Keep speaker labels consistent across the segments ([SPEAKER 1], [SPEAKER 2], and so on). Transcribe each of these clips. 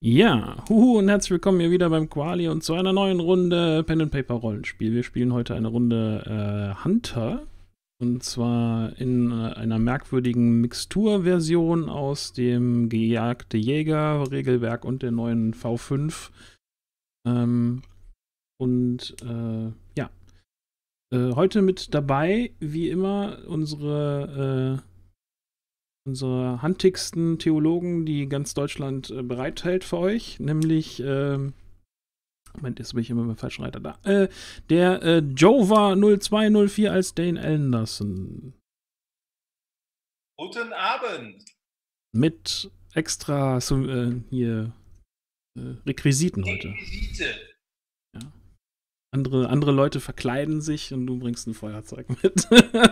[SPEAKER 1] Ja, huhu und herzlich willkommen hier wieder beim Quali und zu einer neuen Runde Pen and Paper Rollenspiel. Wir spielen heute eine Runde Hunter und zwar in einer merkwürdigen Mixturversion aus dem Gejagte Jäger Regelwerk und der neuen V5. Ja, heute mit dabei, wie immer, unsere handigsten Theologen, die ganz Deutschland bereithält für euch, nämlich, Moment, jetzt bin ich immer beim falschen Reiter da, der Jova 0204 als Dane Anderson.
[SPEAKER 2] Guten Abend.
[SPEAKER 1] Mit extra Requisiten heute.
[SPEAKER 2] Requisite.
[SPEAKER 1] Ja. Andere Leute verkleiden sich und du bringst ein Feuerzeug mit.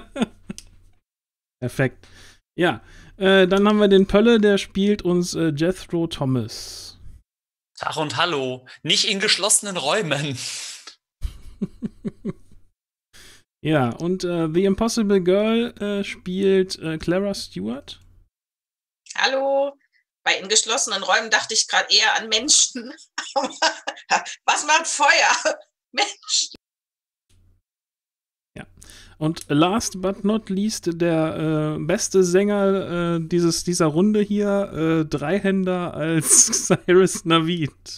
[SPEAKER 1] Perfekt. Ja, dann haben wir den Pölle, der spielt uns Jethro Thomas.
[SPEAKER 3] Tag und hallo. Nicht in geschlossenen Räumen.
[SPEAKER 1] Ja, und The Impossible Girl spielt Clara Stewart.
[SPEAKER 4] Hallo. Bei in geschlossenen Räumen dachte ich gerade eher an Menschen. Was macht Feuer? Menschen.
[SPEAKER 1] Ja. Und last but not least, der beste Sänger dieser Runde hier, Dreihänder als Cyrus Navid.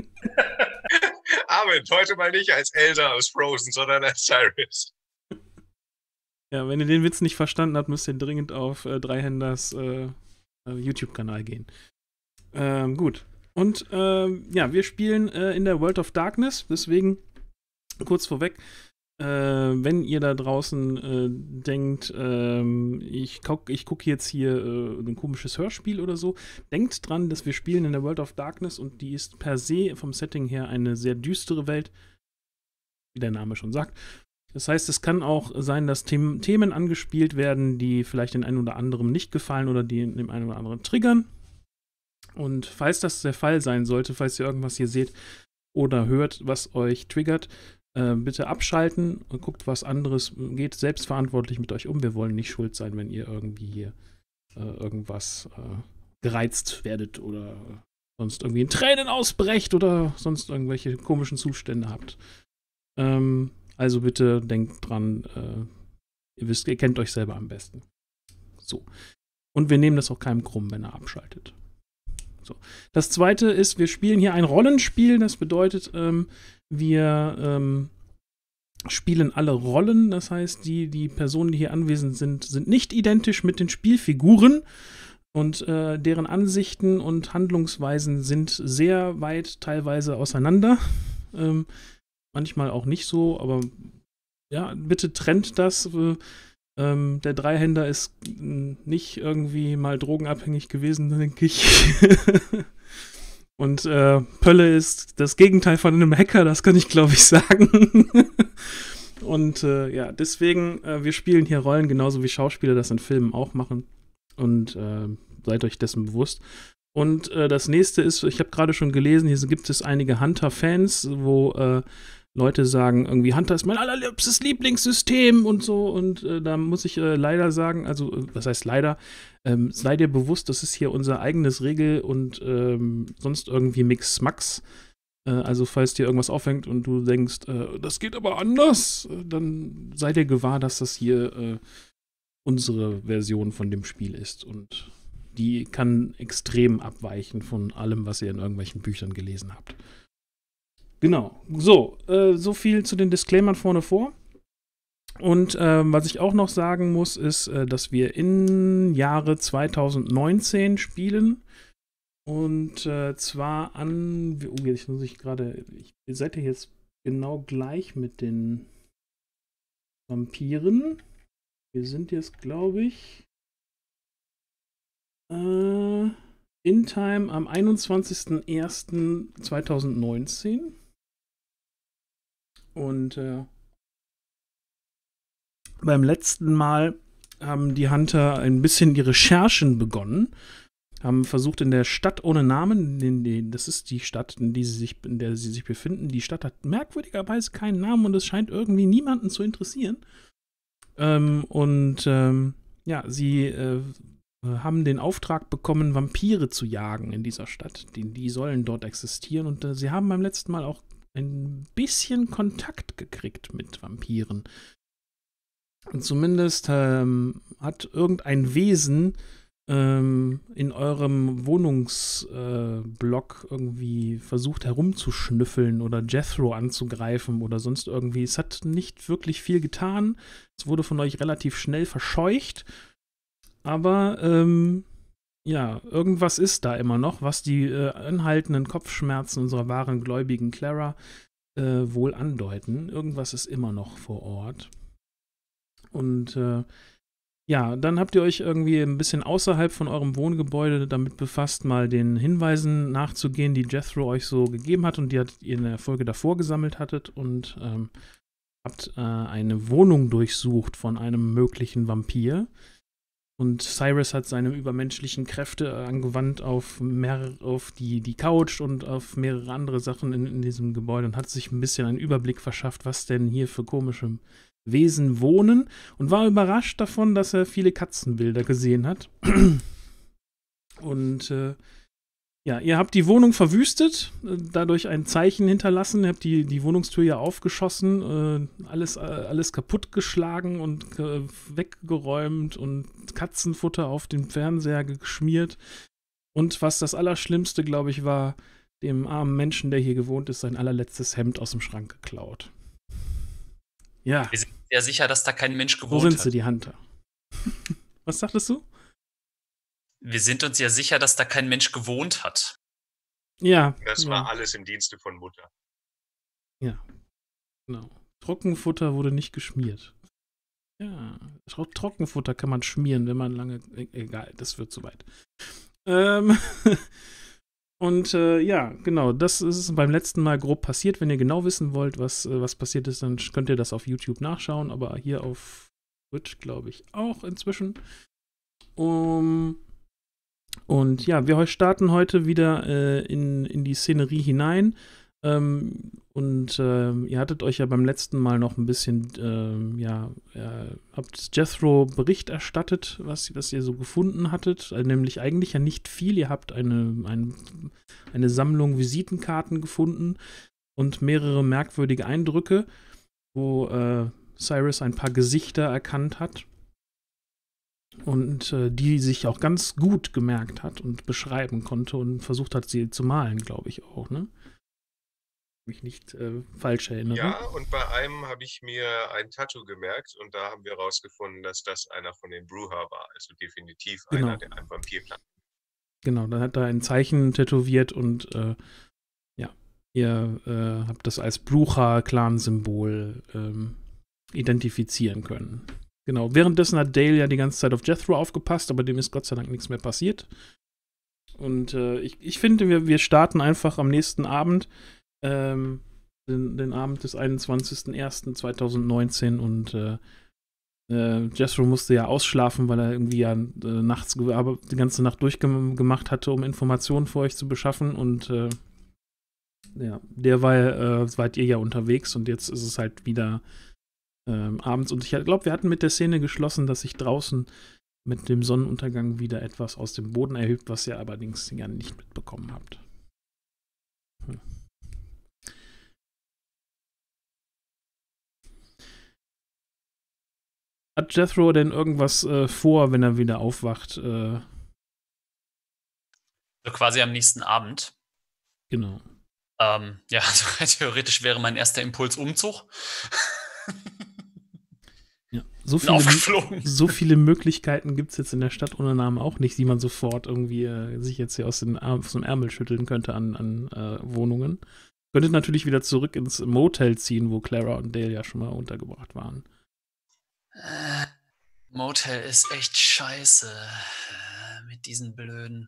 [SPEAKER 2] Abend, heute mal nicht als Elsa aus Frozen, sondern als Cyrus.
[SPEAKER 1] Ja, wenn ihr den Witz nicht verstanden habt, müsst ihr dringend auf Dreihänders YouTube-Kanal gehen. Gut. Und ja, wir spielen in der World of Darkness, deswegen kurz vorweg, wenn ihr da draußen denkt, ich gucke jetzt hier ein komisches Hörspiel oder so, denkt dran, dass wir spielen in der World of Darkness und die ist per se vom Setting her eine sehr düstere Welt, wie der Name schon sagt. Das heißt, es kann auch sein, dass Themen angespielt werden, die vielleicht den einen oder anderen nicht gefallen oder die dem einen oder anderen triggern. Und falls das der Fall sein sollte, falls ihr irgendwas hier seht oder hört, was euch triggert, bitte abschalten und guckt was anderes, geht selbstverantwortlich mit euch um. Wir wollen nicht schuld sein, wenn ihr irgendwie hier irgendwas gereizt werdet oder sonst irgendwie in Tränen ausbrecht oder sonst irgendwelche komischen Zustände habt. Also bitte denkt dran, ihr kennt euch selber am besten. So. Und wir nehmen das auch keinem krumm, wenn er abschaltet. So. Das zweite ist, wir spielen hier ein Rollenspiel, das bedeutet, wir spielen alle Rollen, das heißt, die Personen, die hier anwesend sind nicht identisch mit den Spielfiguren und deren Ansichten und Handlungsweisen sind sehr weit teilweise auseinander. Manchmal auch nicht so, aber ja, bitte trennt das. Der Dreihänder ist nicht irgendwie mal drogenabhängig gewesen, denke ich. Und Pölle ist das Gegenteil von einem Hacker, das kann ich, glaube ich, sagen. Und ja, deswegen, wir spielen hier Rollen, genauso wie Schauspieler das in Filmen auch machen. Und seid euch dessen bewusst. Und das nächste ist, ich habe gerade schon gelesen, hier gibt es einige Hunter-Fans, wo Leute sagen, irgendwie Hunter ist mein allerliebstes Lieblingssystem und so. Und da muss ich leider sagen, also was heißt leider, sei dir bewusst, das ist hier unser eigenes Regel- und sonst irgendwie Mix-Max. Also falls dir irgendwas aufhängt und du denkst, das geht aber anders, dann sei dir gewahr, dass das hier unsere Version von dem Spiel ist. Und die kann extrem abweichen von allem, was ihr in irgendwelchen Büchern gelesen habt. Genau. So, so viel zu den Disclaimern vorne vor. Und was ich auch noch sagen muss, ist, dass wir im Jahre 2019 spielen. Und zwar jetzt muss ich gerade, ihr seid ja jetzt genau gleich mit den Vampiren. Wir sind jetzt, glaube ich, in Time am 21.01.2019. Und beim letzten Mal haben die Hunter ein bisschen die Recherchen begonnen, haben versucht in der Stadt ohne Namen, das ist die Stadt, in der sie sich befinden, die Stadt hat merkwürdigerweise keinen Namen und es scheint irgendwie niemanden zu interessieren. Ja, sie haben den Auftrag bekommen, Vampire zu jagen in dieser Stadt. Die sollen dort existieren und sie haben beim letzten Mal auch ein bisschen Kontakt gekriegt mit Vampiren. Und zumindest hat irgendein Wesen in eurem Wohnungsblock irgendwie versucht herumzuschnüffeln oder Jethro anzugreifen oder sonst irgendwie. Es hat nicht wirklich viel getan. Es wurde von euch relativ schnell verscheucht. Aber ja, irgendwas ist da immer noch, was die anhaltenden Kopfschmerzen unserer wahren gläubigen Clara wohl andeuten. Irgendwas ist immer noch vor Ort. Und ja, dann habt ihr euch irgendwie ein bisschen außerhalb von eurem Wohngebäude damit befasst, mal den Hinweisen nachzugehen, die Jethro euch so gegeben hat und die ihr in der Folge davor gesammelt hattet und habt eine Wohnung durchsucht von einem möglichen Vampir. Und Cyrus hat seine übermenschlichen Kräfte angewandt auf die Couch und auf mehrere andere Sachen in diesem Gebäude und hat sich ein bisschen einen Überblick verschafft, was denn hier für komische Wesen wohnen und war überrascht davon, dass er viele Katzenbilder gesehen hat. Und ja, ihr habt die Wohnung verwüstet, dadurch ein Zeichen hinterlassen, ihr habt die Wohnungstür ja aufgeschossen, alles kaputtgeschlagen und weggeräumt und Katzenfutter auf den Fernseher geschmiert. Und was das Allerschlimmste, glaube ich, war, dem armen Menschen, der hier gewohnt ist, sein allerletztes Hemd aus dem Schrank geklaut. Ja.
[SPEAKER 3] Wir sind sehr sicher, dass da kein Mensch
[SPEAKER 1] Wo
[SPEAKER 3] gewohnt
[SPEAKER 1] sind
[SPEAKER 3] hat.
[SPEAKER 1] sie, die Hunter? Was sagtest du?
[SPEAKER 3] Wir sind uns ja sicher, dass da kein Mensch gewohnt hat.
[SPEAKER 1] Ja.
[SPEAKER 2] Das
[SPEAKER 1] ja.
[SPEAKER 2] war alles im Dienste von Mutter.
[SPEAKER 1] Genau. Trockenfutter wurde nicht geschmiert. Ja, Trockenfutter kann man schmieren, wenn man lange. Egal, das wird zu weit. Und ja, genau, das ist beim letzten Mal grob passiert. Wenn ihr genau wissen wollt, was passiert ist, dann könnt ihr das auf YouTube nachschauen, aber hier auf Twitch, glaube ich, auch inzwischen. Und ja, wir starten heute wieder in die Szenerie hinein. Ihr hattet euch ja beim letzten Mal noch ein bisschen, habt Jethro Bericht erstattet, was ihr so gefunden hattet. Nämlich eigentlich ja nicht viel. Ihr habt eine Sammlung Visitenkarten gefunden und mehrere merkwürdige Eindrücke, wo Cyrus ein paar Gesichter erkannt hat. Und die sich auch ganz gut gemerkt hat und beschreiben konnte und versucht hat, sie zu malen, glaube ich auch, ne? Mich nicht falsch erinnere.
[SPEAKER 2] Ja, und bei einem habe ich mir ein Tattoo gemerkt und da haben wir herausgefunden, dass das einer von den Bruja war. Also definitiv
[SPEAKER 1] Genau.
[SPEAKER 2] einer, der ein Vampirplan.
[SPEAKER 1] Genau, dann hat er ein Zeichen tätowiert und ja, ihr habt das als Bruja-Clan-Symbol identifizieren können. Genau, währenddessen hat Dale ja die ganze Zeit auf Jethro aufgepasst, aber dem ist Gott sei Dank nichts mehr passiert. Und ich finde, wir starten einfach am nächsten Abend, den Abend des 21.01.2019 und Jethro musste ja ausschlafen, weil er irgendwie ja nachts die ganze Nacht durchgemacht hatte, um Informationen für euch zu beschaffen und ja, derweil seid ihr ja unterwegs und jetzt ist es halt wieder abends und ich glaube, wir hatten mit der Szene geschlossen, dass sich draußen mit dem Sonnenuntergang wieder etwas aus dem Boden erhebt, was ihr allerdings ja nicht mitbekommen habt. Hat Jethro denn irgendwas vor, wenn er wieder aufwacht?
[SPEAKER 3] So quasi am nächsten Abend.
[SPEAKER 1] Genau.
[SPEAKER 3] Ja, also rein theoretisch wäre mein erster Impuls Umzug.
[SPEAKER 1] Ja,
[SPEAKER 3] Aufgeflogen.
[SPEAKER 1] so viele Möglichkeiten gibt es jetzt in der Stadt ohne Namen auch nicht, die man sofort irgendwie sich jetzt hier aus dem Ärmel schütteln könnte an Wohnungen. Könntet natürlich wieder zurück ins Motel ziehen, wo Clara und Dale ja schon mal untergebracht waren.
[SPEAKER 3] Motel ist echt scheiße. Mit diesen blöden.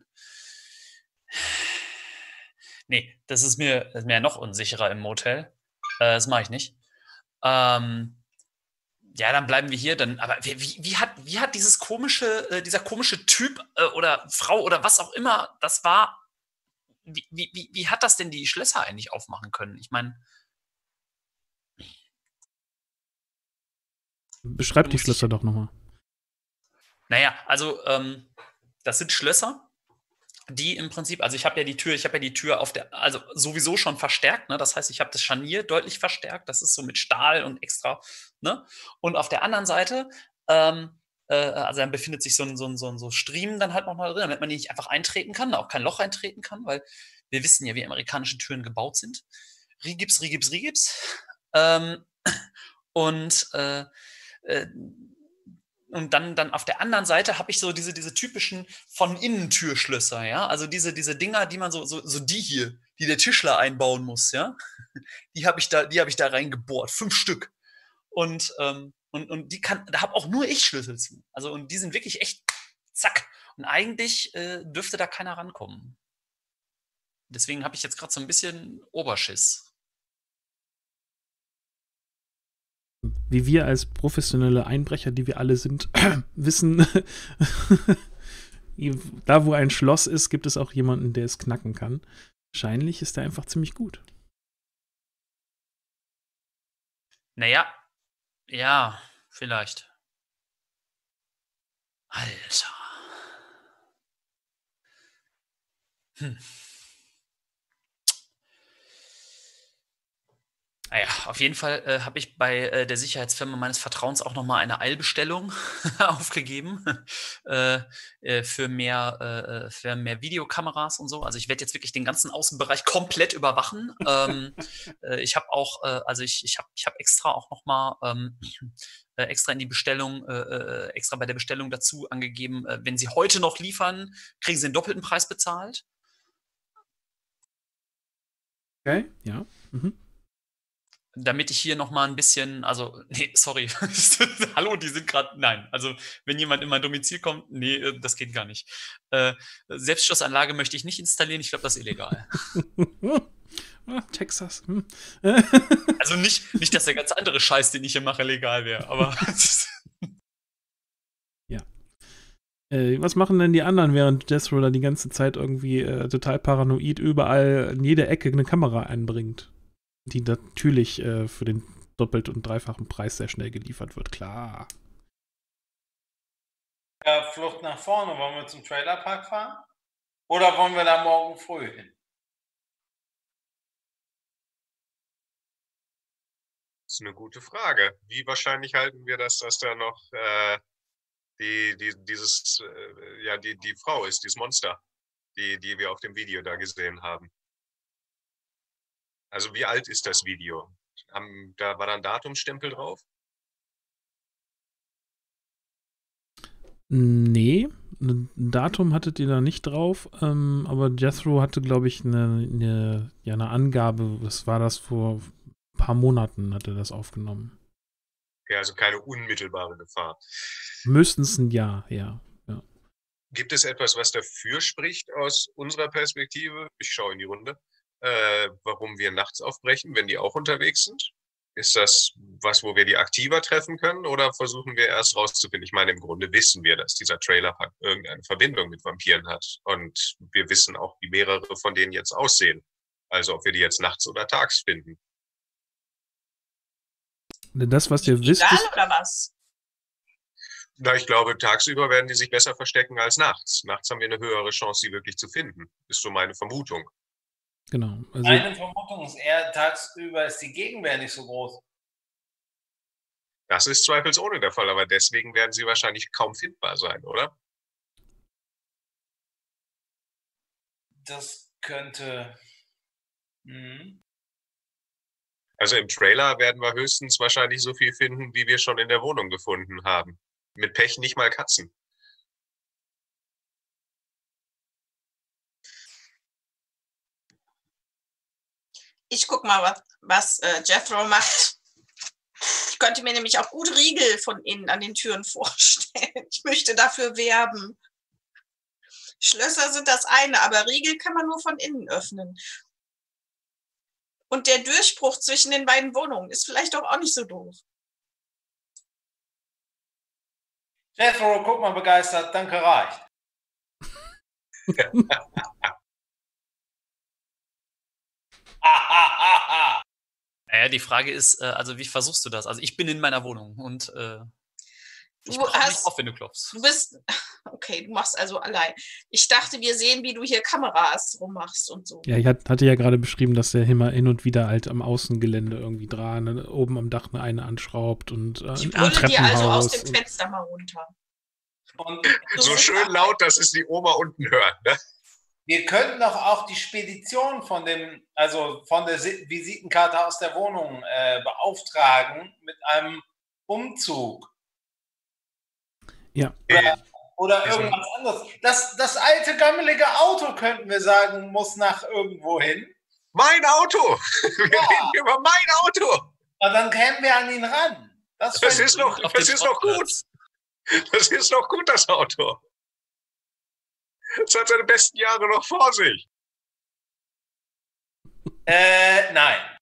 [SPEAKER 3] Nee, das ist mir noch unsicherer im Motel. Das mache ich nicht. Ja, dann bleiben wir hier. Aber wie hat dieser komische Typ oder Frau oder was auch immer das war, wie hat das denn die Schlösser eigentlich aufmachen können? Ich meine.
[SPEAKER 1] Beschreib die Schlösser doch nochmal.
[SPEAKER 3] Naja, also Das sind Schlösser, die im Prinzip, also ich habe ja die Tür also sowieso schon verstärkt, ne? Das heißt, ich habe das Scharnier deutlich verstärkt. Das ist so mit Stahl und extra, ne? Und auf der anderen Seite, also dann befindet sich so ein Striemen dann halt nochmal drin, damit man die nicht einfach eintreten kann, auch kein Loch eintreten kann, weil wir wissen ja, wie amerikanische Türen gebaut sind. Rigips, Rigips, Rigips. Und dann auf der anderen Seite habe ich so diese typischen von innen Türschlösser, ja, also diese Dinger, die man so die hier, die der Tischler einbauen muss, ja, die habe ich da reingebohrt, 5 Stück und da habe auch nur ich Schlüssel zu, also und die sind wirklich echt zack und eigentlich dürfte da keiner rankommen. Deswegen habe ich jetzt gerade so ein bisschen Oberschiss.
[SPEAKER 1] Wie wir als professionelle Einbrecher, die wir alle sind, wissen, da wo ein Schloss ist, gibt es auch jemanden, der es knacken kann. Wahrscheinlich ist er einfach ziemlich gut.
[SPEAKER 3] Naja, ja, vielleicht. Alter. Naja, auf jeden Fall habe ich bei der Sicherheitsfirma meines Vertrauens auch nochmal eine Eilbestellung aufgegeben für mehr Videokameras und so. Also ich werde jetzt wirklich den ganzen Außenbereich komplett überwachen. Ich habe auch, also ich habe extra auch nochmal extra in die Bestellung, extra bei der Bestellung dazu angegeben, wenn Sie heute noch liefern, kriegen Sie den doppelten Preis bezahlt.
[SPEAKER 1] Okay, ja. Mhm.
[SPEAKER 3] Damit ich hier noch mal ein bisschen, also, nee, sorry. Hallo, die sind gerade, nein. Also, wenn jemand in mein Domizil kommt, nee, das geht gar nicht. Selbstschussanlage möchte ich nicht installieren. Ich glaube, das ist illegal.
[SPEAKER 1] Texas.
[SPEAKER 3] Also nicht, dass der ganze andere Scheiß, den ich hier mache, legal wäre, aber
[SPEAKER 1] ja. Was machen denn die anderen, während Jethro da die ganze Zeit irgendwie total paranoid überall in jede Ecke eine Kamera einbringt? Die natürlich für den doppelt- und dreifachen Preis sehr schnell geliefert wird, klar.
[SPEAKER 5] Flucht nach vorne, wollen wir zum Trailerpark fahren? Oder wollen wir da morgen früh hin?
[SPEAKER 2] Das ist eine gute Frage. Wie wahrscheinlich halten wir das, dass da noch die Frau ist, dieses Monster, die wir auf dem Video da gesehen haben? Also wie alt ist das Video? Da war da ein Datumstempel drauf?
[SPEAKER 1] Nee, ein Datum hattet ihr da nicht drauf, aber Jethro hatte, glaube ich, eine Angabe, was war das, vor ein paar Monaten hat er das aufgenommen.
[SPEAKER 2] Ja, also keine unmittelbare Gefahr.
[SPEAKER 1] Müsstens ein Jahr, ja.
[SPEAKER 2] Gibt es etwas, was dafür spricht aus unserer Perspektive? Ich schaue in die Runde. Warum wir nachts aufbrechen, wenn die auch unterwegs sind? Ist das was, wo wir die aktiver treffen können oder versuchen wir erst rauszufinden? Ich meine, im Grunde wissen wir, dass dieser Trailerpark irgendeine Verbindung mit Vampiren hat und wir wissen auch, wie mehrere von denen jetzt aussehen. Also ob wir die jetzt nachts oder tags finden.
[SPEAKER 1] Das, was ihr wisst,
[SPEAKER 4] Egal oder was?
[SPEAKER 2] Na, ich glaube, tagsüber werden die sich besser verstecken als nachts. Nachts haben wir eine höhere Chance, sie wirklich zu finden. Ist so meine Vermutung.
[SPEAKER 1] genau. Also,
[SPEAKER 5] Meine Vermutung ist eher, tagsüber ist die Gegenwehr nicht so groß.
[SPEAKER 2] Das ist zweifelsohne der Fall, aber deswegen werden sie wahrscheinlich kaum findbar sein, oder?
[SPEAKER 5] Das könnte.
[SPEAKER 2] Also im Trailer werden wir höchstens wahrscheinlich so viel finden, wie wir schon in der Wohnung gefunden haben. Mit Pech nicht mal Katzen.
[SPEAKER 4] Ich guck mal, was Jethro macht. Ich könnte mir nämlich auch gut Riegel von innen an den Türen vorstellen. Ich möchte dafür werben. Schlösser sind das eine, aber Riegel kann man nur von innen öffnen. Und der Durchbruch zwischen den beiden Wohnungen ist vielleicht auch nicht so doof.
[SPEAKER 5] Jethro, guck mal begeistert, danke, reicht.
[SPEAKER 3] Naja, die Frage ist, also wie versuchst du das? Also ich bin in meiner Wohnung und Ich
[SPEAKER 4] Du
[SPEAKER 3] mach nicht
[SPEAKER 4] hast,
[SPEAKER 3] auf, wenn du klopfst.
[SPEAKER 4] du bist, okay, du machst also allein. Ich dachte, wir sehen, wie du hier Kameras rummachst und so.
[SPEAKER 1] Ja, ich hatte ja gerade beschrieben, dass der immer hin und wieder halt am Außengelände irgendwie dran, oben am Dach eine anschraubt und
[SPEAKER 4] Ich
[SPEAKER 1] im
[SPEAKER 4] würde dir also aus
[SPEAKER 1] Treppenhaus.
[SPEAKER 4] dem
[SPEAKER 1] und-
[SPEAKER 4] Fenster mal runter.
[SPEAKER 5] Und
[SPEAKER 2] So schön laut, dass es die Oma unten hört. Ne?
[SPEAKER 5] wir könnten doch auch die Spedition von der Visitenkarte aus der Wohnung beauftragen mit einem Umzug.
[SPEAKER 1] Ja,
[SPEAKER 5] Oder
[SPEAKER 2] Also-
[SPEAKER 5] irgendwas anderes. Das alte, gammelige Auto, könnten wir sagen, muss nach irgendwo hin.
[SPEAKER 2] Mein Auto! Wir reden über mein Auto!
[SPEAKER 5] Aber dann kämen wir an ihn ran.
[SPEAKER 2] Das
[SPEAKER 5] fände
[SPEAKER 2] ist
[SPEAKER 5] ich-
[SPEAKER 2] noch,
[SPEAKER 3] Auf
[SPEAKER 2] das
[SPEAKER 3] den
[SPEAKER 2] ist noch gut.
[SPEAKER 3] Schrottplatz.
[SPEAKER 2] Das ist noch gut, das Auto. Es hat seine besten Jahre noch vor sich.
[SPEAKER 5] Nein.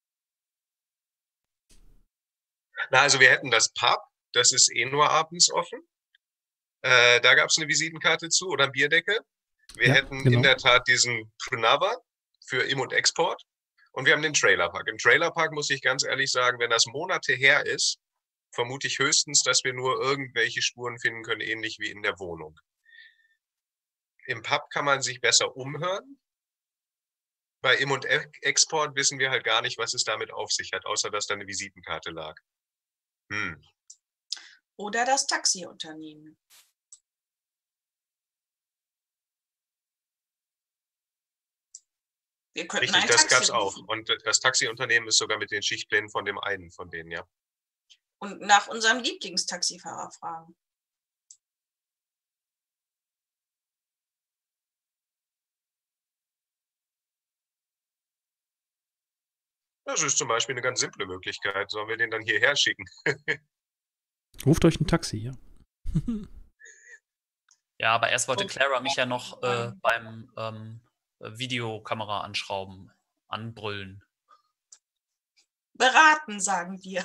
[SPEAKER 2] Na, also wir hätten das Pub, das ist eh nur abends offen. Da gab es eine Visitenkarte zu oder ein Bierdeckel. Wir
[SPEAKER 1] Ja,
[SPEAKER 2] hätten
[SPEAKER 1] genau.
[SPEAKER 2] in der Tat diesen Prunava für Im- und Export. Und wir haben den Trailerpark. Im Trailerpark muss ich ganz ehrlich sagen, wenn das Monate her ist, vermute ich höchstens, dass wir nur irgendwelche Spuren finden können, ähnlich wie in der Wohnung. Im Pub kann man sich besser umhören. Bei Im- und Export wissen wir halt gar nicht, was es damit auf sich hat, außer dass da eine Visitenkarte lag.
[SPEAKER 4] Oder das Taxiunternehmen. Wir könnten
[SPEAKER 2] Richtig,
[SPEAKER 4] ein
[SPEAKER 2] das
[SPEAKER 4] Taxi
[SPEAKER 2] gab's auch.
[SPEAKER 4] rufen
[SPEAKER 2] Und das Taxiunternehmen ist sogar mit den Schichtplänen von dem einen von denen, ja.
[SPEAKER 4] und nach unserem Lieblingstaxifahrer fragen.
[SPEAKER 2] Das ist zum Beispiel eine ganz simple Möglichkeit. Sollen wir den dann hierher schicken?
[SPEAKER 1] ruft euch ein Taxi, ja.
[SPEAKER 3] Ja, aber erst wollte
[SPEAKER 4] Und-
[SPEAKER 3] Clara mich ja noch beim Videokamera anbrüllen.
[SPEAKER 4] Beraten, sagen wir.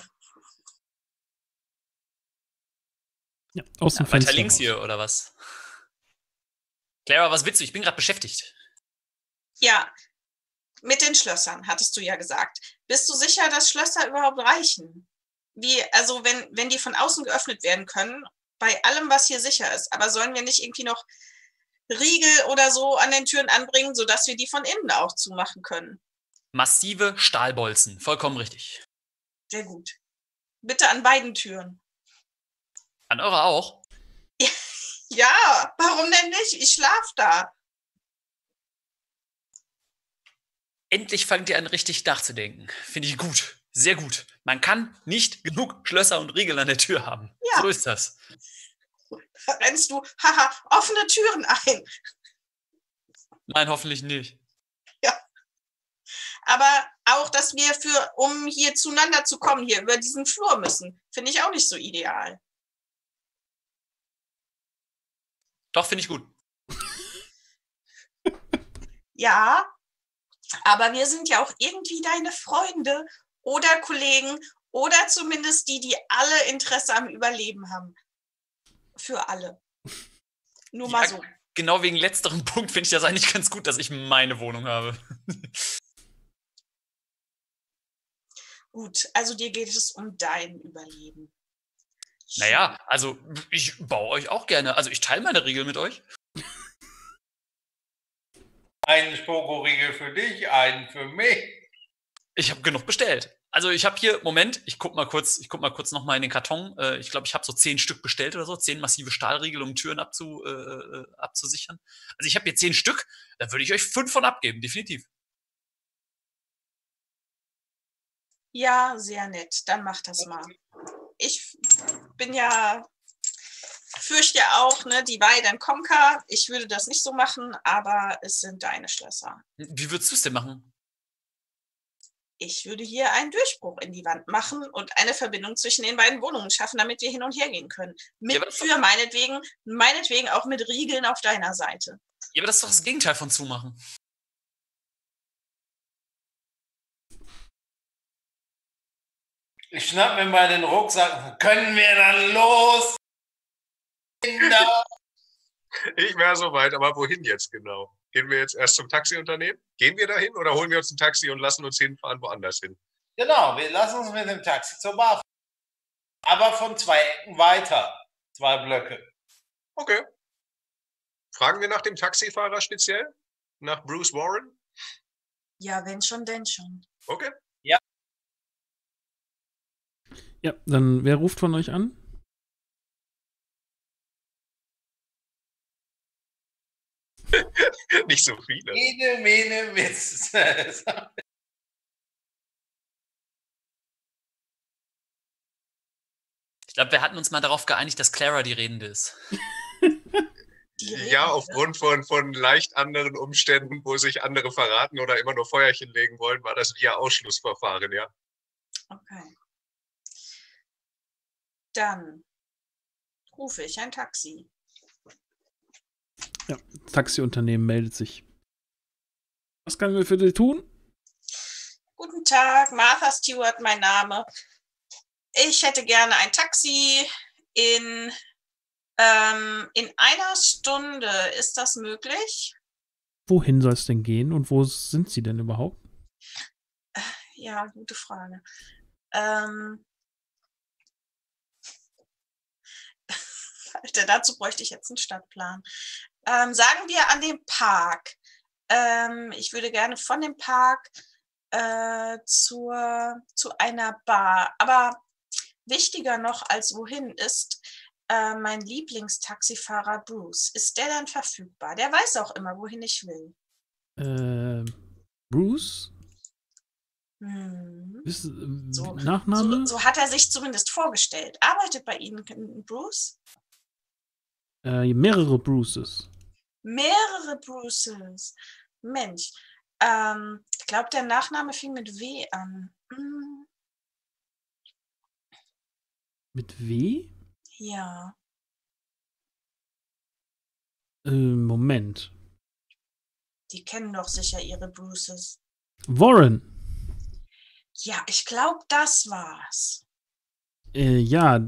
[SPEAKER 1] Ja, aus dem
[SPEAKER 3] Ja, weiter
[SPEAKER 1] Fenster.
[SPEAKER 3] links
[SPEAKER 1] raus.
[SPEAKER 3] hier, oder was? Clara, was willst du? Ich bin gerade beschäftigt.
[SPEAKER 4] Ja, mit den Schlössern, hattest du ja gesagt. Bist du sicher, dass Schlösser überhaupt reichen? Also wenn die von außen geöffnet werden können, bei allem, was hier sicher ist, aber sollen wir nicht irgendwie noch Riegel oder so an den Türen anbringen, sodass wir die von innen auch zumachen können?
[SPEAKER 3] Massive Stahlbolzen, vollkommen richtig.
[SPEAKER 4] Sehr gut. Bitte an beiden Türen.
[SPEAKER 3] An eurer auch?
[SPEAKER 4] Ja, warum denn nicht? Ich schlaf da.
[SPEAKER 3] Endlich fangt ihr an, richtig nachzudenken. Finde ich gut. Sehr gut. Man kann nicht genug Schlösser und Riegel an der Tür haben.
[SPEAKER 4] Ja.
[SPEAKER 3] So ist das.
[SPEAKER 4] Da rennst du, haha, offene Türen ein.
[SPEAKER 3] Nein, hoffentlich nicht.
[SPEAKER 4] Aber auch, dass wir um hier zueinander zu kommen, hier über diesen Flur müssen, finde ich auch nicht so ideal.
[SPEAKER 3] Doch, finde ich gut.
[SPEAKER 4] Ja, aber wir sind ja auch irgendwie deine Freunde oder Kollegen oder zumindest die alle Interesse am Überleben haben. Für alle. Nur mal
[SPEAKER 3] Ja,
[SPEAKER 4] so.
[SPEAKER 3] Genau wegen letzterem Punkt finde ich das eigentlich ganz gut, dass ich meine Wohnung habe.
[SPEAKER 4] Gut, also dir geht es um dein Überleben.
[SPEAKER 3] Naja, also ich baue euch auch gerne. Also ich teile meine Riegel mit euch.
[SPEAKER 5] Einen Schokoriegel für dich, einen für mich.
[SPEAKER 3] Ich habe genug bestellt. Also ich habe hier, Moment, ich guck mal kurz nochmal in den Karton. Ich glaube, ich habe so 10 Stück bestellt oder so, 10 massive Stahlriegel, um Türen abzusichern. Also ich habe hier 10 Stück, da würde ich euch 5 von abgeben, definitiv.
[SPEAKER 4] Ja, sehr nett. Dann mach das mal. Ich bin ja, fürchte auch, ne, Divide and Conquer. Ich würde das nicht so machen, aber es sind deine Schlösser.
[SPEAKER 3] Wie würdest du es denn machen?
[SPEAKER 4] Ich würde hier einen Durchbruch in die Wand machen und eine Verbindung zwischen den beiden Wohnungen schaffen, damit wir hin und her gehen können.
[SPEAKER 3] Ja, aber das-
[SPEAKER 4] Für meinetwegen auch mit Riegeln auf deiner Seite.
[SPEAKER 3] Ja, aber das ist doch das Gegenteil von zumachen.
[SPEAKER 5] Ich schnapp mir mal den Rucksack. Können wir dann los? Kinder.
[SPEAKER 2] Ich wäre soweit, aber wohin jetzt genau? Gehen wir jetzt erst zum Taxiunternehmen? Gehen wir dahin oder holen wir uns ein Taxi und lassen uns hinfahren woanders hin?
[SPEAKER 5] Genau, wir lassen uns mit dem Taxi zur Bar fahren. Aber von 2 Ecken weiter. 2 Blöcke.
[SPEAKER 2] Okay. Fragen wir nach dem Taxifahrer speziell? Nach Bruce Warren?
[SPEAKER 4] Ja, wenn schon, denn schon.
[SPEAKER 2] Okay.
[SPEAKER 1] Ja, dann wer ruft von euch an?
[SPEAKER 2] Nicht so viele.
[SPEAKER 5] Ene, mene, Witz.
[SPEAKER 3] Ich glaube, wir hatten uns mal darauf geeinigt, dass Clara die Redende ist.
[SPEAKER 2] Ja, aufgrund von leicht anderen Umständen, wo sich andere verraten oder immer nur Feuerchen legen wollen, war das via Ausschlussverfahren, ja.
[SPEAKER 4] Okay. Dann rufe ich ein Taxi.
[SPEAKER 1] Ja, das Taxiunternehmen meldet sich. Was können wir für dich tun?
[SPEAKER 4] Guten Tag, Martha Stewart, mein Name. Ich hätte gerne ein Taxi in einer Stunde. Ist das möglich?
[SPEAKER 1] Wohin soll es denn gehen und wo sind sie denn überhaupt?
[SPEAKER 4] Ja, gute Frage. Alter, dazu bräuchte ich jetzt einen Stadtplan. Sagen wir an dem Park. Ich würde gerne von dem Park zu einer Bar. Aber wichtiger noch als wohin ist mein Lieblingstaxifahrer Bruce. Ist der dann verfügbar? Der weiß auch immer, wohin ich will.
[SPEAKER 1] Bruce? Ist, Nachname?
[SPEAKER 4] So hat er sich zumindest vorgestellt. Arbeitet bei Ihnen Bruce?
[SPEAKER 1] Mehrere Bruces.
[SPEAKER 4] Mehrere Bruces. Mensch. Ich glaube, der Nachname fing mit W an.
[SPEAKER 1] Mit W?
[SPEAKER 4] Ja.
[SPEAKER 1] Moment.
[SPEAKER 4] Die kennen doch sicher ihre Bruces.
[SPEAKER 1] Warren.
[SPEAKER 4] Ja, ich glaube, das war's.
[SPEAKER 1] Ja,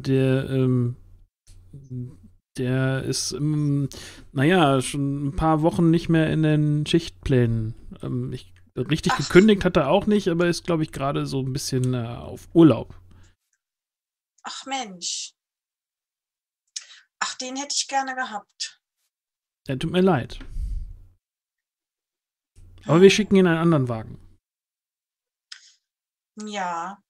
[SPEAKER 1] der ist, naja, schon ein paar Wochen nicht mehr in den Schichtplänen. Richtig gekündigt hat er auch nicht, aber ist, glaube ich, gerade so ein bisschen auf Urlaub.
[SPEAKER 4] Ach Mensch. Ach, den hätte ich gerne gehabt.
[SPEAKER 1] Ja, tut mir leid. Aber wir schicken ihn einen anderen Wagen.
[SPEAKER 4] Ja.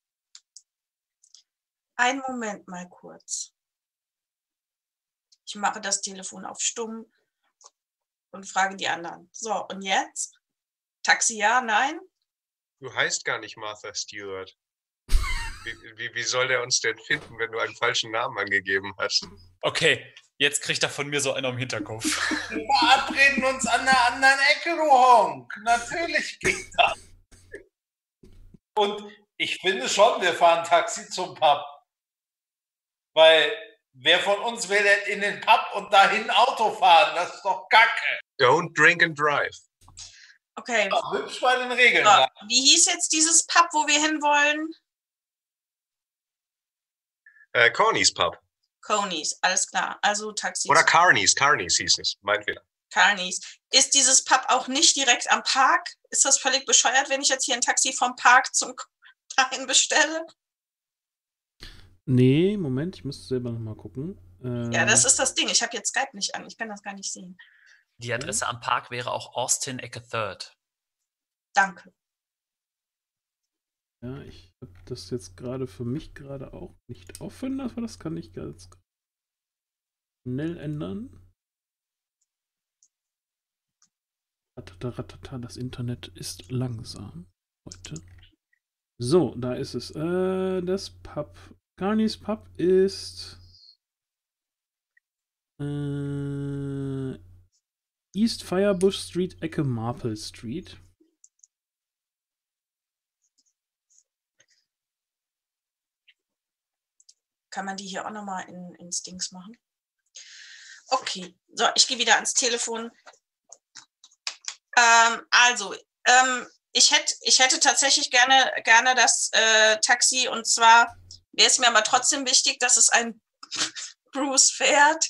[SPEAKER 4] Einen Moment mal kurz. Ich mache das Telefon auf stumm und frage die anderen. So, und jetzt? Taxi ja, nein?
[SPEAKER 2] Du heißt gar nicht Martha Stewart. Wie soll der uns denn finden, wenn du einen falschen Namen angegeben hast?
[SPEAKER 3] Okay, jetzt kriegt er von mir so einen im Hinterkopf.
[SPEAKER 5] Wir verabreden uns an der anderen Ecke, du Honk. Natürlich geht das. Und ich finde schon, wir fahren Taxi zum Pub. Weil wer von uns will denn in den Pub und dahin Auto fahren? Das ist doch Kacke.
[SPEAKER 2] Don't drink and drive.
[SPEAKER 4] Okay.
[SPEAKER 5] Ach, hübsch bei den Regeln.
[SPEAKER 4] So, wie hieß jetzt dieses Pub, wo wir hinwollen?
[SPEAKER 2] Cornys Pub.
[SPEAKER 4] Coney's, alles klar. Also Taxi.
[SPEAKER 2] Oder Carney's hieß es. Mein Fehler.
[SPEAKER 4] Carney's. Ist dieses Pub auch nicht direkt am Park? Ist das völlig bescheuert, wenn ich jetzt hier ein Taxi vom Park zum dahin bestelle?
[SPEAKER 1] Nee, Moment, ich muss selber noch mal gucken.
[SPEAKER 4] Ja, das ist das Ding. Ich habe jetzt Skype nicht an. Ich kann das gar nicht sehen.
[SPEAKER 3] Die Adresse am Park wäre auch Austin, Ecke 3rd.
[SPEAKER 4] Danke.
[SPEAKER 1] Ja, ich habe das jetzt gerade für mich gerade auch nicht offen, aber das kann ich ganz schnell ändern. Ratata, das Internet ist langsam heute. So, da ist es. Das Pub. Carney's Pub ist East Firebush Street, Ecke Marple Street.
[SPEAKER 4] Kann man die hier auch nochmal ins Dings machen? Okay, so, ich gehe wieder ans Telefon. Ich hätte tatsächlich gerne das Taxi, und zwar wäre es mir aber trotzdem wichtig, dass es ein Bruce fährt.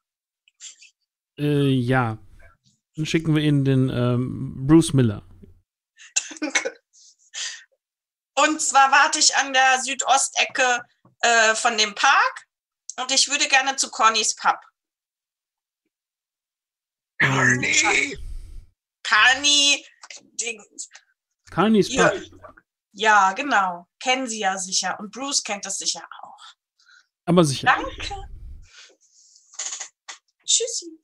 [SPEAKER 1] Ja. Dann schicken wir Ihnen den Bruce Miller.
[SPEAKER 4] Danke. Und zwar warte ich an der Südostecke von dem Park. Und ich würde gerne zu Connys Pub.
[SPEAKER 2] Carney!
[SPEAKER 4] Carney.
[SPEAKER 1] Carnys
[SPEAKER 4] Ja.
[SPEAKER 1] Pub.
[SPEAKER 4] Ja, genau. Kennen Sie ja sicher. Und Bruce kennt das sicher auch.
[SPEAKER 1] Aber sicher.
[SPEAKER 4] Danke. Tschüssi.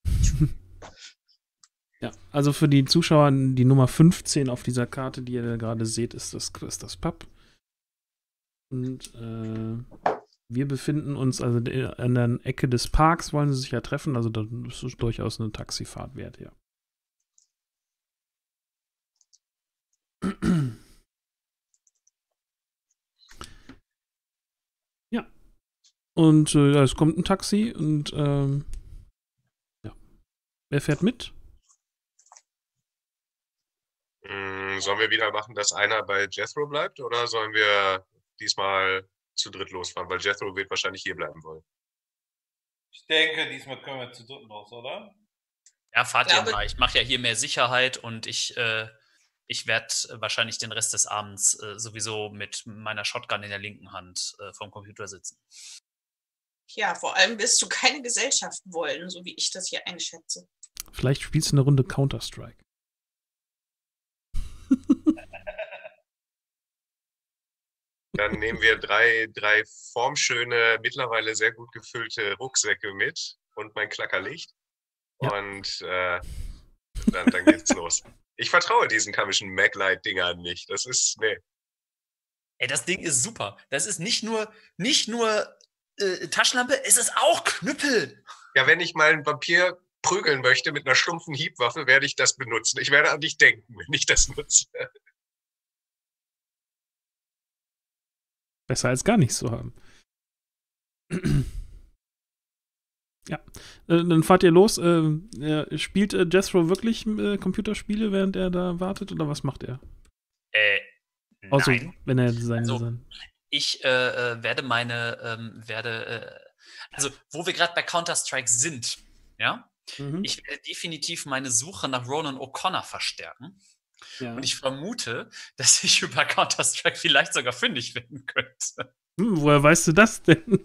[SPEAKER 1] Ja, also für die Zuschauer, die Nummer 15 auf dieser Karte, die ihr gerade seht, ist das Pub. Und wir befinden uns also an der Ecke des Parks, wollen sie sich ja treffen, also das ist durchaus eine Taxifahrt wert, ja. Ja. Und es kommt ein Taxi und ja. Wer fährt mit?
[SPEAKER 2] Sollen wir wieder machen, dass einer bei Jethro bleibt oder sollen wir diesmal zu dritt losfahren? Weil Jethro wird wahrscheinlich hier bleiben wollen.
[SPEAKER 5] Ich denke, diesmal können wir zu dritt los, oder?
[SPEAKER 3] Ja, fahrt ihr
[SPEAKER 4] glaube-
[SPEAKER 3] mal. Ich mache ja hier mehr Sicherheit und ich werde wahrscheinlich den Rest des Abends sowieso mit meiner Shotgun in der linken Hand vorm Computer sitzen.
[SPEAKER 4] Ja, vor allem wirst du keine Gesellschaft wollen, so wie ich das hier einschätze.
[SPEAKER 1] Vielleicht spielst du eine Runde Counter-Strike.
[SPEAKER 2] Dann nehmen wir drei formschöne, mittlerweile sehr gut gefüllte Rucksäcke mit und mein Klackerlicht.
[SPEAKER 1] Ja.
[SPEAKER 2] Und dann geht's los. Ich vertraue diesen komischen Maglite-Dingern nicht. Das ist, nee.
[SPEAKER 3] Ey, das Ding ist super. Das ist nicht nur Taschenlampe, es ist auch Knüppel.
[SPEAKER 2] Ja, wenn ich mal einen Vampir prügeln möchte mit einer stumpfen Hiebwaffe, werde ich das benutzen. Ich werde an dich denken, wenn ich das nutze.
[SPEAKER 1] Besser als gar nichts zu haben. Ja, dann fahrt ihr los. Spielt Jethro wirklich Computerspiele, während er da wartet, oder was macht er? Also,
[SPEAKER 3] Nein.
[SPEAKER 1] wenn er sein...
[SPEAKER 3] Ich werde also wo wir gerade bei Counter-Strike sind, ja,
[SPEAKER 1] Mhm.
[SPEAKER 3] ich werde definitiv meine Suche nach Ronan O'Connor verstärken.
[SPEAKER 1] Ja.
[SPEAKER 3] Und ich vermute, dass ich über Counter-Strike vielleicht sogar fündig werden könnte.
[SPEAKER 1] Woher weißt du das denn?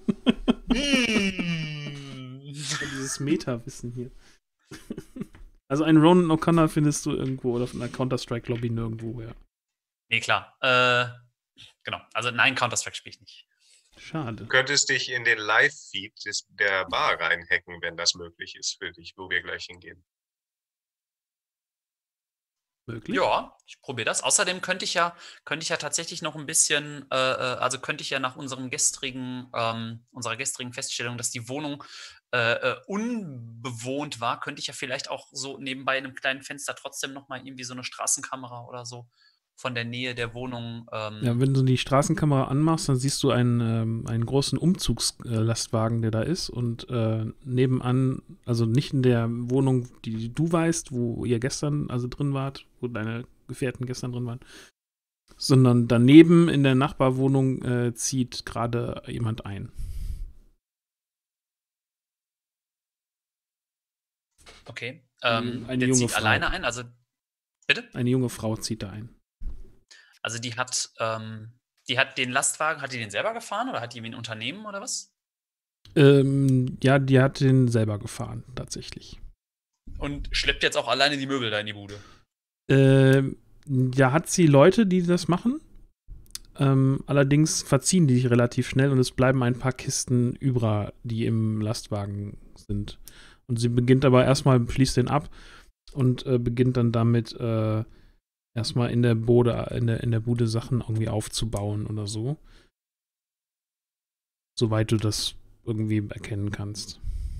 [SPEAKER 3] Mm.
[SPEAKER 1] Dieses Meta-Wissen hier. Also einen Ronan O'Connor findest du irgendwo oder von einer Counter-Strike-Lobby nirgendwo, ja.
[SPEAKER 3] Nee, klar. Genau. Also nein, Counter-Strike spiele ich nicht.
[SPEAKER 1] Schade.
[SPEAKER 2] Du könntest dich in den Live-Feed der Bar reinhacken, wenn das möglich ist für dich, wo wir gleich hingehen.
[SPEAKER 1] Wirklich?
[SPEAKER 3] Ja, ich probiere das. Außerdem könnte ich ja tatsächlich noch ein bisschen, also könnte ich ja nach unserer gestrigen Feststellung, dass die Wohnung unbewohnt war, könnte ich ja vielleicht auch so nebenbei in einem kleinen Fenster trotzdem noch mal irgendwie so eine Straßenkamera oder so von der Nähe der Wohnung.
[SPEAKER 1] Ja, wenn du die Straßenkamera anmachst, dann siehst du einen großen Umzugslastwagen, der da ist und nebenan, also nicht in der Wohnung, die du weißt, wo ihr gestern also drin wart, wo deine Gefährten gestern drin waren, sondern daneben in der Nachbarwohnung zieht gerade jemand ein.
[SPEAKER 3] Okay.
[SPEAKER 1] Eine
[SPEAKER 3] Der
[SPEAKER 1] junge
[SPEAKER 3] zieht
[SPEAKER 1] Frau.
[SPEAKER 3] alleine ein, also bitte?
[SPEAKER 1] Eine junge Frau zieht da ein.
[SPEAKER 3] Also die hat den Lastwagen, hat die den selber gefahren oder hat die wie ein Unternehmen oder was?
[SPEAKER 1] Ja, die hat den selber gefahren, tatsächlich.
[SPEAKER 3] Und schleppt jetzt auch alleine die Möbel da in die Bude.
[SPEAKER 1] Ja, hat sie Leute, die das machen. Allerdings verziehen die sich relativ schnell und es bleiben ein paar Kisten über, die im Lastwagen sind. Und sie beginnt aber erstmal, schließt den ab und beginnt dann damit erstmal in der Bude Sachen irgendwie aufzubauen oder so. Soweit du das irgendwie erkennen kannst.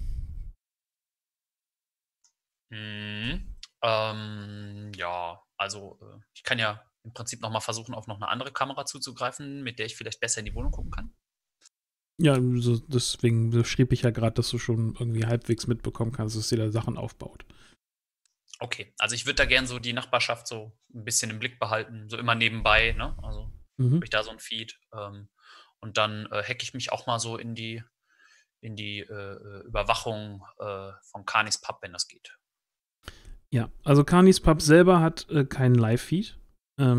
[SPEAKER 3] Ja, also ich kann ja im Prinzip noch mal versuchen, auf noch eine andere Kamera zuzugreifen, mit der ich vielleicht besser in die Wohnung gucken kann.
[SPEAKER 1] Ja, deswegen beschrieb ich ja gerade, dass du schon irgendwie halbwegs mitbekommen kannst, dass sie da Sachen aufbaut.
[SPEAKER 3] Okay, also ich würde da gern so die Nachbarschaft so ein bisschen im Blick behalten, so immer nebenbei, ne? Also habe ich da so ein Feed. Und dann hacke ich mich auch mal so in die Überwachung von Carnys Pub, wenn das geht.
[SPEAKER 1] Ja, also Carnys Pub selber hat keinen Live-Feed.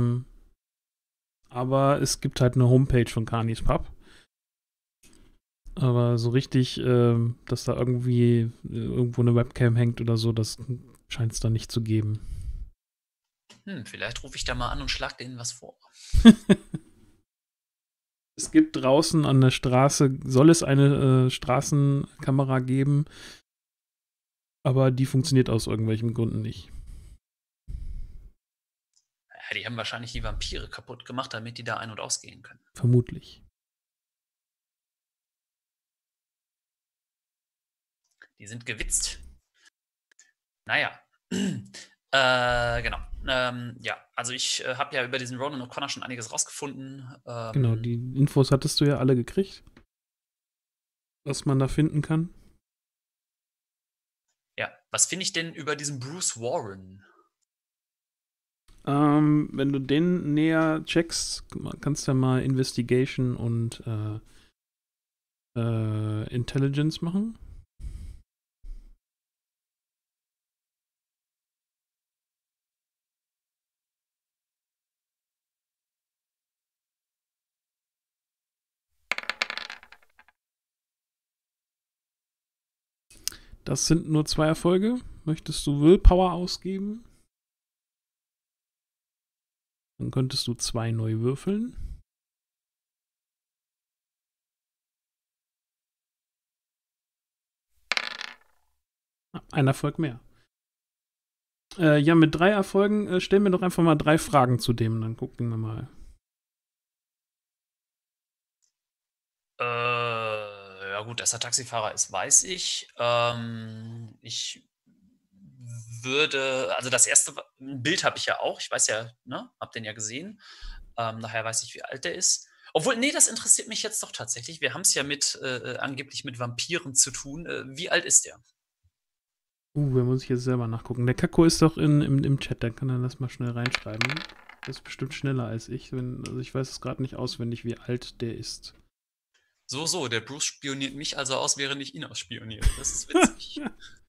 [SPEAKER 1] Aber es gibt halt eine Homepage von Carnys Pub. Aber so richtig, dass da irgendwie irgendwo eine Webcam hängt oder so, das scheint es da nicht zu geben.
[SPEAKER 3] Vielleicht rufe ich da mal an und schlag denen was vor.
[SPEAKER 1] Es gibt draußen an der Straße, soll es eine Straßenkamera geben, aber die funktioniert aus irgendwelchen Gründen nicht.
[SPEAKER 3] Ja, die haben wahrscheinlich die Vampire kaputt gemacht, damit die da ein- und ausgehen können.
[SPEAKER 1] Vermutlich.
[SPEAKER 3] Die sind gewitzt. Naja. Genau. Ja, also ich habe ja über diesen Ronan O'Connor schon einiges rausgefunden.
[SPEAKER 1] Genau, die Infos hattest du ja alle gekriegt, was man da finden kann.
[SPEAKER 3] Ja, was finde ich denn über diesen Bruce Warren?
[SPEAKER 1] Wenn du den näher checkst, kannst du ja mal Investigation und Intelligence machen. Das sind nur 2 Erfolge. Möchtest du Willpower ausgeben? Dann könntest du 2 neu würfeln. Ein Erfolg mehr. Ja, mit 3 Erfolgen stellen wir doch einfach mal 3 Fragen zu dem. Dann gucken wir mal.
[SPEAKER 3] Ja gut, dass er Taxifahrer ist, weiß ich. Ich würde, also das erste Bild habe ich ja auch. Ich weiß ja, ne, hab den ja gesehen. Daher weiß ich, wie alt der ist. Obwohl, nee, das interessiert mich jetzt doch tatsächlich. Wir haben es ja mit angeblich mit Vampiren zu tun. Wie alt ist der?
[SPEAKER 1] Da muss ich jetzt selber nachgucken. Der Kakko ist doch im Chat, dann kann er das mal schnell reinschreiben. Das ist bestimmt schneller als ich. Also ich weiß es gerade nicht auswendig, wie alt der ist.
[SPEAKER 3] So, der Bruce spioniert mich also aus, während ich ihn ausspioniere. Das ist witzig.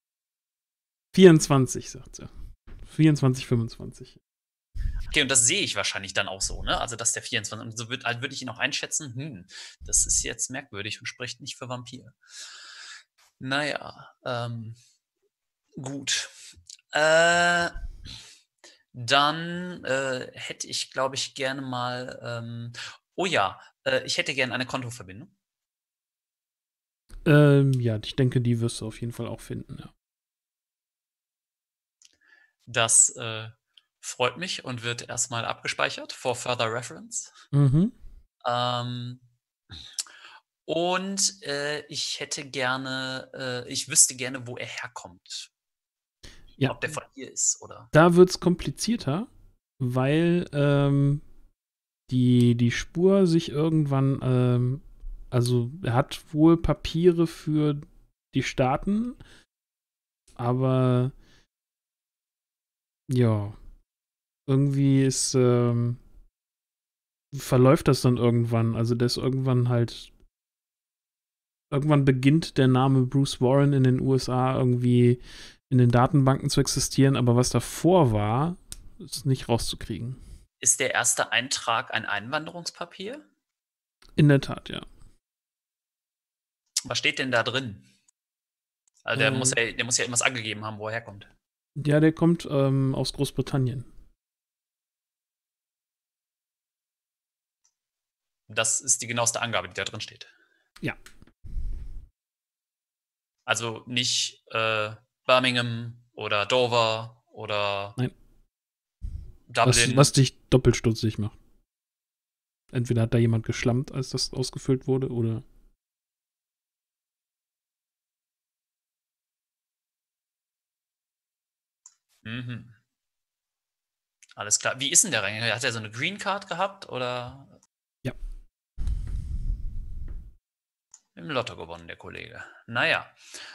[SPEAKER 1] 24, sagt er. 24, 25.
[SPEAKER 3] Okay, und das sehe ich wahrscheinlich dann auch so, ne? Also, dass der 24, und so würde ich ihn auch einschätzen, das ist jetzt merkwürdig und spricht nicht für Vampir. Naja, gut. Dann hätte ich, glaube ich, gerne mal, oh ja, ich hätte gerne eine Kontoverbindung.
[SPEAKER 1] Ja, ich denke, die wirst du auf jeden Fall auch finden, ja.
[SPEAKER 3] Das freut mich und wird erstmal abgespeichert for further reference.
[SPEAKER 1] Mhm.
[SPEAKER 3] Und ich hätte gerne, ich wüsste gerne, wo er herkommt.
[SPEAKER 1] Ja.
[SPEAKER 3] Ob der von hier ist, oder?
[SPEAKER 1] Da wird es komplizierter, weil die Spur sich irgendwann, also er hat wohl Papiere für die Staaten, aber ja, irgendwie ist verläuft das dann irgendwann. Also der ist irgendwann beginnt der Name Bruce Warren in den USA irgendwie in den Datenbanken zu existieren, aber was davor war, ist nicht rauszukriegen.
[SPEAKER 3] Ist der erste Eintrag ein Einwanderungspapier?
[SPEAKER 1] In der Tat, ja.
[SPEAKER 3] Was steht denn da drin? Also der muss ja irgendwas angegeben haben, wo er herkommt.
[SPEAKER 1] Ja, der kommt aus Großbritannien.
[SPEAKER 3] Das ist die genaueste Angabe, die da drin steht.
[SPEAKER 1] Ja.
[SPEAKER 3] Also nicht Birmingham oder Dover oder
[SPEAKER 1] Nein.
[SPEAKER 3] Dublin.
[SPEAKER 1] Was dich doppelt stutzig macht. Entweder hat da jemand geschlammt, als das ausgefüllt wurde, oder.
[SPEAKER 3] Mhm. Alles klar. Wie ist denn der reingegangen? Hat er so eine Green Card gehabt oder?
[SPEAKER 1] Ja.
[SPEAKER 3] Im Lotto gewonnen, der Kollege. Naja.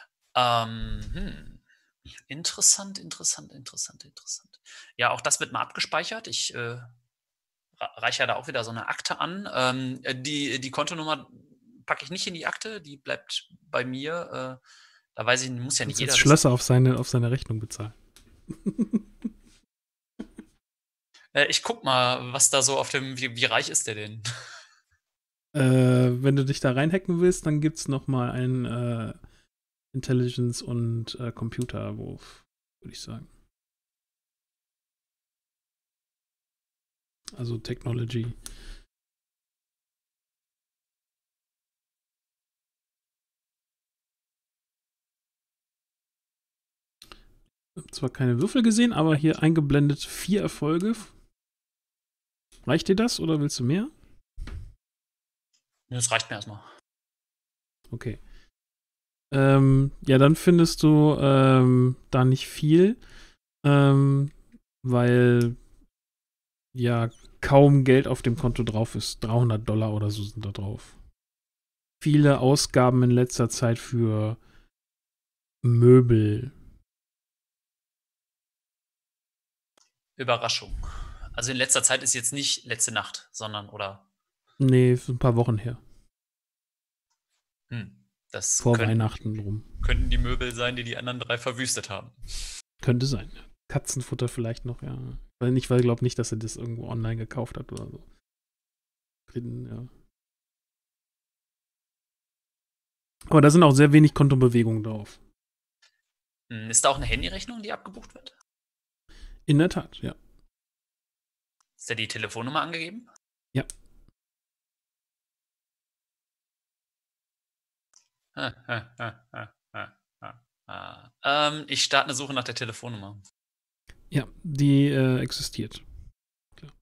[SPEAKER 3] Interessant. Ja, auch das wird mal abgespeichert. Ich reiche ja da auch wieder so eine Akte an. Die Kontonummer packe ich nicht in die Akte, die bleibt bei mir. Da weiß ich, muss ja nicht jeder
[SPEAKER 1] wissen. Schlösser auf seine Rechnung bezahlen.
[SPEAKER 3] Ich guck mal, was da so auf dem, wie reich ist der denn?
[SPEAKER 1] Wenn du dich da reinhacken willst, dann gibt es nochmal einen Intelligence und Computerwurf, würde ich sagen. Also Technology. Ich habe zwar keine Würfel gesehen, aber hier eingeblendet 4 Erfolge. Reicht dir das oder willst du mehr?
[SPEAKER 3] Das reicht mir erstmal.
[SPEAKER 1] Okay. Ja, dann findest du da nicht viel, weil ja kaum Geld auf dem Konto drauf ist. $300 oder so sind da drauf. Viele Ausgaben in letzter Zeit für Möbel.
[SPEAKER 3] Überraschung. Also in letzter Zeit ist jetzt nicht letzte Nacht, sondern oder.
[SPEAKER 1] Nee, ist ein paar Wochen her.
[SPEAKER 3] Das
[SPEAKER 1] Vor Weihnachten rum.
[SPEAKER 3] Könnten die Möbel sein, die anderen 3 verwüstet haben.
[SPEAKER 1] Könnte sein. Katzenfutter vielleicht noch, ja. Weil ich glaube nicht, dass er das irgendwo online gekauft hat oder so. Ja. Aber da sind auch sehr wenig Kontobewegungen drauf.
[SPEAKER 3] Ist da auch eine Handyrechnung, die abgebucht wird?
[SPEAKER 1] In der Tat, ja.
[SPEAKER 3] Ist da die Telefonnummer angegeben?
[SPEAKER 1] Ja.
[SPEAKER 3] Ich starte eine Suche nach der Telefonnummer.
[SPEAKER 1] Ja, die existiert. Klar.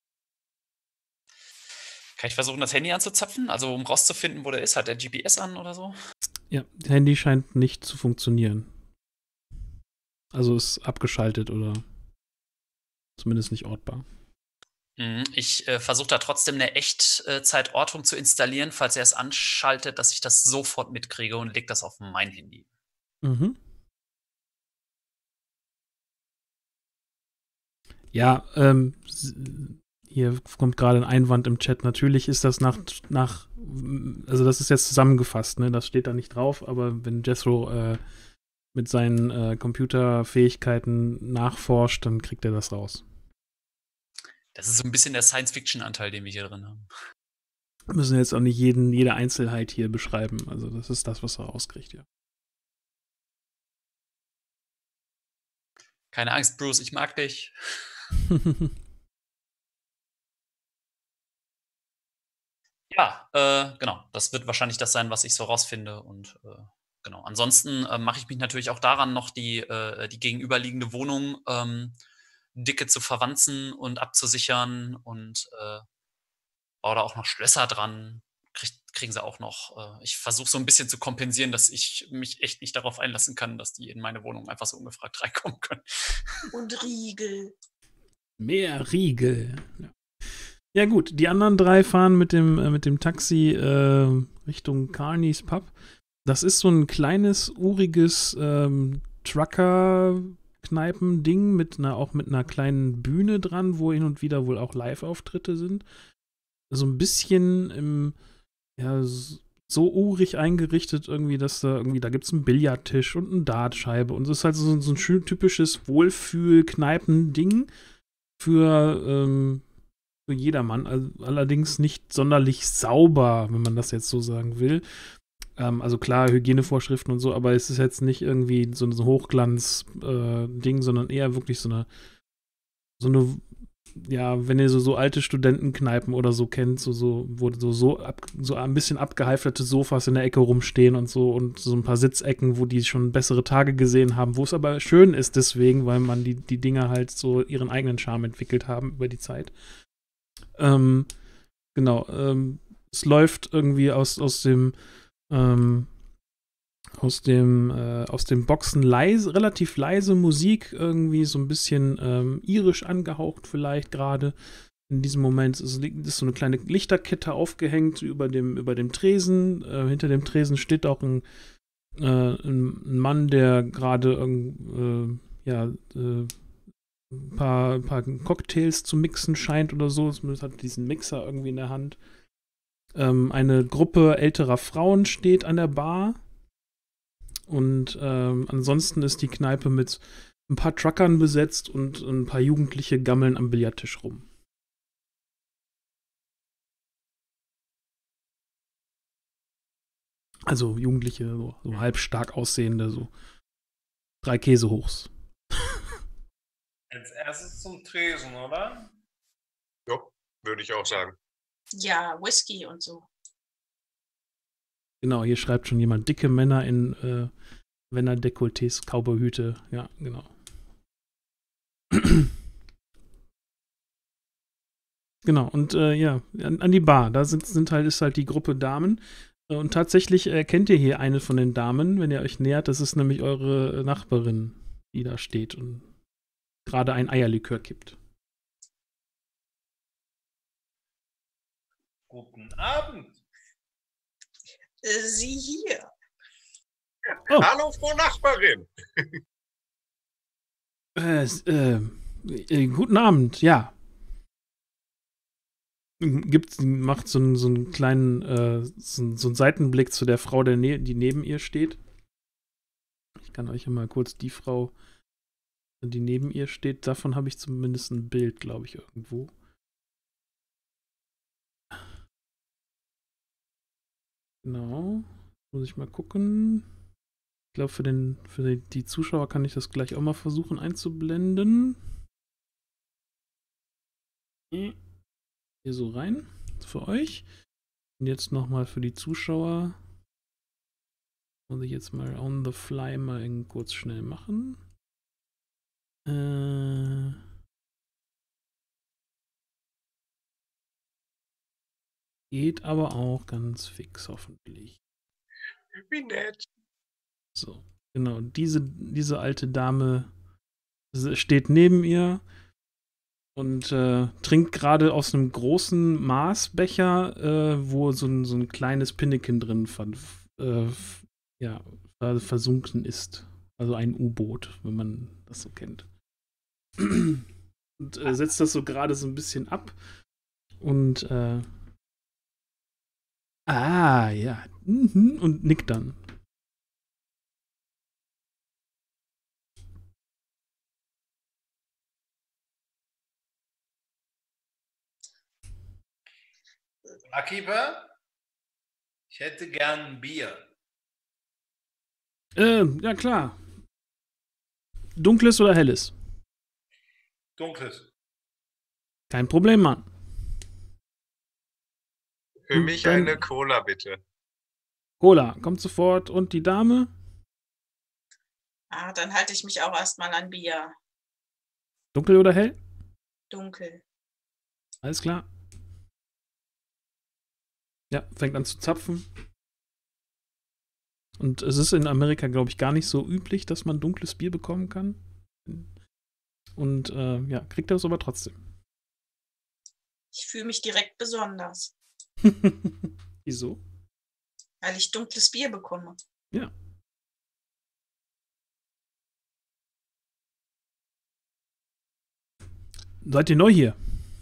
[SPEAKER 3] Kann ich versuchen, das Handy anzuzapfen? Also um rauszufinden, wo der ist? Hat der GPS an oder so?
[SPEAKER 1] Ja, das Handy scheint nicht zu funktionieren. Also ist abgeschaltet oder zumindest nicht ortbar.
[SPEAKER 3] Ich versuche da trotzdem eine Echtzeitortung zu installieren, falls er es anschaltet, dass ich das sofort mitkriege und leg das auf mein Handy.
[SPEAKER 1] Mhm. Ja, hier kommt gerade ein Einwand im Chat. Natürlich ist das also das ist jetzt zusammengefasst, ne? Das steht da nicht drauf, aber wenn Jethro mit seinen Computerfähigkeiten nachforscht, dann kriegt er das raus.
[SPEAKER 3] Das ist so ein bisschen der Science-Fiction-Anteil, den wir hier drin haben.
[SPEAKER 1] Wir müssen jetzt auch nicht jede Einzelheit hier beschreiben. Also das ist das, was er rauskriegt, ja.
[SPEAKER 3] Keine Angst, Bruce, ich mag dich. Ja, genau. Das wird wahrscheinlich das sein, was ich so rausfinde. Und genau. Ansonsten mache ich mich natürlich auch daran, noch die gegenüberliegende Wohnung dicke zu verwanzen und abzusichern und baue da auch noch Schlösser dran. Kriegen sie auch noch. Ich versuche so ein bisschen zu kompensieren, dass ich mich echt nicht darauf einlassen kann, dass die in meine Wohnung einfach so ungefragt reinkommen können.
[SPEAKER 4] Und Riegel.
[SPEAKER 1] Mehr Riegel. Ja gut, die anderen 3 fahren mit dem Taxi Richtung Carneys Pub. Das ist so ein kleines, uriges Trucker-Kneipen-Ding auch mit einer kleinen Bühne dran, wo hin und wieder wohl auch Live-Auftritte sind. So ein bisschen so urig eingerichtet irgendwie, dass da gibt es einen Billardtisch und eine Dartscheibe und es ist halt so ein schön typisches Wohlfühl-Kneipen-Ding für jedermann, allerdings nicht sonderlich sauber, wenn man das jetzt so sagen will. Also klar, Hygienevorschriften und so, aber es ist jetzt nicht irgendwie so ein Hochglanz-Ding, sondern eher wirklich so eine, ja, wenn ihr so alte Studentenkneipen oder so kennt, wo so ein bisschen abgehalfterte Sofas in der Ecke rumstehen und so ein paar Sitzecken, wo die schon bessere Tage gesehen haben, wo es aber schön ist deswegen, weil man die Dinger halt so ihren eigenen Charme entwickelt haben über die Zeit. Genau, es läuft irgendwie aus dem Boxen relativ leise Musik, irgendwie so ein bisschen irisch angehaucht vielleicht gerade. In diesem Moment ist so eine kleine Lichterkette aufgehängt über dem Tresen. Hinter dem Tresen steht auch ein Mann, der gerade ein paar Cocktails zu mixen scheint oder so. Zumindest hat diesen Mixer irgendwie in der Hand. Eine Gruppe älterer Frauen steht an der Bar. Und ansonsten ist die Kneipe mit ein paar Truckern besetzt und ein paar Jugendliche gammeln am Billardtisch rum. Also Jugendliche, so halb stark aussehende, so 3 Käsehochs.
[SPEAKER 5] Als erstes zum Tresen, oder?
[SPEAKER 2] Ja, würde ich auch sagen.
[SPEAKER 4] Ja, Whisky und so.
[SPEAKER 1] Genau, hier schreibt schon jemand, dicke Männer in Männer-Dekolletés, Cowboyhüte. Ja, genau. Genau, und ja, an die Bar. Da ist halt die Gruppe Damen. Und tatsächlich erkennt ihr hier eine von den Damen, wenn ihr euch nähert. Das ist nämlich eure Nachbarin, die da steht und gerade ein Eierlikör kippt.
[SPEAKER 5] Guten Abend.
[SPEAKER 4] Sie hier.
[SPEAKER 1] Oh.
[SPEAKER 2] Hallo, Frau Nachbarin.
[SPEAKER 1] Guten Abend, ja. Macht so einen kleinen so einen Seitenblick zu der Frau, die neben ihr steht. Ich kann euch ja mal kurz die Frau, die neben ihr steht, davon habe ich zumindest ein Bild, glaube ich, irgendwo. Genau. Muss ich mal gucken. Ich glaube, für die Zuschauer kann ich das gleich auch mal versuchen einzublenden. Hier so rein. Für euch. Und jetzt nochmal für die Zuschauer. Muss ich jetzt mal on the fly mal kurz schnell machen. Geht aber auch ganz fix, hoffentlich.
[SPEAKER 2] Wie nett.
[SPEAKER 1] So, genau. Diese alte Dame steht neben ihr und trinkt gerade aus einem großen Maßbecher, wo so ein kleines Pinneken drin versunken ist. Also ein U-Boot, wenn man das so kennt. Und setzt das so gerade so ein bisschen ab. Und ja. Und nickt dann.
[SPEAKER 5] Barkeeper, ich hätte gern ein Bier.
[SPEAKER 1] Ja, klar. Dunkles oder helles?
[SPEAKER 5] Dunkles.
[SPEAKER 1] Kein Problem, Mann.
[SPEAKER 2] Für mich
[SPEAKER 1] Dann-
[SPEAKER 2] eine Cola, bitte.
[SPEAKER 1] Cola, kommt sofort. Und die Dame?
[SPEAKER 4] Ah, dann halte ich mich auch erstmal an Bier.
[SPEAKER 1] Dunkel oder hell?
[SPEAKER 4] Dunkel.
[SPEAKER 1] Alles klar. Ja, fängt an zu zapfen. Und es ist in Amerika, glaube ich, gar nicht so üblich, dass man dunkles Bier bekommen kann. Und ja, kriegt das aber trotzdem.
[SPEAKER 4] Ich fühle mich direkt besonders,
[SPEAKER 1] Wieso?
[SPEAKER 4] weil ich dunkles Bier bekomme.
[SPEAKER 1] Ja. Seid ihr neu hier?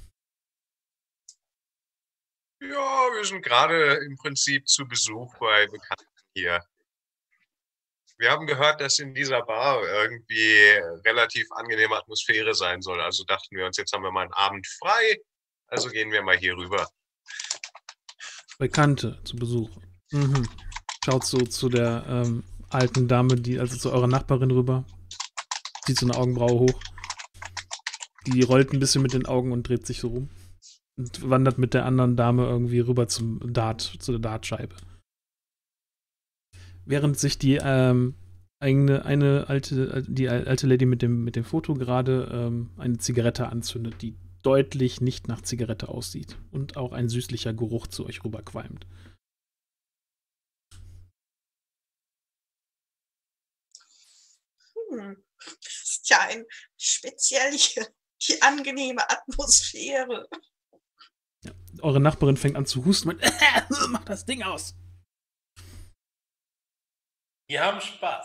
[SPEAKER 2] Ja, wir sind gerade im Prinzip zu Besuch bei Bekannten hier. Wir haben gehört, dass in dieser Bar irgendwie relativ angenehme Atmosphäre sein soll. Also dachten wir uns, jetzt haben wir mal einen Abend frei. Also gehen wir mal hier rüber.
[SPEAKER 1] Bekannte zu Besuch. Mhm. Schaut so zu der alten Dame, also zu eurer Nachbarin rüber. Zieht so eine Augenbraue hoch. Die rollt ein bisschen mit den Augen und dreht sich so rum. Und wandert mit der anderen Dame irgendwie rüber zu der Dartscheibe. Während sich die alte Lady mit dem Foto gerade eine Zigarette anzündet, die deutlich nicht nach Zigarette aussieht und auch ein süßlicher Geruch zu euch rüberqualmt.
[SPEAKER 4] Das ist ja ein speziell hier, die angenehme Atmosphäre.
[SPEAKER 1] Ja. Eure Nachbarin fängt an zu husten und mach das Ding aus.
[SPEAKER 5] Wir haben Spaß.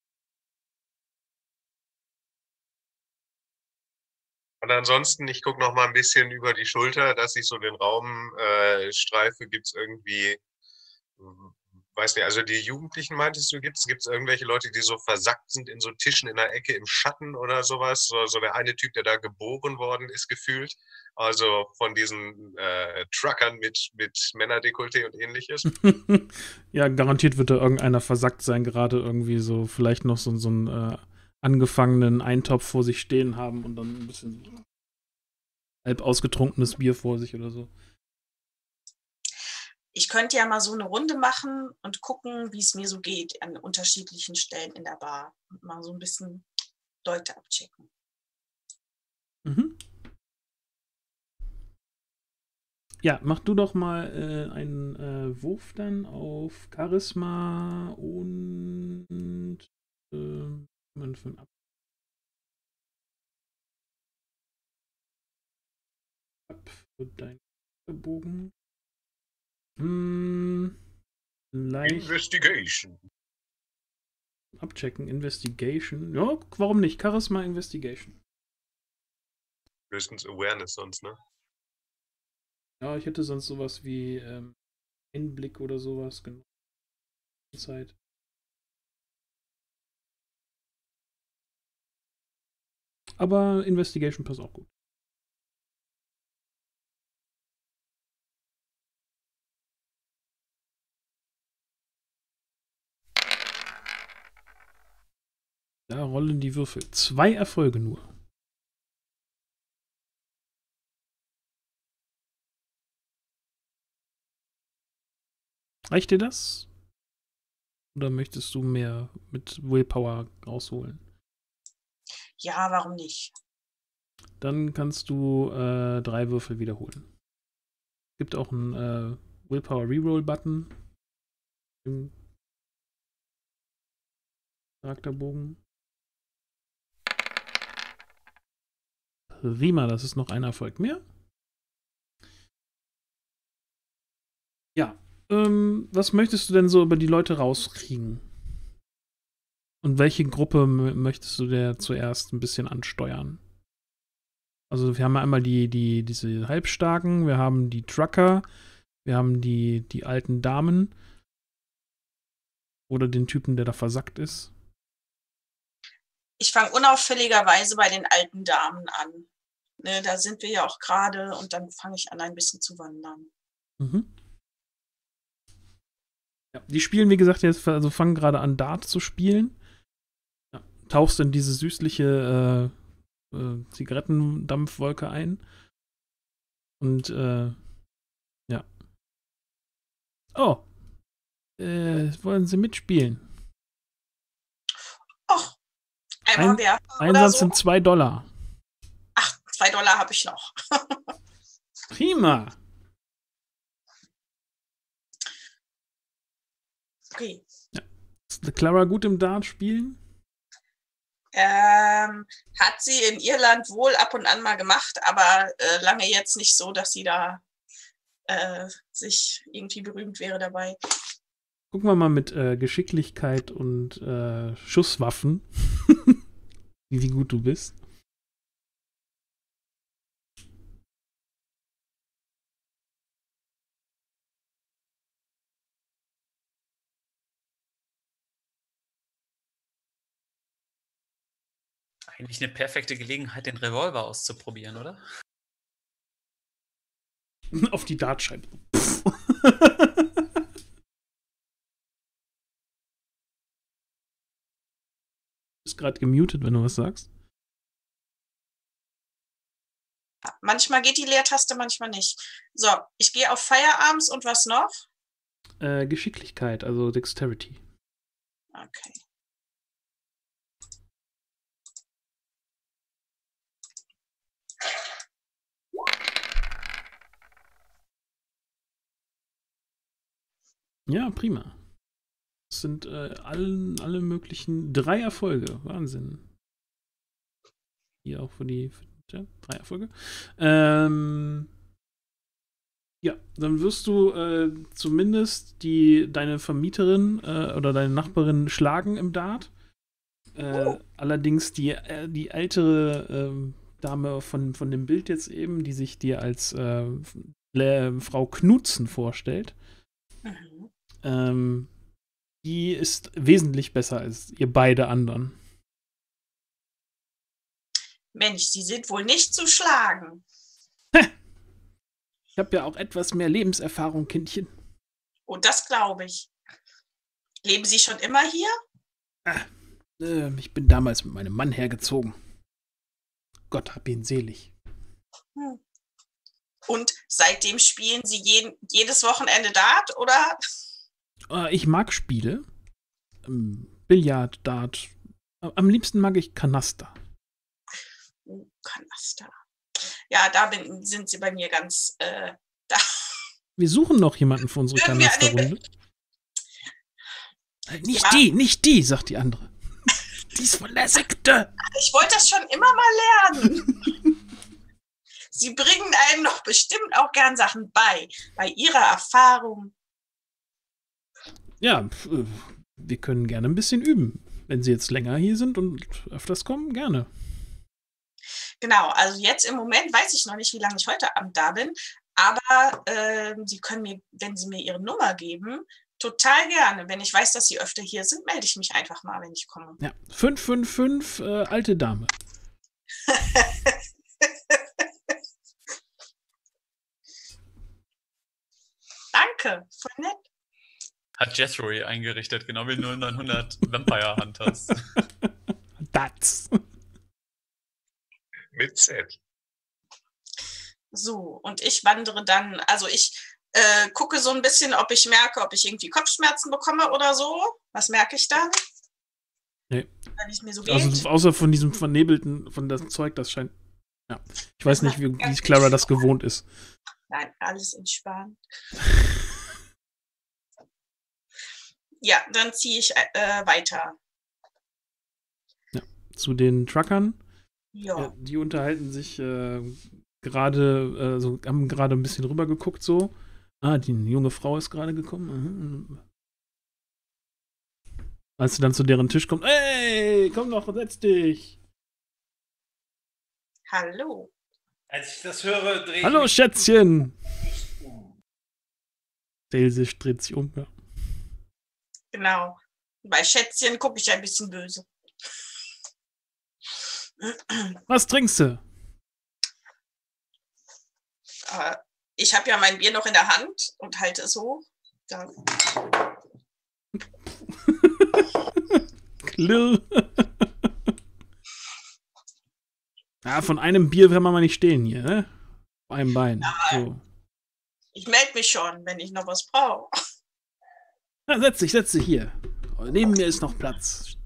[SPEAKER 2] Und ansonsten, ich gucke noch mal ein bisschen über die Schulter, dass ich so den Raum streife. Gibt es irgendwie weiß nicht, also die Jugendlichen meintest du, gibt's irgendwelche Leute, die so versackt sind in so Tischen in der Ecke im Schatten oder sowas? So der eine Typ, der da geboren worden ist, gefühlt. Also von diesen Truckern mit Männerdekolleté und ähnliches.
[SPEAKER 1] Ja, garantiert wird da irgendeiner versackt sein, gerade irgendwie so, vielleicht noch so einen angefangenen Eintopf vor sich stehen haben und dann ein bisschen halb ausgetrunkenes Bier vor sich oder so.
[SPEAKER 4] Ich könnte ja mal so eine Runde machen und gucken, wie es mir so geht an unterschiedlichen Stellen in der Bar. Und mal so ein bisschen Leute abchecken.
[SPEAKER 1] Mhm. Ja, mach du doch mal einen Wurf dann auf Charisma und für einen Ab für deinen Bogen. Leicht
[SPEAKER 2] Investigation.
[SPEAKER 1] abchecken, Investigation. Ja, warum nicht? Charisma, Investigation.
[SPEAKER 2] Höchstens Awareness sonst, ne?
[SPEAKER 1] Ja, ich hätte sonst sowas wie Einblick oder sowas. Genau. Zeit. Aber Investigation passt auch gut. Da rollen die Würfel. 2 Erfolge nur. Reicht dir das? Oder möchtest du mehr mit Willpower rausholen?
[SPEAKER 4] Ja, warum nicht?
[SPEAKER 1] Dann kannst du 3 Würfel wiederholen. Gibt auch einen Willpower Reroll-Button im Charakterbogen. Prima, das ist noch ein Erfolg mehr. Ja, was möchtest du denn so über die Leute rauskriegen? Und welche Gruppe möchtest du der zuerst ein bisschen ansteuern? Also wir haben einmal diese Halbstarken, wir haben die Trucker, wir haben die alten Damen oder den Typen, der da versackt ist.
[SPEAKER 4] Ich fange unauffälligerweise bei den alten Damen an. Ne, da sind wir ja auch gerade und dann fange ich an, ein bisschen zu wandern.
[SPEAKER 1] Mhm. Ja, die spielen, wie gesagt, jetzt, also fangen gerade an, Dart zu spielen. Ja, tauchst in diese süßliche Zigarettendampfwolke ein. Und, ja. Oh, wollen sie mitspielen?
[SPEAKER 4] Och, einmal werfen oder
[SPEAKER 1] Einsatz
[SPEAKER 4] so.
[SPEAKER 1] sind $2.
[SPEAKER 4] Ach, $2 habe ich noch.
[SPEAKER 1] Prima.
[SPEAKER 4] Okay.
[SPEAKER 1] Ist Clara gut im Dart spielen?
[SPEAKER 4] Hat sie in Irland wohl ab und an mal gemacht, aber lange jetzt nicht so, dass sie da sich irgendwie berühmt wäre dabei.
[SPEAKER 1] Gucken wir mal mit Geschicklichkeit und Schusswaffen, wie gut du bist.
[SPEAKER 3] Eigentlich eine perfekte Gelegenheit, den Revolver auszuprobieren, oder?
[SPEAKER 1] Auf die Dartscheibe. Du bist gerade gemutet, wenn du was sagst.
[SPEAKER 4] Manchmal geht die Leertaste, manchmal nicht. So, ich gehe auf Firearms und was noch?
[SPEAKER 1] Geschicklichkeit, also Dexterity.
[SPEAKER 4] Okay.
[SPEAKER 1] Ja, prima. Das sind alle möglichen 3 Erfolge. Wahnsinn. Hier auch für die 3 Erfolge. Ja, dann wirst du zumindest deine Vermieterin oder deine Nachbarin schlagen im Dart. Allerdings die ältere Dame von dem Bild jetzt eben, die sich dir als Frau Knutzen vorstellt,
[SPEAKER 4] Mhm.
[SPEAKER 1] Die ist wesentlich besser als ihr beide anderen.
[SPEAKER 4] Mensch, Sie sind wohl nicht zu schlagen.
[SPEAKER 1] Ich habe ja auch etwas mehr Lebenserfahrung, Kindchen.
[SPEAKER 4] Und das glaube ich. Leben Sie schon immer hier?
[SPEAKER 1] Ich bin damals mit meinem Mann hergezogen. Gott hab ihn selig.
[SPEAKER 4] Und seitdem spielen Sie jedes Wochenende Dart, oder?
[SPEAKER 1] Ich mag Spiele. Billard, Dart. Am liebsten mag ich Kanaster.
[SPEAKER 4] Kanaster. Ja, da sind Sie bei mir ganz da.
[SPEAKER 1] Wir suchen noch jemanden für unsere
[SPEAKER 4] Können wir an den-
[SPEAKER 1] Kanasterrunde. Nicht die, sagt die andere. Die ist von der Sekte.
[SPEAKER 4] Ich wollte das schon immer mal lernen. Sie bringen einem doch bestimmt auch gern Sachen bei Ihrer Erfahrung.
[SPEAKER 1] Ja, wir können gerne ein bisschen üben. Wenn Sie jetzt länger hier sind und öfters kommen, gerne.
[SPEAKER 4] Genau, also jetzt im Moment weiß ich noch nicht, wie lange ich heute Abend da bin, aber Sie können mir, wenn Sie mir Ihre Nummer geben, total gerne. Wenn ich weiß, dass Sie öfter hier sind, melde ich mich einfach mal, wenn ich komme.
[SPEAKER 1] Ja, 555, alte Dame.
[SPEAKER 4] Danke, voll nett.
[SPEAKER 3] Hat Jethro eingerichtet, genau wie 0900 Vampire Hunters.
[SPEAKER 1] Das.
[SPEAKER 2] Mit Z.
[SPEAKER 4] So, und ich wandere dann, also ich gucke so ein bisschen, ob ich merke, ob ich irgendwie Kopfschmerzen bekomme oder so. Was merke ich dann?
[SPEAKER 1] Nee.
[SPEAKER 4] Wenn es mir so geht.
[SPEAKER 1] Also, außer von diesem vernebelten, von das Zeug, das scheint. Ja. Ich weiß nicht, wie Clara das gewohnt ist.
[SPEAKER 4] Nein, alles entspannt. Ja, dann ziehe ich weiter.
[SPEAKER 1] Zu den Truckern.
[SPEAKER 4] Ja.
[SPEAKER 1] Die unterhalten sich gerade, haben gerade ein bisschen rüber geguckt so. Die junge Frau ist gerade gekommen. Als sie dann zu deren Tisch kommt, hey, komm doch, setz dich.
[SPEAKER 4] Hallo.
[SPEAKER 5] Als ich das höre, drehe ich
[SPEAKER 1] Hallo,
[SPEAKER 5] mich
[SPEAKER 1] Schätzchen.
[SPEAKER 5] um.
[SPEAKER 1] Daisy dreht sich um, ja.
[SPEAKER 4] Genau. Bei Schätzchen gucke ich ein bisschen böse.
[SPEAKER 1] Was trinkst du?
[SPEAKER 4] Ich habe ja mein Bier noch in der Hand und halte es hoch. Da.
[SPEAKER 1] Klirr. Ja, von einem Bier kann man mal nicht stehen hier, ne? Auf einem Bein. So.
[SPEAKER 4] Ich melde mich schon, wenn ich noch was brauche.
[SPEAKER 1] Ja, setz dich hier. Neben mir ist noch Platz.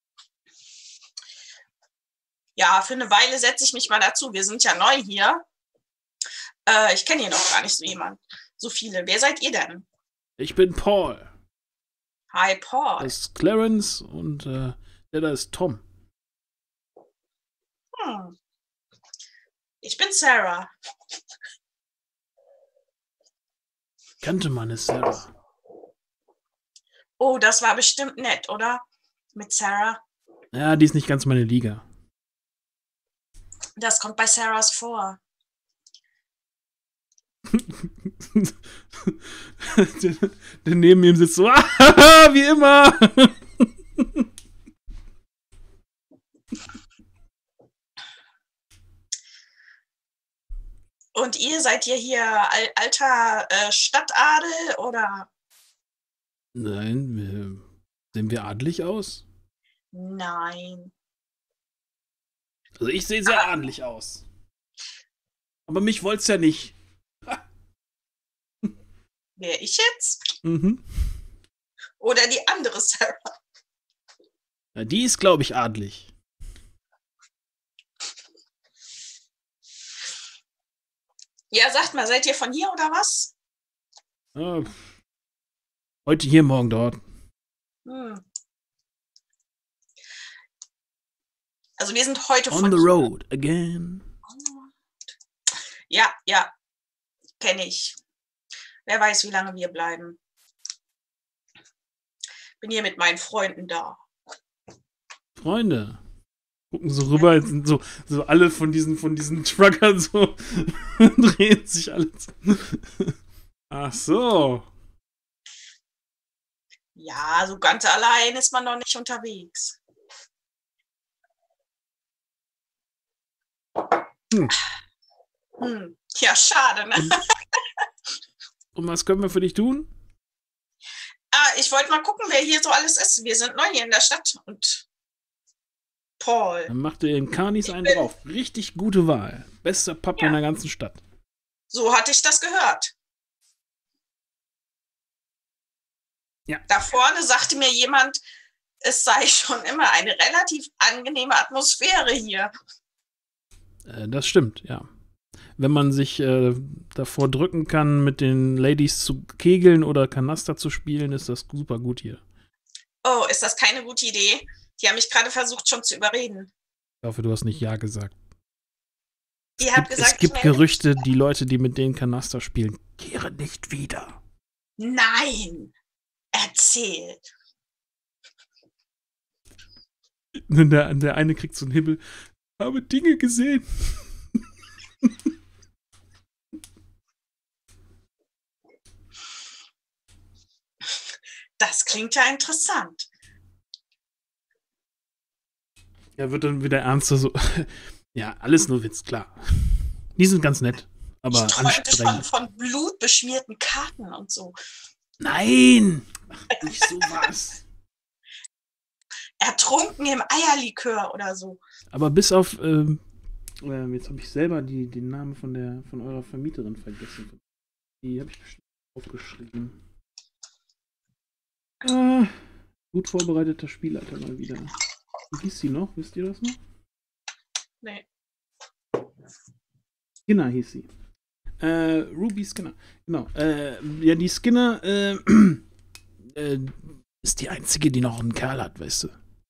[SPEAKER 4] Ja, für eine Weile setze ich mich mal dazu. Wir sind ja neu hier. Ich kenne hier noch gar nicht so viele. Wer seid ihr denn?
[SPEAKER 1] Ich bin Paul.
[SPEAKER 4] Hi, Paul.
[SPEAKER 1] Das ist Clarence und der da ist Tom.
[SPEAKER 4] Ich bin Sarah.
[SPEAKER 1] Kannte man es, Sarah.
[SPEAKER 4] Oh, das war bestimmt nett, oder? Mit Sarah.
[SPEAKER 1] Ja, die ist nicht ganz meine Liga.
[SPEAKER 4] Das kommt bei Sarahs vor.
[SPEAKER 1] der neben ihm sitzt so, wie immer.
[SPEAKER 4] Und ihr seid ihr hier alter Stadtadel oder?
[SPEAKER 1] Nein, sehen wir adelig aus?
[SPEAKER 4] Nein.
[SPEAKER 1] Also ich sehe sehr adelig aus. Aber mich wollt's ja nicht.
[SPEAKER 4] Wer, ich jetzt?
[SPEAKER 1] Mhm.
[SPEAKER 4] Oder die andere Sarah?
[SPEAKER 1] Ja, die ist, glaube ich, adelig.
[SPEAKER 4] Ja, sagt mal, seid ihr von hier oder was?
[SPEAKER 1] Ja, heute hier, morgen dort.
[SPEAKER 4] Also wir sind heute
[SPEAKER 1] On
[SPEAKER 4] von
[SPEAKER 1] the
[SPEAKER 4] hier.
[SPEAKER 1] road again.
[SPEAKER 4] Ja, kenne ich. Wer weiß, wie lange wir bleiben. Bin hier mit meinen Freunden da.
[SPEAKER 1] Freunde. Gucken so rüber, jetzt sind so alle von diesen Truckern so drehen sich alle. Ach so.
[SPEAKER 4] Ja, so ganz allein ist man noch nicht unterwegs. Ja, schade, ne?
[SPEAKER 1] Und was können wir für dich tun?
[SPEAKER 4] Ich wollte mal gucken, wer hier so alles ist. Wir sind neu hier in der Stadt. Und Paul.
[SPEAKER 1] Dann macht ihr den Kanis einen drauf. Richtig gute Wahl. Bester Pub in der ganzen Stadt.
[SPEAKER 4] So hatte ich das gehört.
[SPEAKER 1] Ja.
[SPEAKER 4] Da vorne sagte mir jemand, es sei schon immer eine relativ angenehme Atmosphäre hier.
[SPEAKER 1] Das stimmt, ja. Wenn man sich davor drücken kann, mit den Ladies zu kegeln oder Kanaster zu spielen, ist das super gut hier.
[SPEAKER 4] Oh, ist das keine gute Idee? Die haben mich gerade versucht, schon zu überreden.
[SPEAKER 1] Ich hoffe, du hast nicht Ja gesagt.
[SPEAKER 4] Es
[SPEAKER 1] gibt Gerüchte, die Leute, die mit denen Kanaster spielen, kehren nicht wieder.
[SPEAKER 4] Nein! Erzähl!
[SPEAKER 1] Der eine kriegt so einen Himmel. Habe Dinge gesehen.
[SPEAKER 4] Das klingt ja interessant.
[SPEAKER 1] Er wird dann wieder ernster so. Ja, alles nur Witz, klar. Die sind ganz nett, aber
[SPEAKER 4] ich träumte schon
[SPEAKER 1] anstrengend.
[SPEAKER 4] von blutbeschmierten Karten und so.
[SPEAKER 1] Nein! Mach nicht sowas.
[SPEAKER 4] Ertrunken im Eierlikör oder so.
[SPEAKER 1] Aber bis auf, jetzt habe ich selber den Namen von eurer Vermieterin vergessen. Die habe ich bestimmt aufgeschrieben. Gut vorbereiteter Spielleiter mal wieder. Wie hieß sie noch? Wisst ihr das noch?
[SPEAKER 4] Nee.
[SPEAKER 1] Skinner hieß sie. Ruby Skinner. Genau. Ja, die Skinner ist die einzige, die noch einen Kerl hat, weißt du.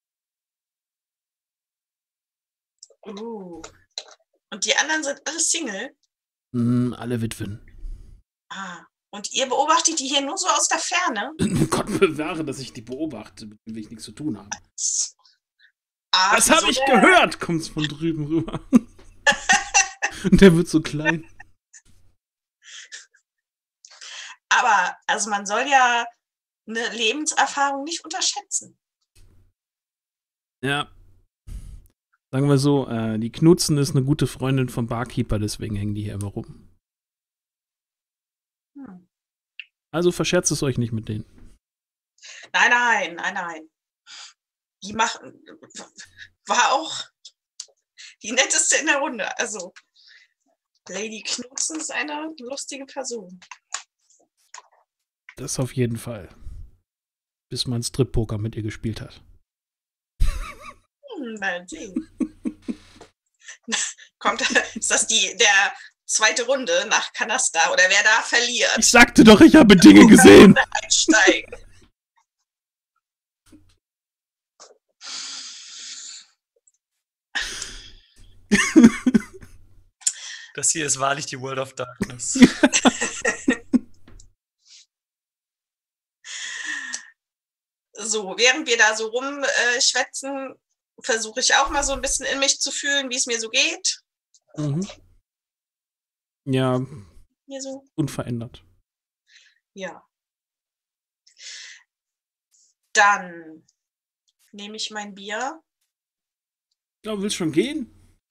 [SPEAKER 4] Und die anderen sind alle Single?
[SPEAKER 1] Alle Witwen.
[SPEAKER 4] Und ihr beobachtet die hier nur so aus der Ferne?
[SPEAKER 1] Gott bewahre, dass ich die beobachte, mit dem will ich nichts zu tun haben. Das habe ich gehört, kommt's von drüben rüber. Und der wird so klein.
[SPEAKER 4] Aber, also man soll ja eine Lebenserfahrung nicht unterschätzen.
[SPEAKER 1] Ja. Sagen wir so, die Knutzen ist eine gute Freundin vom Barkeeper, deswegen hängen die hier immer rum. Also verscherzt es euch nicht mit denen.
[SPEAKER 4] Nein. Die war auch die netteste in der Runde. Also, Lady Knutzen ist eine lustige Person.
[SPEAKER 1] Das auf jeden Fall. Bis man Strip-Poker mit ihr gespielt hat.
[SPEAKER 4] Mal sehen. Ist das der zweite Runde nach Kanaster oder wer da verliert?
[SPEAKER 1] Ich sagte doch, ich habe Dinge gesehen.
[SPEAKER 4] Einsteigen.
[SPEAKER 3] Das hier ist wahrlich die World of Darkness.
[SPEAKER 4] So, während wir da so rumschwätzen, versuche ich auch mal so ein bisschen in mich zu fühlen, wie es mir so geht.
[SPEAKER 1] Mhm. Ja,
[SPEAKER 4] Hier so.
[SPEAKER 1] unverändert.
[SPEAKER 4] Ja. Dann nehme ich mein Bier.
[SPEAKER 1] Ich glaube, willst du schon gehen?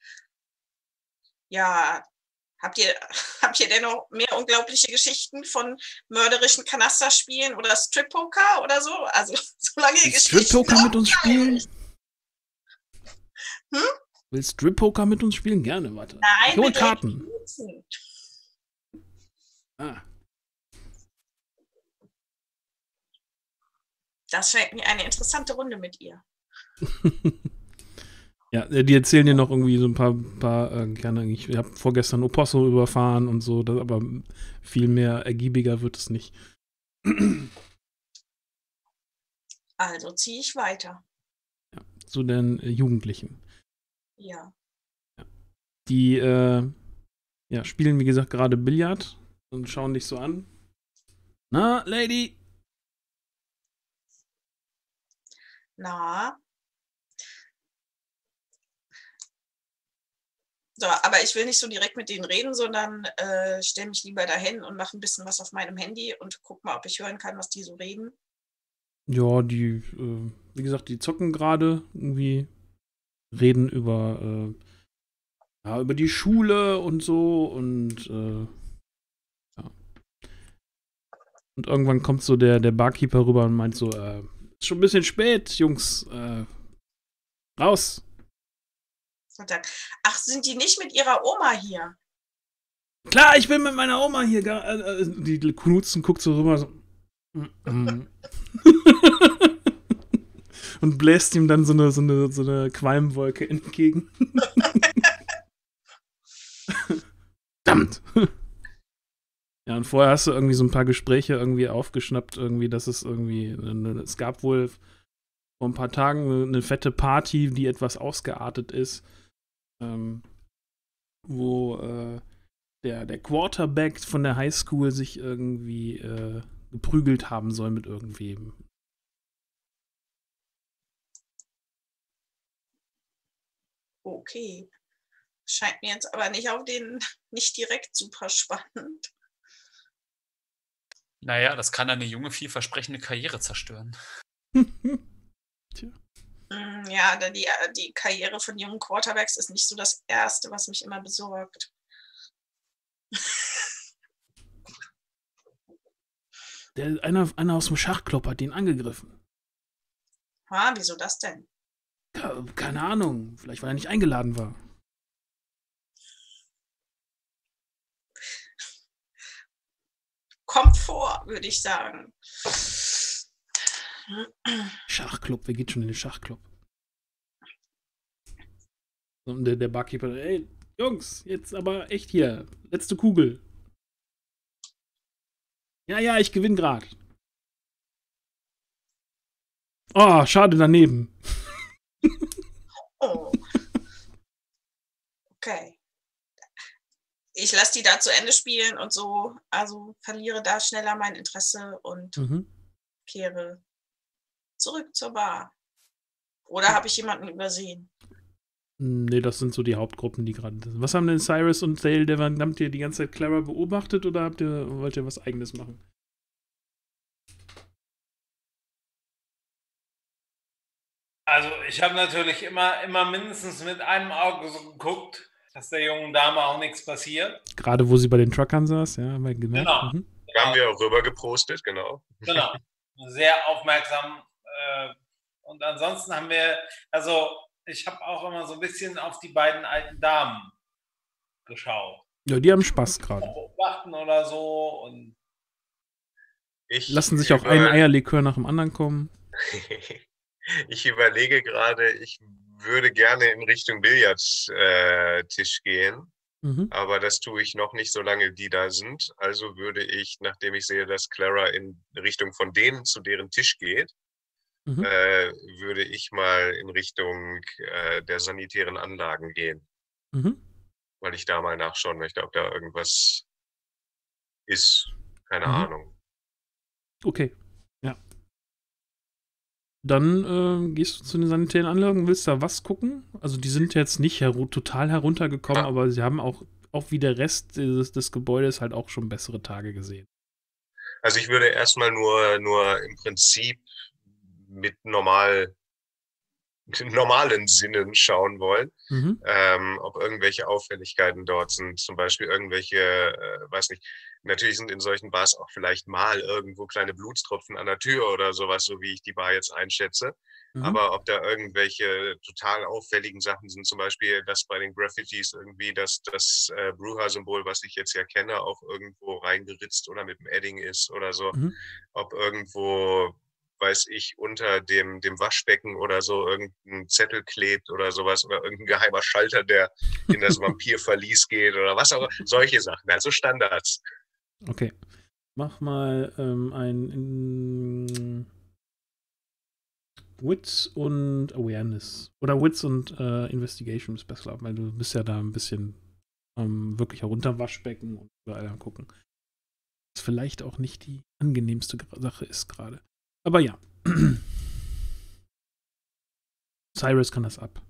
[SPEAKER 4] Ja, habt ihr denn noch mehr unglaubliche Geschichten von mörderischen Kanasterspielen oder Strip-Poker oder so? Also, solange ihr Geschichten
[SPEAKER 1] Strip-Poker mit uns spielen?
[SPEAKER 4] Hm?
[SPEAKER 1] Willst Strip-Poker mit uns spielen? Gerne, warte.
[SPEAKER 4] Nein,
[SPEAKER 1] ich hol
[SPEAKER 4] mit
[SPEAKER 1] Karten.
[SPEAKER 4] Das scheint mir eine interessante Runde mit ihr.
[SPEAKER 1] Ja, die erzählen dir noch irgendwie so ein paar gerne. Ich habe vorgestern Opossum überfahren und so, aber viel mehr ergiebiger wird es nicht.
[SPEAKER 4] Also ziehe ich weiter.
[SPEAKER 1] Ja, zu den Jugendlichen.
[SPEAKER 4] Ja.
[SPEAKER 1] Die spielen, wie gesagt, gerade Billard und schauen dich so an. Na, Lady?
[SPEAKER 4] Na. So, aber ich will nicht so direkt mit denen reden, sondern stelle mich lieber dahin und mache ein bisschen was auf meinem Handy und guck mal, ob ich hören kann, was die so reden.
[SPEAKER 1] Ja, wie gesagt, die zocken gerade irgendwie, reden über die Schule und so und ja. Und irgendwann kommt so der Barkeeper rüber und meint so, ist schon ein bisschen spät, Jungs, raus.
[SPEAKER 4] Und dann, ach, sind die nicht mit ihrer Oma hier?
[SPEAKER 1] Klar, ich bin mit meiner Oma hier. Die Knutzen guckt so rüber so. Und bläst ihm dann so eine Qualmwolke entgegen. Verdammt! Ja, und vorher hast du irgendwie so ein paar Gespräche irgendwie aufgeschnappt, irgendwie, dass es irgendwie, es gab wohl vor ein paar Tagen eine fette Party, die etwas ausgeartet ist, wo der Quarterback von der Highschool sich irgendwie geprügelt haben soll mit irgendwem.
[SPEAKER 4] Okay. Scheint mir jetzt aber nicht direkt super spannend.
[SPEAKER 3] Naja, das kann eine junge, vielversprechende Karriere zerstören.
[SPEAKER 4] Ja, die Karriere von jungen Quarterbacks ist nicht so das Erste, was mich immer besorgt.
[SPEAKER 1] Einer aus dem Schachclub hat ihn angegriffen.
[SPEAKER 4] Wieso das denn?
[SPEAKER 1] Keine Ahnung, vielleicht weil er nicht eingeladen war.
[SPEAKER 4] Kommt vor, würde ich sagen.
[SPEAKER 1] Schachclub, wer geht schon in den Schachclub? Und der Barkeeper, ey, Jungs, jetzt aber echt hier, letzte Kugel. Ja, ich gewinne gerade. Oh, schade daneben.
[SPEAKER 4] Oh. Okay. Ich lasse die da zu Ende spielen und so, also verliere da schneller mein Interesse und kehre zurück zur Bar. Oder habe ich jemanden übersehen?
[SPEAKER 1] Nee, das sind so die Hauptgruppen, die gerade sind. Was haben denn Cyrus und Dale, habt ihr die ganze Zeit Clara beobachtet oder wollt ihr was Eigenes machen?
[SPEAKER 5] Also ich habe natürlich immer mindestens mit einem Auge so geguckt, dass der jungen Dame auch nichts passiert.
[SPEAKER 1] Gerade wo sie bei den Truckern saß, ja, haben wir gemerkt.
[SPEAKER 5] Genau.
[SPEAKER 2] Da haben wir auch rüber gepostet, genau.
[SPEAKER 5] Genau. Sehr aufmerksam. Und ansonsten haben wir, also ich habe auch immer so ein bisschen auf die beiden alten Damen geschaut.
[SPEAKER 1] Ja, die haben Spaß gerade.
[SPEAKER 5] Beobachten oder so. Und
[SPEAKER 1] lassen sich auch ein Eierlikör nach dem anderen kommen.
[SPEAKER 2] Ich überlege gerade, ich würde gerne in Richtung Billardtisch gehen. Aber das tue ich noch nicht, solange die da sind. Also würde ich, nachdem ich sehe, dass Clara in Richtung von denen zu deren Tisch geht, würde ich mal in Richtung der sanitären Anlagen gehen. Weil ich da mal nachschauen möchte, ob da irgendwas ist. Keine Ahnung.
[SPEAKER 1] Okay, ja. Dann gehst du zu den sanitären Anlagen, willst da was gucken? Also die sind jetzt nicht total heruntergekommen, aber sie haben auch wie der Rest des Gebäudes halt auch schon bessere Tage gesehen.
[SPEAKER 2] Also ich würde erstmal nur im Prinzip mit normalen Sinnen schauen wollen, ob irgendwelche Auffälligkeiten dort sind, zum Beispiel irgendwelche, weiß nicht, natürlich sind in solchen Bars auch vielleicht mal irgendwo kleine Blutstropfen an der Tür oder sowas, so wie ich die Bar jetzt einschätze. Aber ob da irgendwelche total auffälligen Sachen sind, zum Beispiel, dass bei den Graffitis irgendwie das Brewher-Symbol, was ich jetzt ja kenne, auch irgendwo reingeritzt oder mit dem Edding ist oder so. Ob irgendwo, weiß ich, unter dem Waschbecken oder so irgendein Zettel klebt oder sowas oder irgendein geheimer Schalter, der in das Vampirverlies geht oder was auch, solche Sachen, also Standards.
[SPEAKER 1] Okay. Mach mal ein Wits und Awareness. Oder Wits und Investigation ist besser, weil du bist ja da ein bisschen wirklich herunter Waschbecken und überall am gucken. Was vielleicht auch nicht die angenehmste Sache ist gerade. Aber ja. Cyrus kann das ab.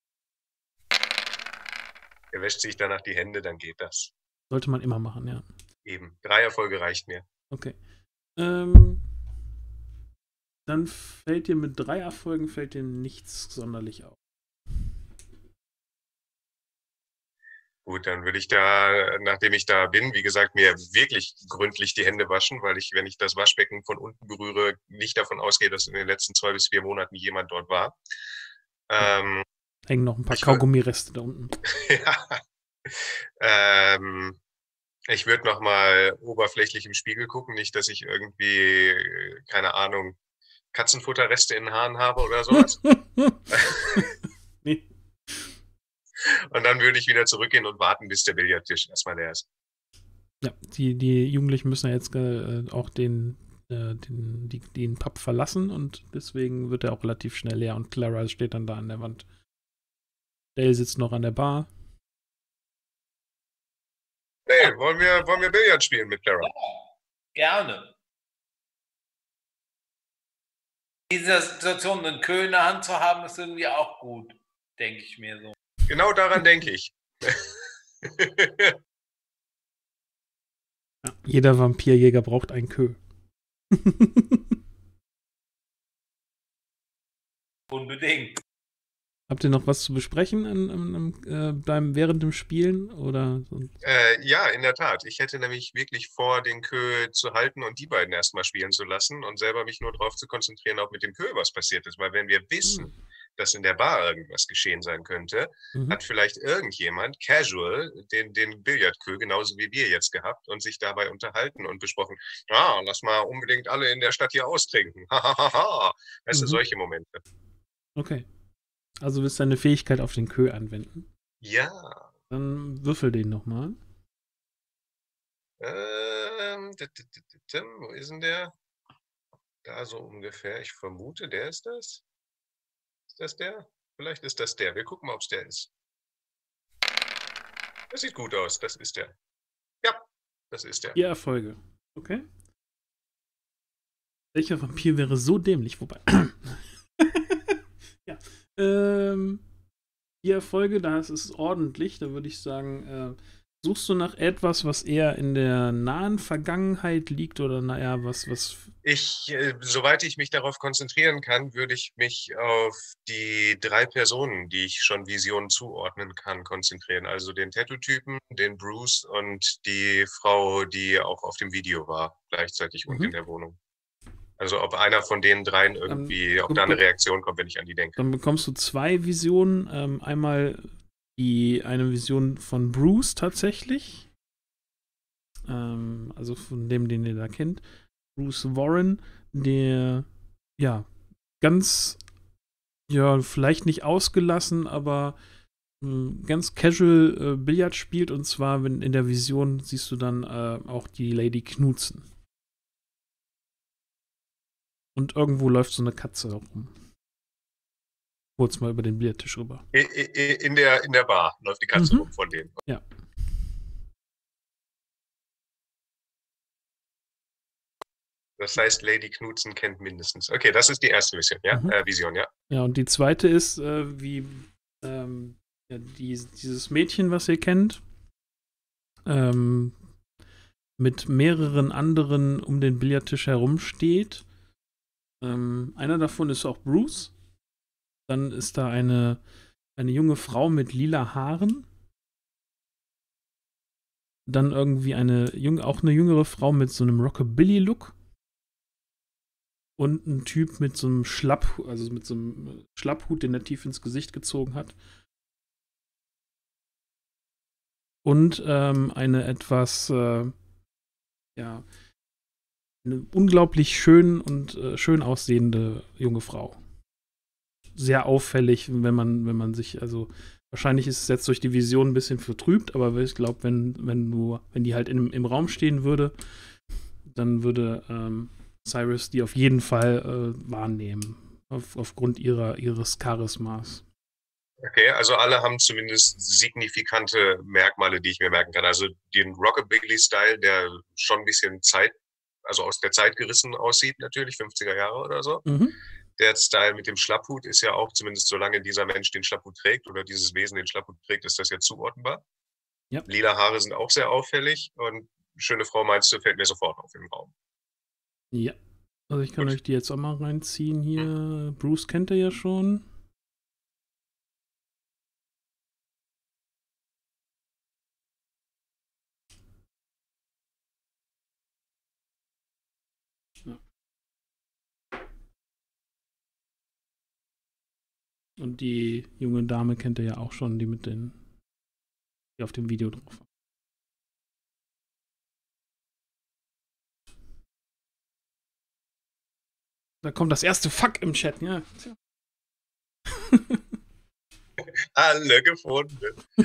[SPEAKER 2] Er wäscht sich danach die Hände, dann geht das.
[SPEAKER 1] Sollte man immer machen, ja.
[SPEAKER 2] Eben. 3 Erfolge reicht mir.
[SPEAKER 1] Okay. Dann fällt dir mit 3 Erfolgen nichts sonderlich auf.
[SPEAKER 2] Gut, dann würde ich da, nachdem ich da bin, wie gesagt, mir wirklich gründlich die Hände waschen, weil ich, wenn ich das Waschbecken von unten berühre, nicht davon ausgehe, dass in den letzten 2 bis 4 Monaten jemand dort war.
[SPEAKER 1] Hängen noch ein paar Kaugummireste da unten.
[SPEAKER 2] Ja. Ich würde noch mal oberflächlich im Spiegel gucken, nicht, dass ich irgendwie, keine Ahnung, Katzenfutterreste in den Haaren habe oder sowas.
[SPEAKER 1] Nee.
[SPEAKER 2] Und dann würde ich wieder zurückgehen und warten, bis der Billardtisch erstmal leer ist.
[SPEAKER 1] Ja, die Jugendlichen müssen ja jetzt auch den Pub verlassen und deswegen wird er auch relativ schnell leer und Clara steht dann da an der Wand. Dale sitzt noch an der Bar.
[SPEAKER 2] Hey, wollen wir Billard spielen mit Clara?
[SPEAKER 5] Ja, gerne. In dieser Situation einen Kö in der Hand zu haben, ist irgendwie auch gut, denke ich mir so.
[SPEAKER 2] Genau daran denke ich.
[SPEAKER 1] Ja, jeder Vampirjäger braucht einen Kö.
[SPEAKER 5] Unbedingt.
[SPEAKER 1] Habt ihr noch was zu besprechen während dem Spielen? Oder
[SPEAKER 2] Ja, in der Tat. Ich hätte nämlich wirklich vor, den Kö zu halten und die beiden erstmal spielen zu lassen und selber mich nur darauf zu konzentrieren, ob mit dem Kö was passiert ist. Weil wenn wir wissen, dass in der Bar irgendwas geschehen sein könnte, hat vielleicht irgendjemand casual den Billardkö genauso wie wir jetzt gehabt und sich dabei unterhalten und besprochen, lass mal unbedingt alle in der Stadt hier austrinken. Weißt du, solche Momente.
[SPEAKER 1] Okay. Also willst du deine Fähigkeit auf den Kö anwenden?
[SPEAKER 2] Ja.
[SPEAKER 1] Dann würfel den nochmal.
[SPEAKER 2] Wo ist denn der? Da so ungefähr. Ich vermute, der ist das. Ist das der? Vielleicht ist das der. Wir gucken mal, ob es der ist. Das sieht gut aus. Das ist der. Ja, das ist der.
[SPEAKER 1] 4 Erfolge. Okay. Welcher Vampir wäre so dämlich? Wobei. Ja. 4 Erfolge, da ist es ordentlich. Da würde ich sagen, suchst du nach etwas, was eher in der nahen Vergangenheit liegt oder naja, was.
[SPEAKER 2] Soweit ich mich darauf konzentrieren kann, würde ich mich auf die 3 Personen, die ich schon Visionen zuordnen kann, konzentrieren. Also den Tattoo-Typen, den Bruce und die Frau, die auch auf dem Video war, gleichzeitig und in der Wohnung. Also ob einer von den 3 irgendwie, ob da eine Reaktion kommt, wenn ich an die denke.
[SPEAKER 1] Dann bekommst du 2 Visionen. Einmal eine Vision von Bruce tatsächlich. Also von dem, den ihr da kennt. Bruce Warren, der ganz, vielleicht nicht ausgelassen, aber ganz casual Billard spielt. Und zwar, wenn in der Vision siehst du dann auch die Lady Knudsen. Und irgendwo läuft so eine Katze rum. Kurz mal über den Billardtisch rüber.
[SPEAKER 2] In der Bar läuft die Katze rum von denen.
[SPEAKER 1] Ja.
[SPEAKER 2] Das heißt, Lady Knudsen kennt mindestens. Okay, das ist die erste Vision, ja? Vision, ja.
[SPEAKER 1] Ja, und die zweite ist, dieses Mädchen, was ihr kennt, mit mehreren anderen um den Billardtisch herumsteht. Einer davon ist auch Bruce. Dann ist da eine junge Frau mit lila Haaren. Dann irgendwie auch eine jüngere Frau mit so einem Rockabilly-Look. Und ein Typ mit so einem Schlapphut, den er tief ins Gesicht gezogen hat. Und eine etwas, eine unglaublich schön aussehende junge Frau. Sehr auffällig, wenn man sich, also wahrscheinlich ist es jetzt durch die Vision ein bisschen vertrübt, aber ich glaube, wenn die halt im Raum stehen würde, dann würde Cyrus die auf jeden Fall wahrnehmen, aufgrund ihres Charismas.
[SPEAKER 2] Okay, also alle haben zumindest signifikante Merkmale, die ich mir merken kann. Also den Rockabilly-Style, der schon ein bisschen aus der Zeit gerissen aussieht, natürlich, 50er Jahre oder so. Der Style mit dem Schlapphut ist ja auch, zumindest solange dieser Mensch den Schlapphut trägt oder dieses Wesen den Schlapphut trägt, ist das ja zuordnenbar. Ja. Lila Haare sind auch sehr auffällig und schöne Frau, meinst du, fällt mir sofort auf im Raum.
[SPEAKER 1] Ja. Also ich kann
[SPEAKER 2] Gut.
[SPEAKER 1] euch die jetzt auch mal reinziehen hier. Bruce kennt ihr ja schon. Ja. Und die junge Dame kennt ihr ja auch schon, die die auf dem Video drauf war. Da kommt das erste Fuck im Chat, ja. Tja.
[SPEAKER 2] Alle gefunden.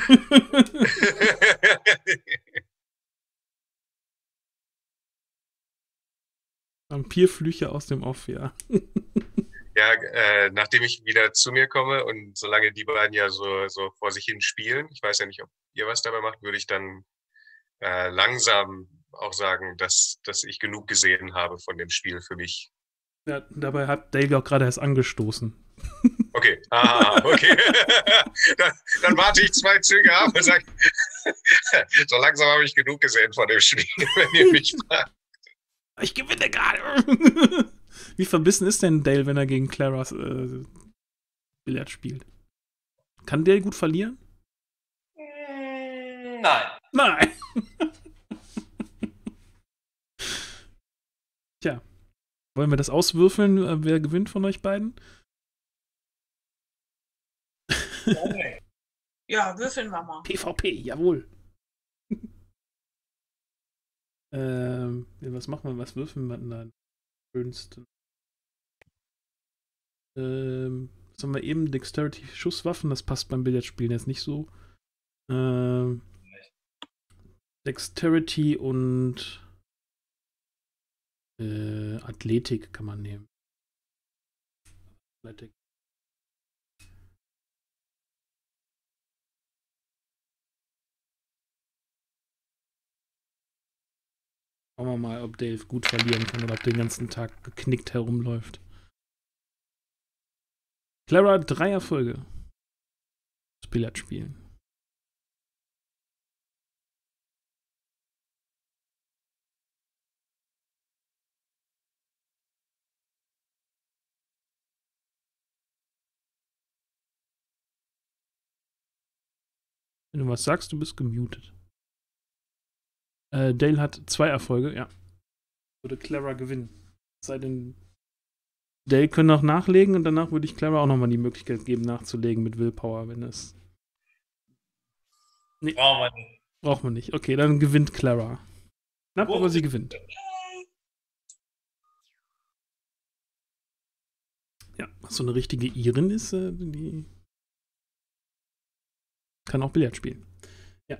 [SPEAKER 1] Vampirflüche aus dem Off, ja.
[SPEAKER 2] Ja, nachdem ich wieder zu mir komme und solange die beiden ja so vor sich hin spielen, ich weiß ja nicht, ob ihr was dabei macht, würde ich dann langsam auch sagen, dass ich genug gesehen habe von dem Spiel für mich.
[SPEAKER 1] Ja, dabei hat Dale auch gerade erst angestoßen.
[SPEAKER 2] Okay, okay. dann warte ich 2 Züge ab und sage, so langsam habe ich genug gesehen von dem Spiel, wenn ihr mich fragt.
[SPEAKER 1] Ich gewinne gerade. Wie verbissen ist denn Dale, wenn er gegen Claras Billard spielt? Kann Dale gut verlieren?
[SPEAKER 5] Nein.
[SPEAKER 1] Nein. Tja. Wollen wir das auswürfeln, wer gewinnt von euch beiden?
[SPEAKER 4] Ja, würfeln wir mal.
[SPEAKER 1] PvP, jawohl. Was machen wir, was würfeln wir denn da? Schönsten. Was haben wir eben? Dexterity, Schusswaffen, das passt beim Billardspielen jetzt nicht so. Dexterity und Athletik kann man nehmen. Athletik. Schauen wir mal, ob Dave gut verlieren kann oder ob der den ganzen Tag geknickt herumläuft. Clara hat 3 Erfolge. Das Billardspielen. Wenn du was sagst, du bist gemutet. Dale hat 2 Erfolge, ja. Würde Clara gewinnen. Es sei denn, Dale können noch nachlegen und danach würde ich Clara auch nochmal die Möglichkeit geben, nachzulegen mit Willpower, wenn es. Nee,
[SPEAKER 5] Brauchen wir nicht.
[SPEAKER 1] braucht man nicht. Okay, dann gewinnt Clara. Knapp, aber sie gewinnt. Ja, was so eine richtige Irin ist, die kann auch Billard spielen. Ja.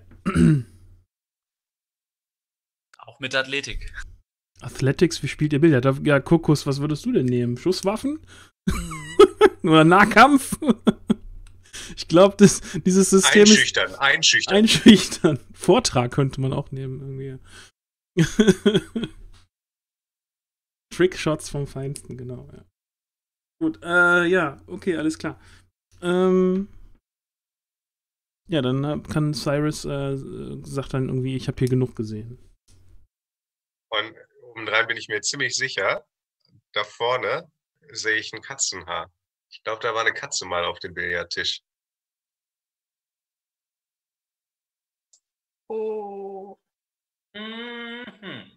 [SPEAKER 3] Auch mit Athletik.
[SPEAKER 1] Athletics, wie spielt ihr Billard? Ja, Kokos, was würdest du denn nehmen? Schusswaffen? Oder Nahkampf? Ich glaube, dieses System
[SPEAKER 2] Einschüchtern.
[SPEAKER 1] ist einschüchtern. Vortrag könnte man auch nehmen. Irgendwie. Trickshots vom Feinsten, genau. Ja. Gut, ja, okay, alles klar. Ja, dann kann Cyrus, sagt dann irgendwie, ich habe hier genug gesehen.
[SPEAKER 2] Und obendrein bin ich mir ziemlich sicher, da vorne sehe ich ein Katzenhaar. Ich glaube, da war eine Katze mal auf dem Billardtisch.
[SPEAKER 4] Oh.
[SPEAKER 5] Mhm.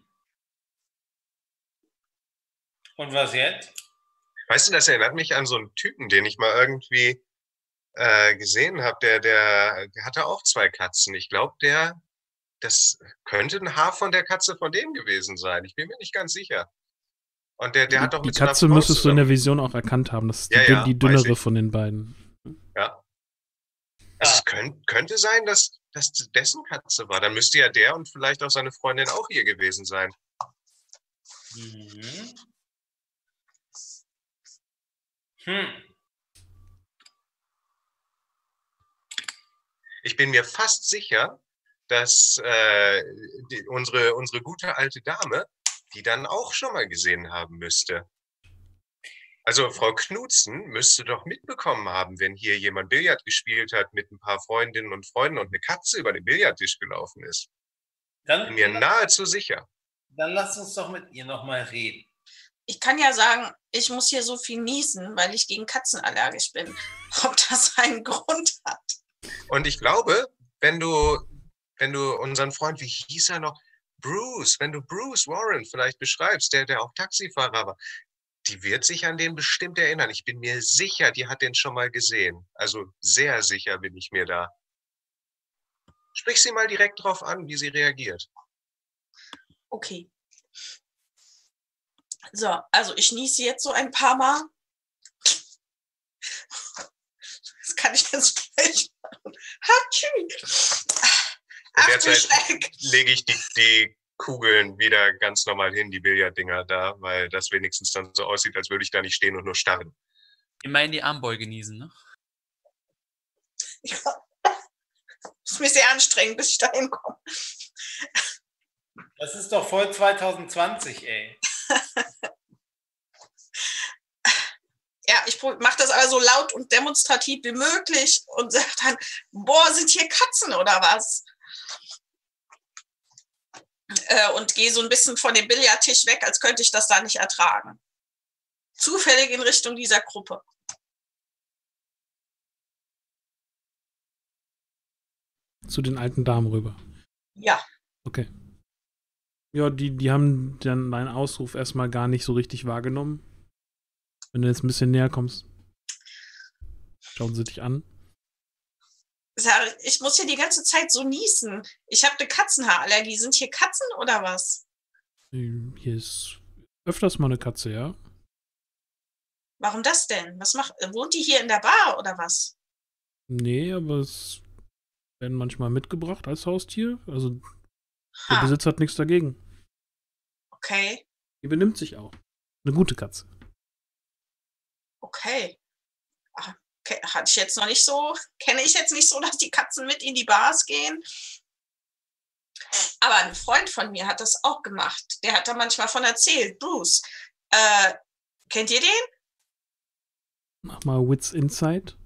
[SPEAKER 5] Und was jetzt?
[SPEAKER 2] Weißt du, das erinnert mich an so einen Typen, den ich mal irgendwie gesehen habe. Der hatte auch 2 Katzen. Ich glaube, das könnte ein Haar von der Katze von dem gewesen sein. Ich bin mir nicht ganz sicher. Und der hat doch
[SPEAKER 1] Die
[SPEAKER 2] mit so einer
[SPEAKER 1] Katze
[SPEAKER 2] Frau
[SPEAKER 1] müsstest du in der
[SPEAKER 2] zusammen.
[SPEAKER 1] Vision auch erkannt haben. Das ist
[SPEAKER 2] Ja, ja,
[SPEAKER 1] die
[SPEAKER 2] weiß
[SPEAKER 1] dünnere
[SPEAKER 2] ich.
[SPEAKER 1] von den beiden.
[SPEAKER 2] Ja. Also es könnte sein, dass das dessen Katze war. Dann müsste ja der und vielleicht auch seine Freundin auch hier gewesen sein.
[SPEAKER 5] Mhm.
[SPEAKER 2] Ich bin mir fast sicher, dass unsere gute alte Dame die dann auch schon mal gesehen haben müsste. Also Frau Knutzen müsste doch mitbekommen haben, wenn hier jemand Billard gespielt hat mit ein paar Freundinnen und Freunden und eine Katze über den Billardtisch gelaufen ist. Bin mir nahezu sicher.
[SPEAKER 5] Dann lass uns doch mit ihr nochmal reden.
[SPEAKER 4] Ich kann ja sagen, ich muss hier so viel niesen, weil ich gegen Katzen allergisch bin. Ob das einen Grund hat?
[SPEAKER 2] Und ich glaube, wenn du unseren Freund, wie hieß er noch, Bruce, wenn du Bruce Warren vielleicht beschreibst, der auch Taxifahrer war, die wird sich an den bestimmt erinnern. Ich bin mir sicher, die hat den schon mal gesehen. Also sehr sicher bin ich mir da. Sprich sie mal direkt drauf an, wie sie reagiert.
[SPEAKER 4] Okay. So, also ich niese jetzt so ein paar Mal. Das kann ich jetzt gleich machen. Hatschü!
[SPEAKER 2] In der Zeit lege ich die Kugeln wieder ganz normal hin, die Billarddinger da, weil das wenigstens dann so aussieht, als würde ich da nicht stehen und nur starren.
[SPEAKER 3] Immer in die Armbeuge niesen, ne?
[SPEAKER 4] Ja. Das ist mir sehr anstrengend, bis ich da hinkomme.
[SPEAKER 5] Das ist doch voll 2020, ey.
[SPEAKER 4] Ja, ich mache das aber so laut und demonstrativ wie möglich und sage dann, boah, sind hier Katzen oder was? Und gehe so ein bisschen von dem Billardtisch weg, als könnte ich das da nicht ertragen. Zufällig in Richtung dieser Gruppe.
[SPEAKER 1] Zu den alten Damen rüber.
[SPEAKER 4] Ja.
[SPEAKER 1] Okay. Ja, die haben dann meinen Ausruf erstmal gar nicht so richtig wahrgenommen. Wenn du jetzt ein bisschen näher kommst, schauen sie dich an.
[SPEAKER 4] Ich muss hier die ganze Zeit so niesen. Ich habe eine Katzenhaarallergie. Sind hier Katzen oder was?
[SPEAKER 1] Hier ist öfters mal eine Katze, ja?
[SPEAKER 4] Warum das denn? Wohnt die hier in der Bar oder was?
[SPEAKER 1] Nee, aber es werden manchmal mitgebracht als Haustier. Also der Besitzer hat nichts dagegen.
[SPEAKER 4] Okay.
[SPEAKER 1] Die benimmt sich auch. Eine gute Katze.
[SPEAKER 4] Okay. Hatte ich jetzt noch nicht so, kenne ich jetzt nicht so, dass die Katzen mit in die Bars gehen. Aber ein Freund von mir hat das auch gemacht. Der hat da manchmal von erzählt. Bruce. Kennt ihr den?
[SPEAKER 1] Mach mal Wits Insight.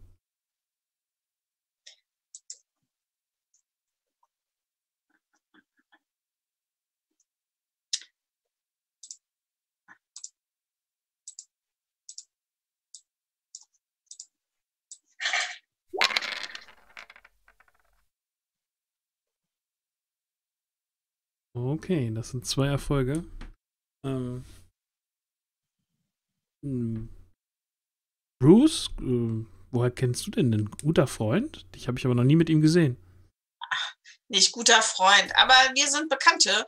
[SPEAKER 1] Okay, das sind 2 Erfolge. Bruce, woher kennst du denn? Ein guter Freund? Dich habe ich aber noch nie mit ihm gesehen.
[SPEAKER 4] Nicht guter Freund, aber wir sind Bekannte.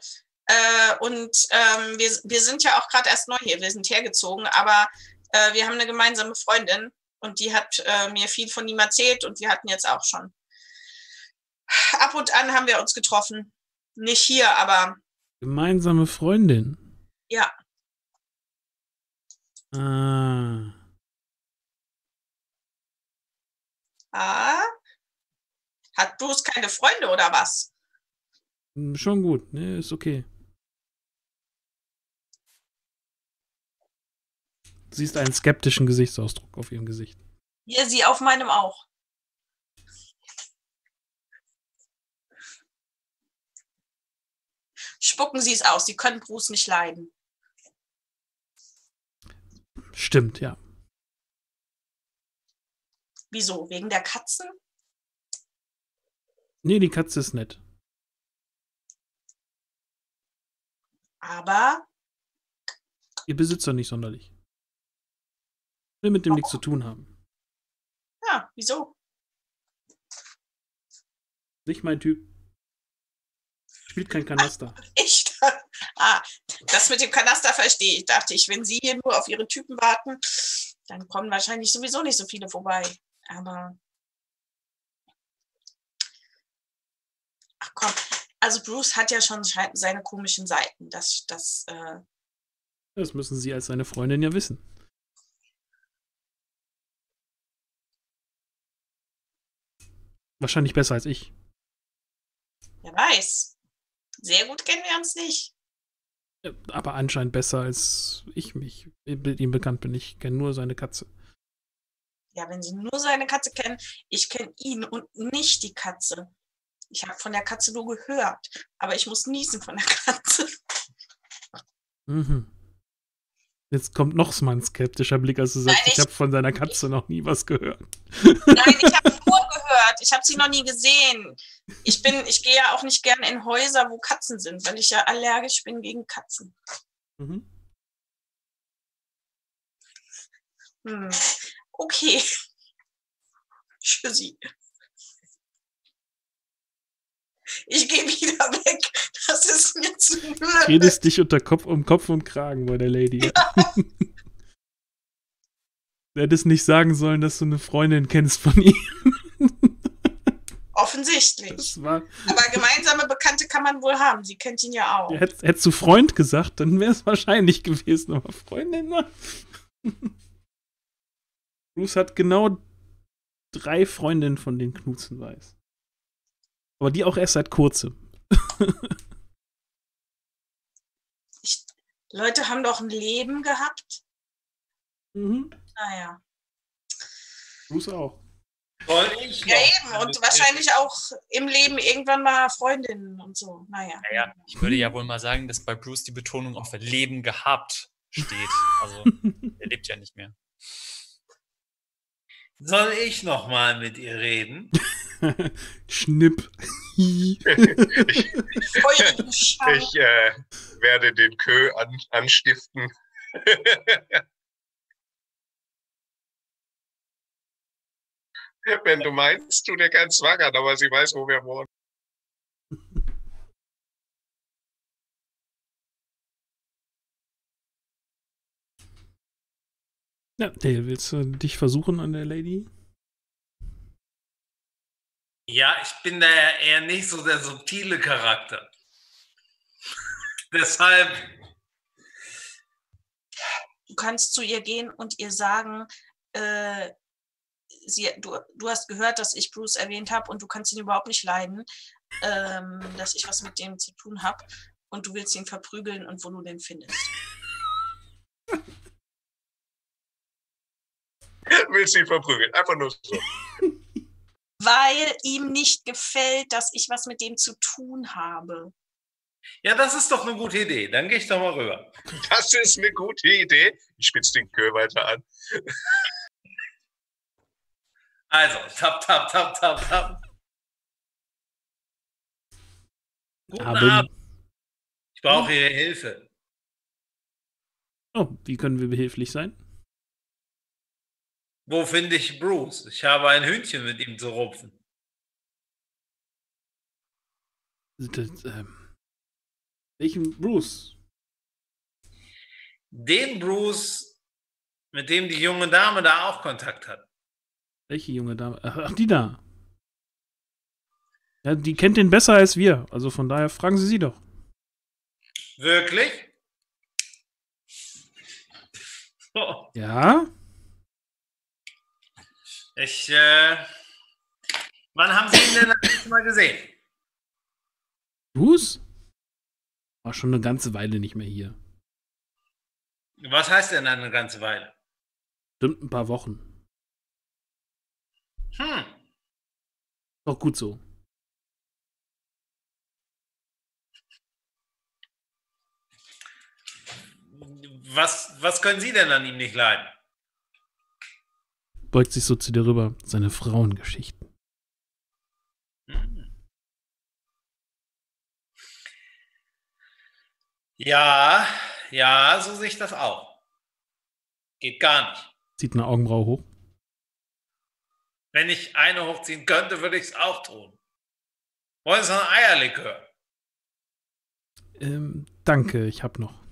[SPEAKER 4] Wir sind ja auch gerade erst neu hier. Wir sind hergezogen, aber wir haben eine gemeinsame Freundin und die hat mir viel von ihm erzählt und wir hatten jetzt auch schon. Ab und an haben wir uns getroffen. Nicht hier, aber.
[SPEAKER 1] Gemeinsame Freundin?
[SPEAKER 4] Ja.
[SPEAKER 1] Ah.
[SPEAKER 4] Hat Bruce keine Freunde oder was?
[SPEAKER 1] Schon gut, ne, ist okay. Du siehst einen skeptischen Gesichtsausdruck auf ihrem Gesicht.
[SPEAKER 4] Ja, sie auf meinem auch. Spucken Sie es aus, Sie können Bruce nicht leiden.
[SPEAKER 1] Stimmt, ja.
[SPEAKER 4] Wieso? Wegen der Katzen?
[SPEAKER 1] Nee, die Katze ist nett.
[SPEAKER 4] Aber
[SPEAKER 1] Ihr Besitzer nicht sonderlich. Will mit dem nichts zu tun haben.
[SPEAKER 4] ja, wieso?
[SPEAKER 1] Nicht mein Typ. Spielt kein Kanaster.
[SPEAKER 4] Echt? Das mit dem Kanaster verstehe ich. Dachte ich, wenn Sie hier nur auf Ihre Typen warten, dann kommen wahrscheinlich sowieso nicht so viele vorbei. Aber ach komm, also Bruce hat ja schon seine komischen Seiten. Das
[SPEAKER 1] müssen Sie als seine Freundin ja wissen. Wahrscheinlich besser als ich.
[SPEAKER 4] Wer weiß. Sehr gut kennen wir uns nicht.
[SPEAKER 1] Aber anscheinend besser als ich mich mit ihm bekannt bin. Ich kenne nur seine Katze.
[SPEAKER 4] Ja, wenn Sie nur seine Katze kennen, ich kenne ihn und nicht die Katze. Ich habe von der Katze nur gehört, aber ich muss niesen von der Katze.
[SPEAKER 1] Mhm. Jetzt kommt noch mal ein skeptischer Blick, als du sagst,
[SPEAKER 4] Nein,
[SPEAKER 1] ich habe von seiner Katze noch nie was gehört.
[SPEAKER 4] Nein, ich habe nur gehört. Ich habe sie noch nie gesehen. Ich gehe ja auch nicht gerne in Häuser, wo Katzen sind, weil ich ja allergisch bin gegen Katzen.
[SPEAKER 1] Mhm.
[SPEAKER 4] Okay. Tschüssi. Ich gehe wieder weg. Das ist mir zu blöd.
[SPEAKER 1] Redest dich um Kopf und Kragen bei der Lady. Ja. Du hättest nicht sagen sollen, dass du eine Freundin kennst von ihm.
[SPEAKER 4] Offensichtlich.
[SPEAKER 1] Das war,
[SPEAKER 4] Aber gemeinsame Bekannte kann man wohl haben. Sie kennt ihn ja auch.
[SPEAKER 1] hättest du Freund gesagt, dann wäre es wahrscheinlich gewesen. Aber Freundin, na? Bruce hat genau 3 Freundinnen, von denen Knutzen weiß. Aber die auch erst seit kurzem.
[SPEAKER 4] Leute haben doch ein Leben gehabt.
[SPEAKER 1] Mhm.
[SPEAKER 4] Naja.
[SPEAKER 1] Bruce auch.
[SPEAKER 5] Soll ich
[SPEAKER 4] Ja,
[SPEAKER 5] noch
[SPEAKER 4] eben. Und
[SPEAKER 5] mit
[SPEAKER 4] wahrscheinlich auch im Leben irgendwann mal Freundinnen und so. Naja.
[SPEAKER 3] Naja, ich würde ja wohl mal sagen, dass bei Bruce die Betonung auf Leben gehabt steht. Also, er lebt ja nicht mehr.
[SPEAKER 5] Soll ich noch mal mit ihr reden?
[SPEAKER 1] Schnipp.
[SPEAKER 4] Feurige Schau.
[SPEAKER 2] Ich werde den Kö anstiften. Wenn du meinst, du dir keinen Zwang an, aber sie weiß, wo wir wohnen.
[SPEAKER 1] Ja, Dale, willst du dich versuchen an der Lady?
[SPEAKER 5] Ja, ich bin da ja eher nicht so der subtile Charakter. Deshalb,
[SPEAKER 4] Du kannst zu ihr gehen und ihr sagen, du hast gehört, dass ich Bruce erwähnt habe und du kannst ihn überhaupt nicht leiden, dass ich was mit dem zu tun habe und du willst ihn verprügeln und wo du den findest.
[SPEAKER 2] Willst du ihn verprügeln? Einfach nur so.
[SPEAKER 4] Weil ihm nicht gefällt, dass ich was mit dem zu tun habe.
[SPEAKER 5] ja, das ist doch eine gute Idee. Dann gehe ich doch mal rüber.
[SPEAKER 2] Das ist eine gute Idee. Ich spitze den Kö weiter an.
[SPEAKER 5] Also, tap, tap, tap, tap, tap. Guten
[SPEAKER 1] Aber-
[SPEAKER 5] Abend. Ich brauche Ihre Hilfe.
[SPEAKER 1] Oh, wie können wir behilflich sein?
[SPEAKER 5] Wo finde ich Bruce? Ich habe ein Hühnchen mit ihm zu rupfen.
[SPEAKER 1] Das, welchen Bruce?
[SPEAKER 5] Den Bruce, mit dem die junge Dame da auch Kontakt hat.
[SPEAKER 1] Welche junge Dame? Ach, die da. Ja, die kennt den besser als wir. Also von daher fragen Sie sie doch.
[SPEAKER 5] Wirklich? So,
[SPEAKER 1] Ja?
[SPEAKER 5] wann haben Sie ihn denn das letzte Mal gesehen?
[SPEAKER 1] Bruce? War schon eine ganze Weile nicht mehr hier.
[SPEAKER 5] Was heißt denn eine ganze Weile?
[SPEAKER 1] Stimmt, ein paar Wochen. Doch gut so.
[SPEAKER 5] Was können Sie denn an ihm nicht leiden?
[SPEAKER 1] Beugt sich so zu dir rüber. Seine Frauengeschichten.
[SPEAKER 5] Ja, ja, so sehe ich das auch. Geht gar nicht.
[SPEAKER 1] Zieht eine Augenbraue hoch.
[SPEAKER 5] Wenn ich eine hochziehen könnte, würde ich es auch tun. Wollen Sie noch ein Eierlikör?
[SPEAKER 1] Danke, ich hab noch.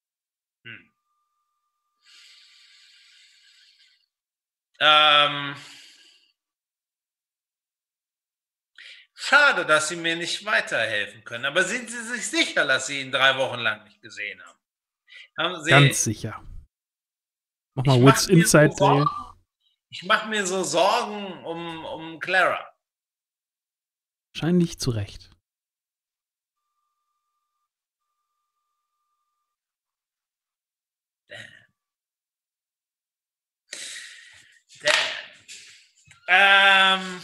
[SPEAKER 5] Schade, dass Sie mir nicht weiterhelfen können. Aber sind Sie sich sicher, dass Sie ihn 3 Wochen lang nicht gesehen haben? Haben Sie,
[SPEAKER 1] Ganz sicher. Mach mal
[SPEAKER 5] Ich
[SPEAKER 1] Wits
[SPEAKER 5] mach mir
[SPEAKER 1] Inside,
[SPEAKER 5] so
[SPEAKER 1] Dale.
[SPEAKER 5] ich mache mir so Sorgen um Clara.
[SPEAKER 1] Wahrscheinlich zu Recht.
[SPEAKER 5] Damn.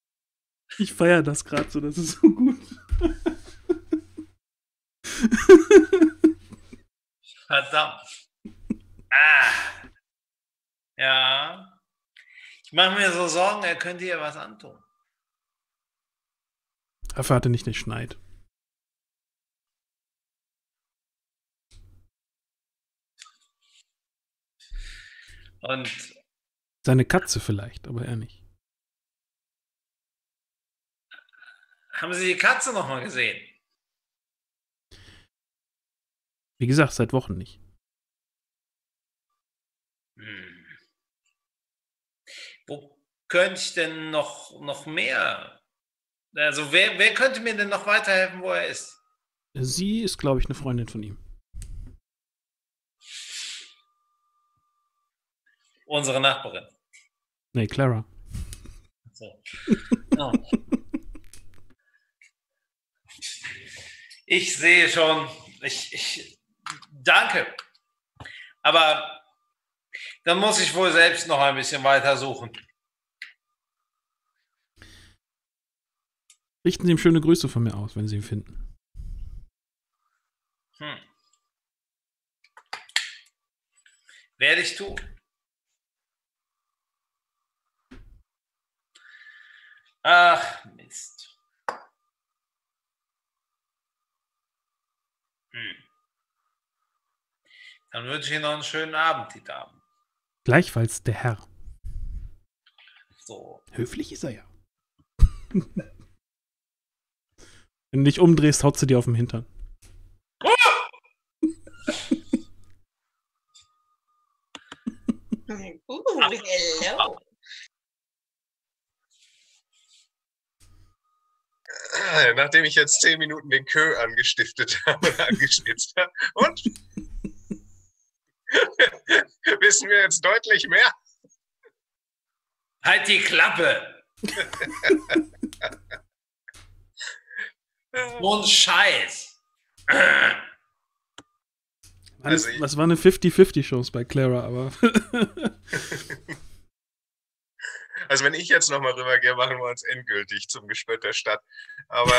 [SPEAKER 1] Ich feiere das gerade so, das ist so gut.
[SPEAKER 5] Verdammt. Ah. Ja. Ich mache mir so Sorgen, er könnte ihr was antun.
[SPEAKER 1] Dafür hat er nicht Schneid.
[SPEAKER 5] Und
[SPEAKER 1] Seine Katze vielleicht, aber er nicht.
[SPEAKER 5] haben Sie die Katze noch mal gesehen?
[SPEAKER 1] Wie gesagt, seit Wochen nicht.
[SPEAKER 5] Wo könnte ich denn noch mehr? Also wer könnte mir denn noch weiterhelfen, wo er ist?
[SPEAKER 1] Sie ist, glaube ich, eine Freundin von ihm.
[SPEAKER 5] Unsere Nachbarin.
[SPEAKER 1] Nee, Clara.
[SPEAKER 5] So. Oh. Ich sehe schon. Ich danke. Aber dann muss ich wohl selbst noch ein bisschen weiter suchen.
[SPEAKER 1] Richten Sie ihm schöne Grüße von mir aus, wenn Sie ihn finden.
[SPEAKER 5] Werde ich tun. Ach, Mist. Dann wünsche ich Ihnen noch einen schönen Abend, die Damen.
[SPEAKER 1] Gleichfalls der Herr.
[SPEAKER 5] So.
[SPEAKER 1] Höflich ist er ja. Wenn du dich umdrehst, haut sie dir auf den Hintern.
[SPEAKER 4] Hello.
[SPEAKER 2] Nachdem ich jetzt 10 Minuten den Kö angestiftet habe, angeschnitzt habe. Und? Wissen wir jetzt deutlich mehr?
[SPEAKER 5] Halt die Klappe! So ein Scheiß!
[SPEAKER 1] Das war eine 50-50-Chance bei Clara, aber.
[SPEAKER 2] Also wenn ich jetzt nochmal rübergehe, machen wir uns endgültig zum Gespött der Stadt. Aber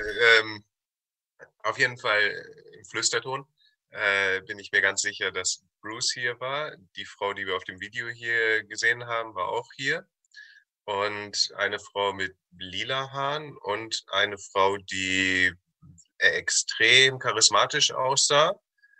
[SPEAKER 2] auf jeden Fall im Flüsterton bin ich mir ganz sicher, dass Bruce hier war. Die Frau, die wir auf dem Video hier gesehen haben, war auch hier. Und eine Frau mit lila Haaren und eine Frau, die extrem charismatisch aussah.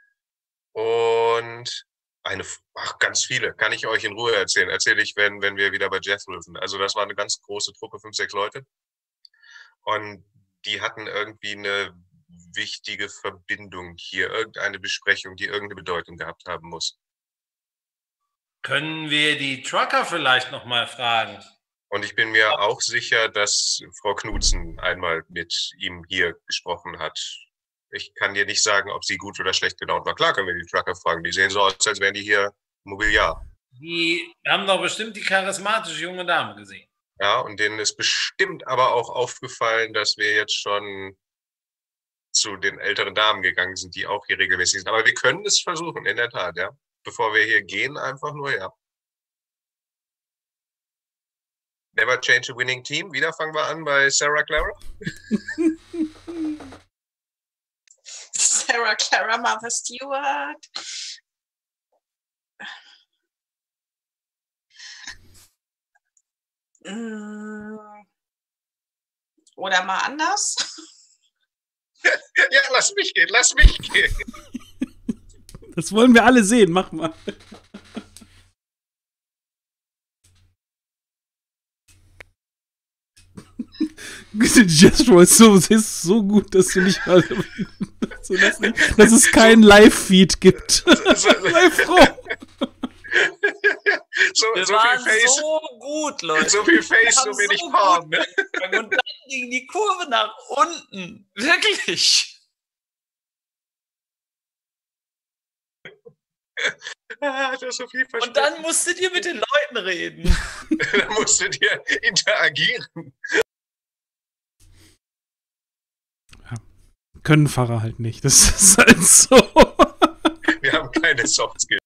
[SPEAKER 2] Und ganz viele. Kann ich euch in Ruhe erzählen. Erzähle ich, wenn wir wieder bei Jethro sind. Also das war eine ganz große Truppe, 5, 6 Leute. Und die hatten irgendwie eine wichtige Verbindung hier. Irgendeine Besprechung, die irgendeine Bedeutung gehabt haben muss.
[SPEAKER 5] Können wir die Trucker vielleicht noch mal fragen?
[SPEAKER 2] Und ich bin mir auch sicher, dass Frau Knutzen einmal mit ihm hier gesprochen hat. Ich kann dir nicht sagen, ob sie gut oder schlecht gelaunt war. Klar können wir die Trucker fragen. Die sehen so aus, als wären die hier Mobiliar.
[SPEAKER 5] Die haben doch bestimmt die charismatische junge Dame gesehen.
[SPEAKER 2] Ja, und denen ist bestimmt aber auch aufgefallen, dass wir jetzt schon zu den älteren Damen gegangen sind, die auch hier regelmäßig sind. Aber wir können es versuchen, in der Tat, ja. Bevor wir hier gehen, einfach nur, ja. Never change a winning team. Wieder fangen wir an bei Sarah Clara.
[SPEAKER 4] Sarah Clara Martha Stewart. Oder mal anders.
[SPEAKER 2] Ja, lass mich gehen, lass mich gehen.
[SPEAKER 1] Das wollen wir alle sehen, mach mal. Jethro ist so gut, dass du nicht mal dass es keinen Live-Feed gibt. Sei froh.
[SPEAKER 3] Wir
[SPEAKER 2] so
[SPEAKER 3] waren
[SPEAKER 2] viel Face,
[SPEAKER 3] so gut, Leute.
[SPEAKER 2] so viel Face,
[SPEAKER 3] Wir
[SPEAKER 2] so
[SPEAKER 3] haben
[SPEAKER 2] wenig
[SPEAKER 3] so
[SPEAKER 2] Palm. Ne?
[SPEAKER 3] Und dann ging die Kurve nach unten. Wirklich.
[SPEAKER 2] Du hast so viel
[SPEAKER 3] Und dann musstet ihr mit den Leuten reden.
[SPEAKER 2] Dann musstet ihr interagieren.
[SPEAKER 1] Ja. Können Pfarrer halt nicht. Das ist halt so.
[SPEAKER 2] Wir haben keine Soft Skills.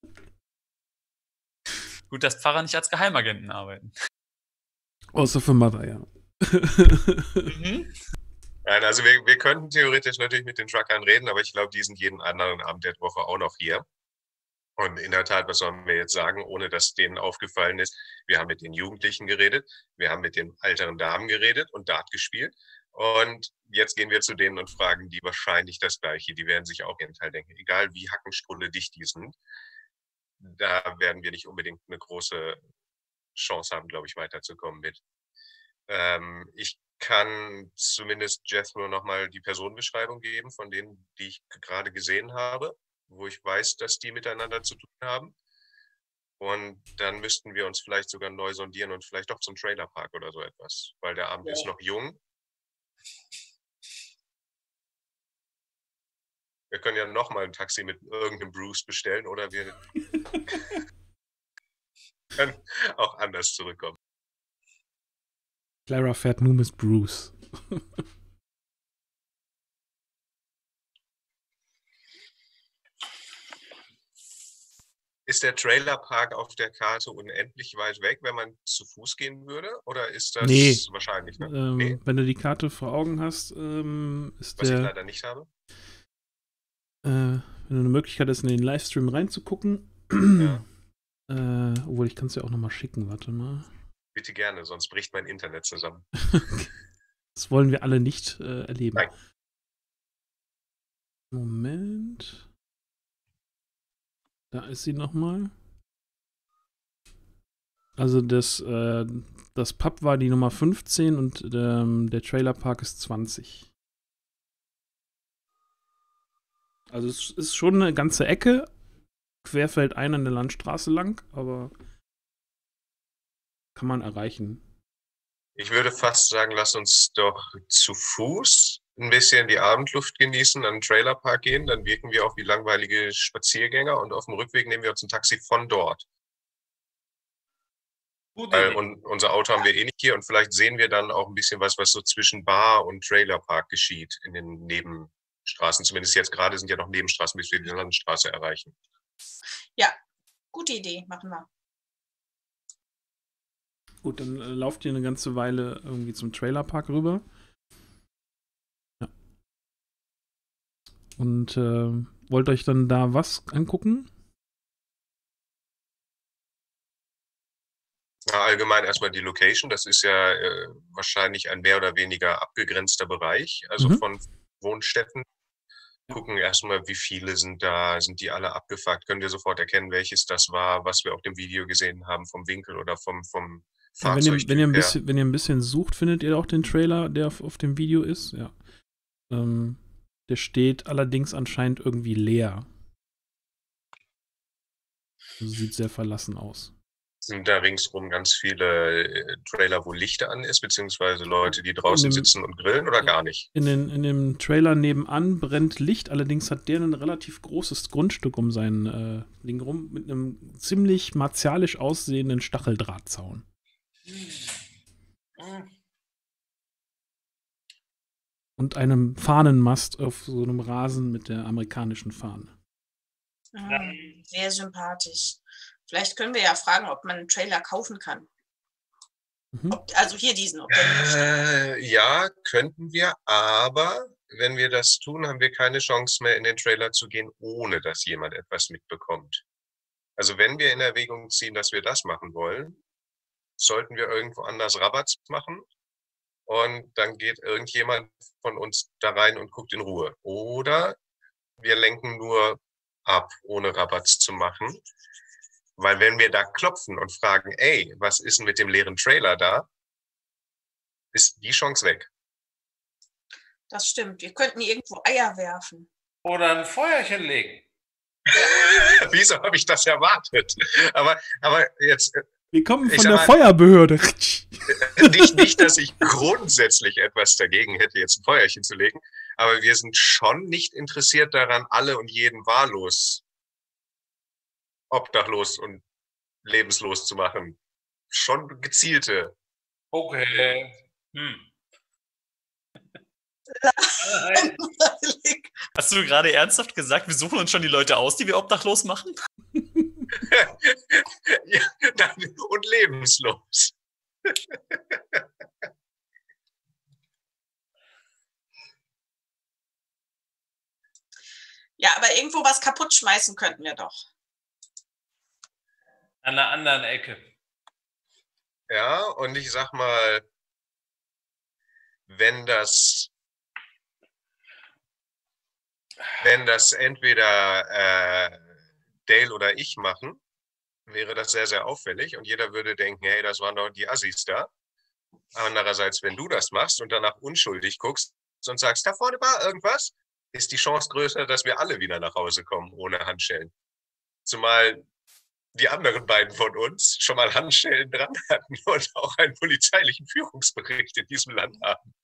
[SPEAKER 3] Gut, dass Pfarrer nicht als Geheimagenten arbeiten.
[SPEAKER 1] Außer für Mother, ja.
[SPEAKER 3] Mhm.
[SPEAKER 2] Nein, also wir könnten theoretisch natürlich mit den Truckern reden, aber ich glaube, die sind jeden anderen Abend der Woche auch noch hier. Und in der Tat, was sollen wir jetzt sagen, ohne dass denen aufgefallen ist, wir haben mit den Jugendlichen geredet, wir haben mit den älteren Damen geredet und Dart gespielt. Und jetzt gehen wir zu denen und fragen die wahrscheinlich das Gleiche. Die werden sich auch ihren Teil denken, egal wie hackenstrulle dicht die sind. Da werden wir nicht unbedingt eine große Chance haben, glaube ich, weiterzukommen mit. Ich kann zumindest Jethro nochmal die Personenbeschreibung geben von denen, die ich gerade gesehen habe, wo ich weiß, dass die miteinander zu tun haben. Und dann müssten wir uns vielleicht sogar neu sondieren und vielleicht doch zum Trailerpark oder so etwas, weil der Abend ist noch jung. Wir können ja nochmal ein Taxi mit irgendeinem Bruce bestellen oder wir können auch anders zurückkommen.
[SPEAKER 1] Clara fährt nur mit Bruce.
[SPEAKER 2] Ist der Trailerpark auf der Karte unendlich weit weg, wenn man zu Fuß gehen würde? Oder ist das
[SPEAKER 1] Nee.
[SPEAKER 2] wahrscheinlich? Ne? Nee,
[SPEAKER 1] Wenn du die Karte vor Augen hast, ist
[SPEAKER 2] was ich
[SPEAKER 1] der,
[SPEAKER 2] leider nicht habe.
[SPEAKER 1] wenn du eine Möglichkeit hast, in den Livestream reinzugucken.
[SPEAKER 2] Ja.
[SPEAKER 1] Obwohl, ich kann es ja auch nochmal schicken, warte mal.
[SPEAKER 2] Bitte gerne, sonst bricht mein Internet zusammen.
[SPEAKER 1] Das wollen wir alle nicht erleben.
[SPEAKER 2] Nein.
[SPEAKER 1] Moment. Da ist sie nochmal. Also das Pub war die Nummer 15 und der Trailerpark ist 20. Also es ist schon eine ganze Ecke. Querfeldein an der Landstraße lang, aber kann man erreichen.
[SPEAKER 2] Ich würde fast sagen, lass uns doch zu Fuß ein bisschen die Abendluft genießen, an den Trailerpark gehen. Dann wirken wir auch wie langweilige Spaziergänger und auf dem Rückweg nehmen wir uns ein Taxi von dort. Und unser Auto haben wir eh nicht hier und vielleicht sehen wir dann auch ein bisschen was so zwischen Bar und Trailerpark geschieht in den Nebenstraßen. Zumindest jetzt gerade sind ja noch Nebenstraßen, bis wir die Landstraße erreichen.
[SPEAKER 4] Ja, gute Idee, machen wir.
[SPEAKER 1] Gut, dann lauft ihr eine ganze Weile irgendwie zum Trailerpark rüber. Ja. Und wollt euch dann da was angucken?
[SPEAKER 2] Ja, allgemein erstmal die Location. Das ist ja wahrscheinlich ein mehr oder weniger abgegrenzter Bereich, also von Wohnstätten. Gucken erstmal, wie viele sind da, sind die alle abgefuckt, können wir sofort erkennen, welches das war, was wir auf dem Video gesehen haben, vom Winkel oder vom
[SPEAKER 1] Ja, wenn ihr ein bisschen sucht, findet ihr auch den Trailer, der auf dem Video ist. Ja. Der steht allerdings anscheinend irgendwie leer. Also sieht sehr verlassen aus.
[SPEAKER 2] Sind da ringsrum ganz viele Trailer, wo Licht an ist, beziehungsweise Leute, die draußen sitzen und grillen oder gar nicht?
[SPEAKER 1] In dem Trailer nebenan brennt Licht, allerdings hat der ein relativ großes Grundstück um sein Ding rum, mit einem ziemlich martialisch aussehenden Stacheldrahtzaun. Und einem Fahnenmast auf so einem Rasen mit der amerikanischen Fahne.
[SPEAKER 4] Sehr sympathisch. Vielleicht können wir ja fragen, ob man einen Trailer kaufen kann. Also hier diesen.
[SPEAKER 2] Ja, könnten wir, aber wenn wir das tun, haben wir keine Chance mehr, in den Trailer zu gehen, ohne dass jemand etwas mitbekommt. Also wenn wir in Erwägung ziehen, dass wir das machen wollen, sollten wir irgendwo anders Rabatz machen und dann geht irgendjemand von uns da rein und guckt in Ruhe. Oder wir lenken nur ab, ohne Rabatz zu machen. Weil wenn wir da klopfen und fragen, ey, was ist denn mit dem leeren Trailer da, ist die Chance weg.
[SPEAKER 4] Das stimmt. Wir könnten irgendwo Eier werfen.
[SPEAKER 5] Oder ein Feuerchen legen.
[SPEAKER 2] Wieso habe ich das erwartet? Aber jetzt...
[SPEAKER 1] Wir kommen von der Feuerbehörde.
[SPEAKER 2] Nicht, dass ich grundsätzlich etwas dagegen hätte, jetzt ein Feuerchen zu legen, aber wir sind schon nicht interessiert daran, alle und jeden wahllos obdachlos und lebenslos zu machen. Schon gezielte.
[SPEAKER 5] Okay.
[SPEAKER 3] Hast du gerade ernsthaft gesagt, wir suchen uns schon die Leute aus, die wir obdachlos machen?
[SPEAKER 2] Ja, und lebenslos.
[SPEAKER 4] Ja, aber irgendwo was kaputt schmeißen könnten wir doch.
[SPEAKER 5] An der anderen Ecke.
[SPEAKER 2] Ja, und ich sag mal, wenn das entweder Dale oder ich machen, wäre das sehr, sehr auffällig und jeder würde denken, hey, das waren doch die Assis da. Andererseits, wenn du das machst und danach unschuldig guckst und sagst, da vorne war irgendwas, ist die Chance größer, dass wir alle wieder nach Hause kommen ohne Handschellen. Zumal die anderen beiden von uns schon mal Handschellen dran hatten und auch einen polizeilichen Führungsbericht in diesem Land haben.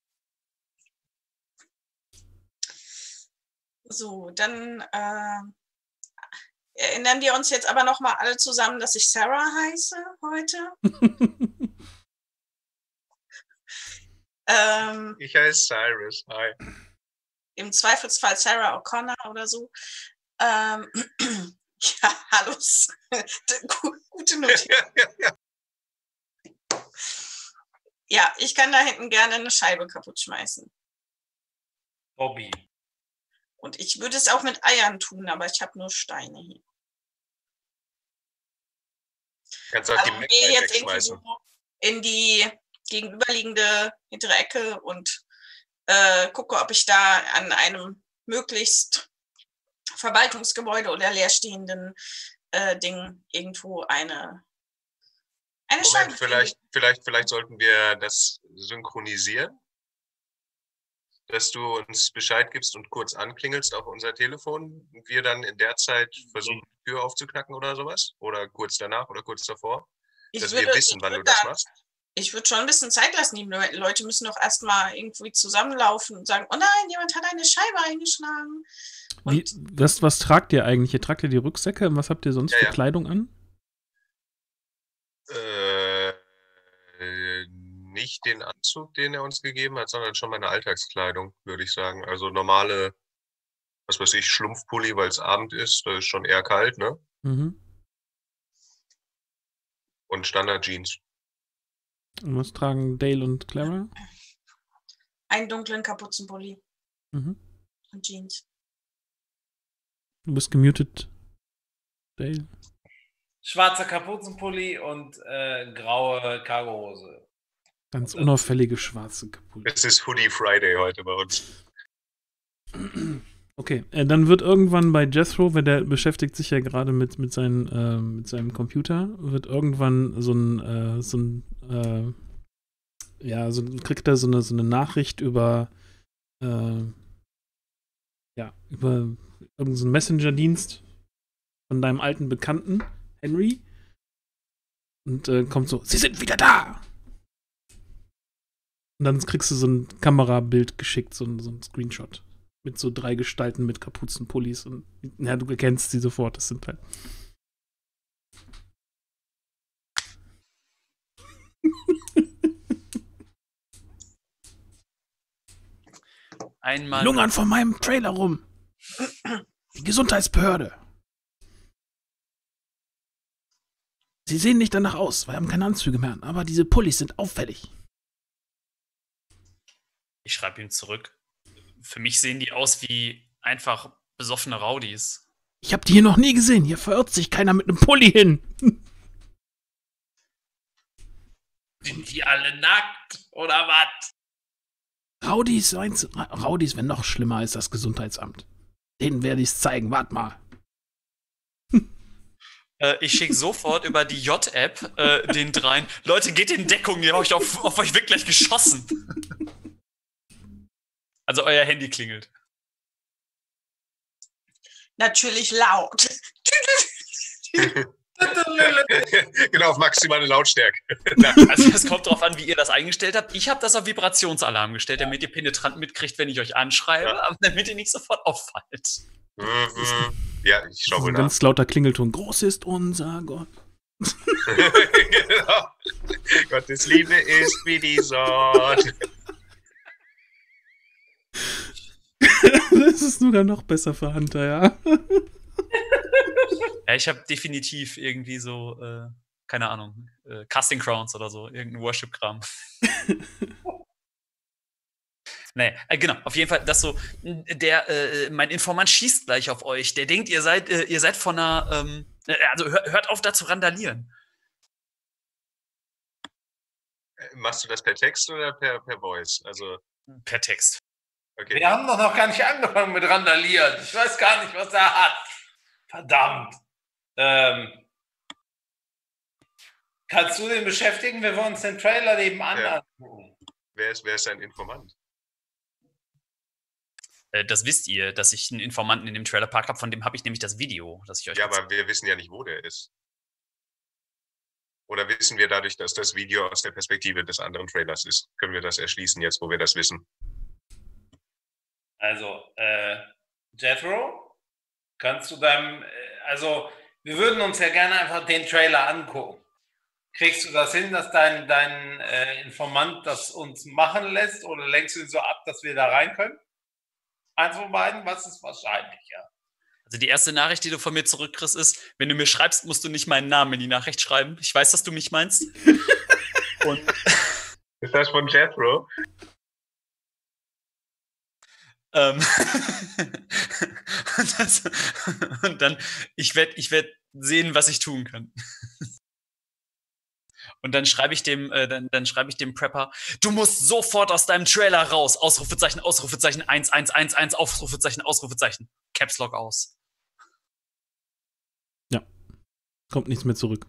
[SPEAKER 4] So, dann erinnern wir uns jetzt aber noch mal alle zusammen, dass ich Sarah heiße heute.
[SPEAKER 2] Ich heiße Cyrus. Hi.
[SPEAKER 4] Im Zweifelsfall Sarah O'Connor oder so. Ja, hallo. Gute Notiz. Ja, ich kann da hinten gerne eine Scheibe kaputt schmeißen.
[SPEAKER 5] Bobby.
[SPEAKER 4] Und ich würde es auch mit Eiern tun, aber ich habe nur Steine hier.
[SPEAKER 2] Kannst auch die
[SPEAKER 4] Also
[SPEAKER 2] Mac
[SPEAKER 4] gehe jetzt irgendwie
[SPEAKER 2] wegschmeißen.
[SPEAKER 4] so in die gegenüberliegende hintere Ecke und gucke, ob ich da an einem möglichst Verwaltungsgebäude oder leerstehenden Ding irgendwo eine Scheibe
[SPEAKER 2] Moment, vielleicht sollten wir das synchronisieren, dass du uns Bescheid gibst und kurz anklingelst auf unser Telefon und wir dann in der Zeit versuchen, die Tür aufzuknacken oder sowas. Oder kurz danach oder kurz davor, dass wir wissen, wann du das machst.
[SPEAKER 4] Ich würde schon ein bisschen Zeit lassen. Die Leute müssen doch erstmal irgendwie zusammenlaufen und sagen, oh nein, jemand hat eine Scheibe eingeschlagen.
[SPEAKER 1] Was tragt ihr eigentlich? Ihr tragt ihr die Rucksäcke und was habt ihr sonst für Kleidung an?
[SPEAKER 2] Nicht den Anzug, den er uns gegeben hat, sondern schon meine Alltagskleidung, würde ich sagen. Also normale, was weiß ich, Schlumpfpulli, weil es Abend ist, da ist schon eher kalt, ne?
[SPEAKER 1] Mhm.
[SPEAKER 2] Und Standard-Jeans.
[SPEAKER 1] Und was tragen Dale und Clara?
[SPEAKER 4] Einen dunklen Kapuzenpulli
[SPEAKER 1] Mhm.
[SPEAKER 4] und Jeans.
[SPEAKER 1] Du bist gemutet, Dale.
[SPEAKER 5] Schwarzer Kapuzenpulli und graue Cargohose.
[SPEAKER 1] Ganz unauffällige schwarze Kapuze.
[SPEAKER 2] Es ist Hoodie Friday heute bei uns.
[SPEAKER 1] Okay, dann wird irgendwann bei Jethro, weil der beschäftigt sich ja gerade mit seinem Computer, wird irgendwann kriegt er so eine Nachricht über irgendeinen Messenger-Dienst von deinem alten Bekannten, Henry. Und kommt so, sie sind wieder da! Und dann kriegst du so ein Kamerabild geschickt, so ein Screenshot. Mit so 3 Gestalten mit Kapuzenpullis. Und ja, du erkennst sie sofort, das sind halt.
[SPEAKER 3] Einmal.
[SPEAKER 1] Lungern von meinem Trailer rum. Die Gesundheitsbehörde. Sie sehen nicht danach aus, wir haben keine Anzüge mehr an, aber diese Pullis sind auffällig.
[SPEAKER 3] Ich schreibe ihm zurück. Für mich sehen die aus wie einfach besoffene Rowdies.
[SPEAKER 1] Ich habe die hier noch nie gesehen. Hier verirrt sich keiner mit einem Pulli hin.
[SPEAKER 5] Sind die alle nackt oder was?
[SPEAKER 1] Rowdies, wenn noch schlimmer ist das Gesundheitsamt. Denen werde ich es zeigen. Wart mal.
[SPEAKER 3] Ich schicke sofort über die J-App den dreien. Leute, geht in Deckung, ihr habt auf euch wird gleich geschossen. Also euer Handy klingelt.
[SPEAKER 4] Natürlich laut.
[SPEAKER 2] Genau, auf maximale Lautstärke.
[SPEAKER 3] Also es kommt drauf an, wie ihr das eingestellt habt. Ich habe das auf Vibrationsalarm gestellt, damit ihr penetrant mitkriegt, wenn ich euch anschreibe, aber damit ihr nicht sofort auffallt.
[SPEAKER 2] Ja, ich schaue wohl
[SPEAKER 1] Ein
[SPEAKER 2] nach.
[SPEAKER 1] ganz lauter Klingelton. Groß ist unser Gott.
[SPEAKER 2] Genau. Gottes Liebe ist wie die Sonne.
[SPEAKER 1] Das ist sogar noch besser für Hunter, ja.
[SPEAKER 3] Ja, ich habe definitiv irgendwie so, keine Ahnung, Casting Crowns oder so, irgendein Worship-Kram. Nee, genau, auf jeden Fall, dass so, mein Informant schießt gleich auf euch. Der denkt, ihr seid von einer, also hört auf, da zu randalieren.
[SPEAKER 2] Machst du das per Text oder per Voice? Also,
[SPEAKER 3] Per Text.
[SPEAKER 2] okay.
[SPEAKER 5] Wir haben doch noch gar nicht angefangen mit Randalieren. Ich weiß gar nicht, was er hat. Verdammt. Kannst du den beschäftigen, wenn wir uns den Trailer nebenan angucken?
[SPEAKER 2] Wer ist ein Informant?
[SPEAKER 3] Das wisst ihr, dass ich einen Informanten in dem Trailerpark habe, von dem habe ich nämlich das Video, das ich euch
[SPEAKER 2] Ja, aber wir wissen ja nicht, wo der ist. Oder wissen wir dadurch, dass das Video aus der Perspektive des anderen Trailers ist? Können wir das erschließen jetzt, wo wir das wissen?
[SPEAKER 5] Also, Jethro, kannst du also wir würden uns ja gerne einfach den Trailer angucken. Kriegst du das hin, dass dein Informant das uns machen lässt oder lenkst du ihn so ab, dass wir da rein können? Eins von beiden, was ist wahrscheinlicher?
[SPEAKER 3] Also die erste Nachricht, die du von mir zurückkriegst, ist, wenn du mir schreibst, musst du nicht meinen Namen in die Nachricht schreiben. Ich weiß, dass du mich meinst. Und
[SPEAKER 2] Ist das von Jethro?
[SPEAKER 3] und dann, ich werd sehen, was ich tun kann. Und dann schreibe ich dem Prepper, du musst sofort aus deinem Trailer raus. Ausrufezeichen, Ausrufezeichen, 1111, Ausrufezeichen, Ausrufezeichen. Caps Lock aus.
[SPEAKER 1] Ja. Kommt nichts mehr zurück.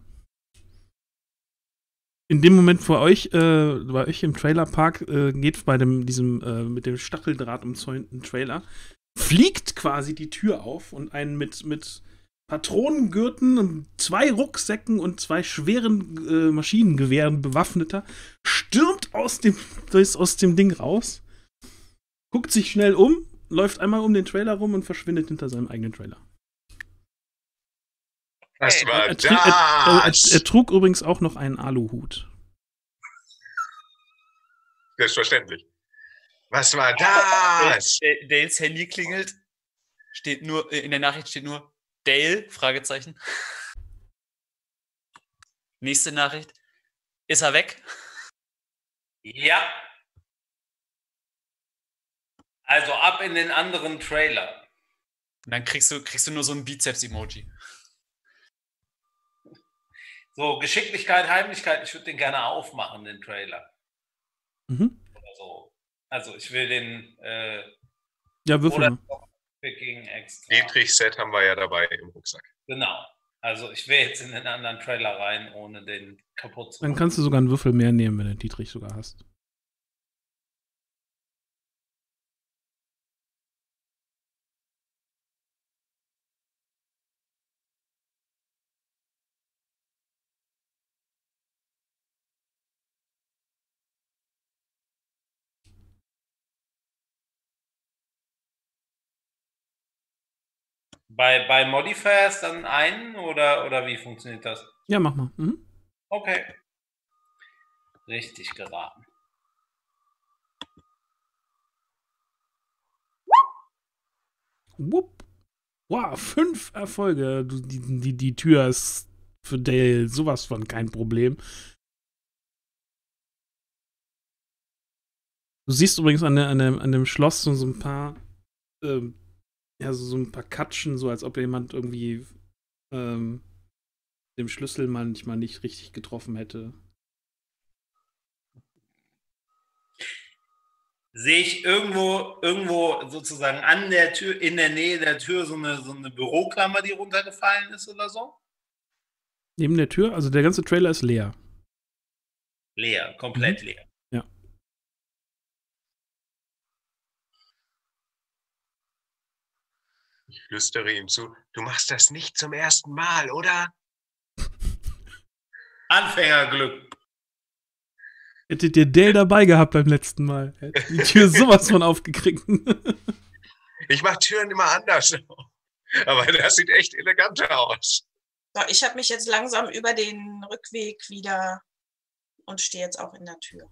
[SPEAKER 1] In dem Moment bei euch im Trailerpark geht bei diesem mit dem Stacheldraht umzäunten Trailer, fliegt quasi die Tür auf und ein mit Patronengürten und 2 Rucksäcken und 2 schweren Maschinengewehren bewaffneter stürmt aus dem Ding raus, guckt sich schnell um, läuft einmal um den Trailer rum und verschwindet hinter seinem eigenen Trailer.
[SPEAKER 2] Was war das?
[SPEAKER 1] Er trug übrigens auch noch einen Aluhut.
[SPEAKER 2] Selbstverständlich. Was war das?
[SPEAKER 3] Dales Handy klingelt. In der Nachricht steht nur Dale, Fragezeichen. Nächste Nachricht. Ist er weg?
[SPEAKER 5] Ja. Also ab in den anderen Trailer.
[SPEAKER 3] Und dann kriegst du nur so ein Bizeps-Emoji.
[SPEAKER 5] So, Geschicklichkeit, Heimlichkeit, ich würde den gerne aufmachen, den Trailer.
[SPEAKER 1] Mhm.
[SPEAKER 5] Oder so. Also ich will den
[SPEAKER 1] Ja, würfel mal.
[SPEAKER 5] Picking extra.
[SPEAKER 2] Dietrich-Set haben wir ja dabei im Rucksack.
[SPEAKER 5] Genau. Also ich will jetzt in den anderen Trailer rein, ohne den kaputt zu
[SPEAKER 1] Dann
[SPEAKER 5] machen.
[SPEAKER 1] kannst du sogar einen Würfel mehr nehmen, wenn du Dietrich sogar hast.
[SPEAKER 5] Bei Modifiers dann einen oder wie funktioniert das?
[SPEAKER 1] Ja, mach mal. Mhm.
[SPEAKER 5] Okay. Richtig geraten.
[SPEAKER 1] Wupp. Wow, 5 Erfolge. Die Tür ist für Dale sowas von kein Problem. Du siehst übrigens an dem Schloss so ein paar so ein paar Katschen, so als ob jemand irgendwie den Schlüssel manchmal nicht richtig getroffen hätte.
[SPEAKER 5] Sehe ich irgendwo sozusagen an der Tür, in der Nähe der Tür so eine Büroklammer, die runtergefallen ist oder so?
[SPEAKER 1] Neben der Tür, also der ganze Trailer ist leer.
[SPEAKER 5] Leer, komplett leer.
[SPEAKER 1] Ja.
[SPEAKER 2] Ich flüstere ihm zu, du machst das nicht zum ersten Mal, oder?
[SPEAKER 5] Anfängerglück.
[SPEAKER 1] Hättet ihr Dale dabei gehabt beim letzten Mal. Hätte die Tür sowas von aufgekriegt.
[SPEAKER 2] Ich mache Türen immer anders. Aber das sieht echt eleganter aus.
[SPEAKER 4] So, ich habe mich jetzt langsam über den Rückweg wieder und stehe jetzt auch in der Tür.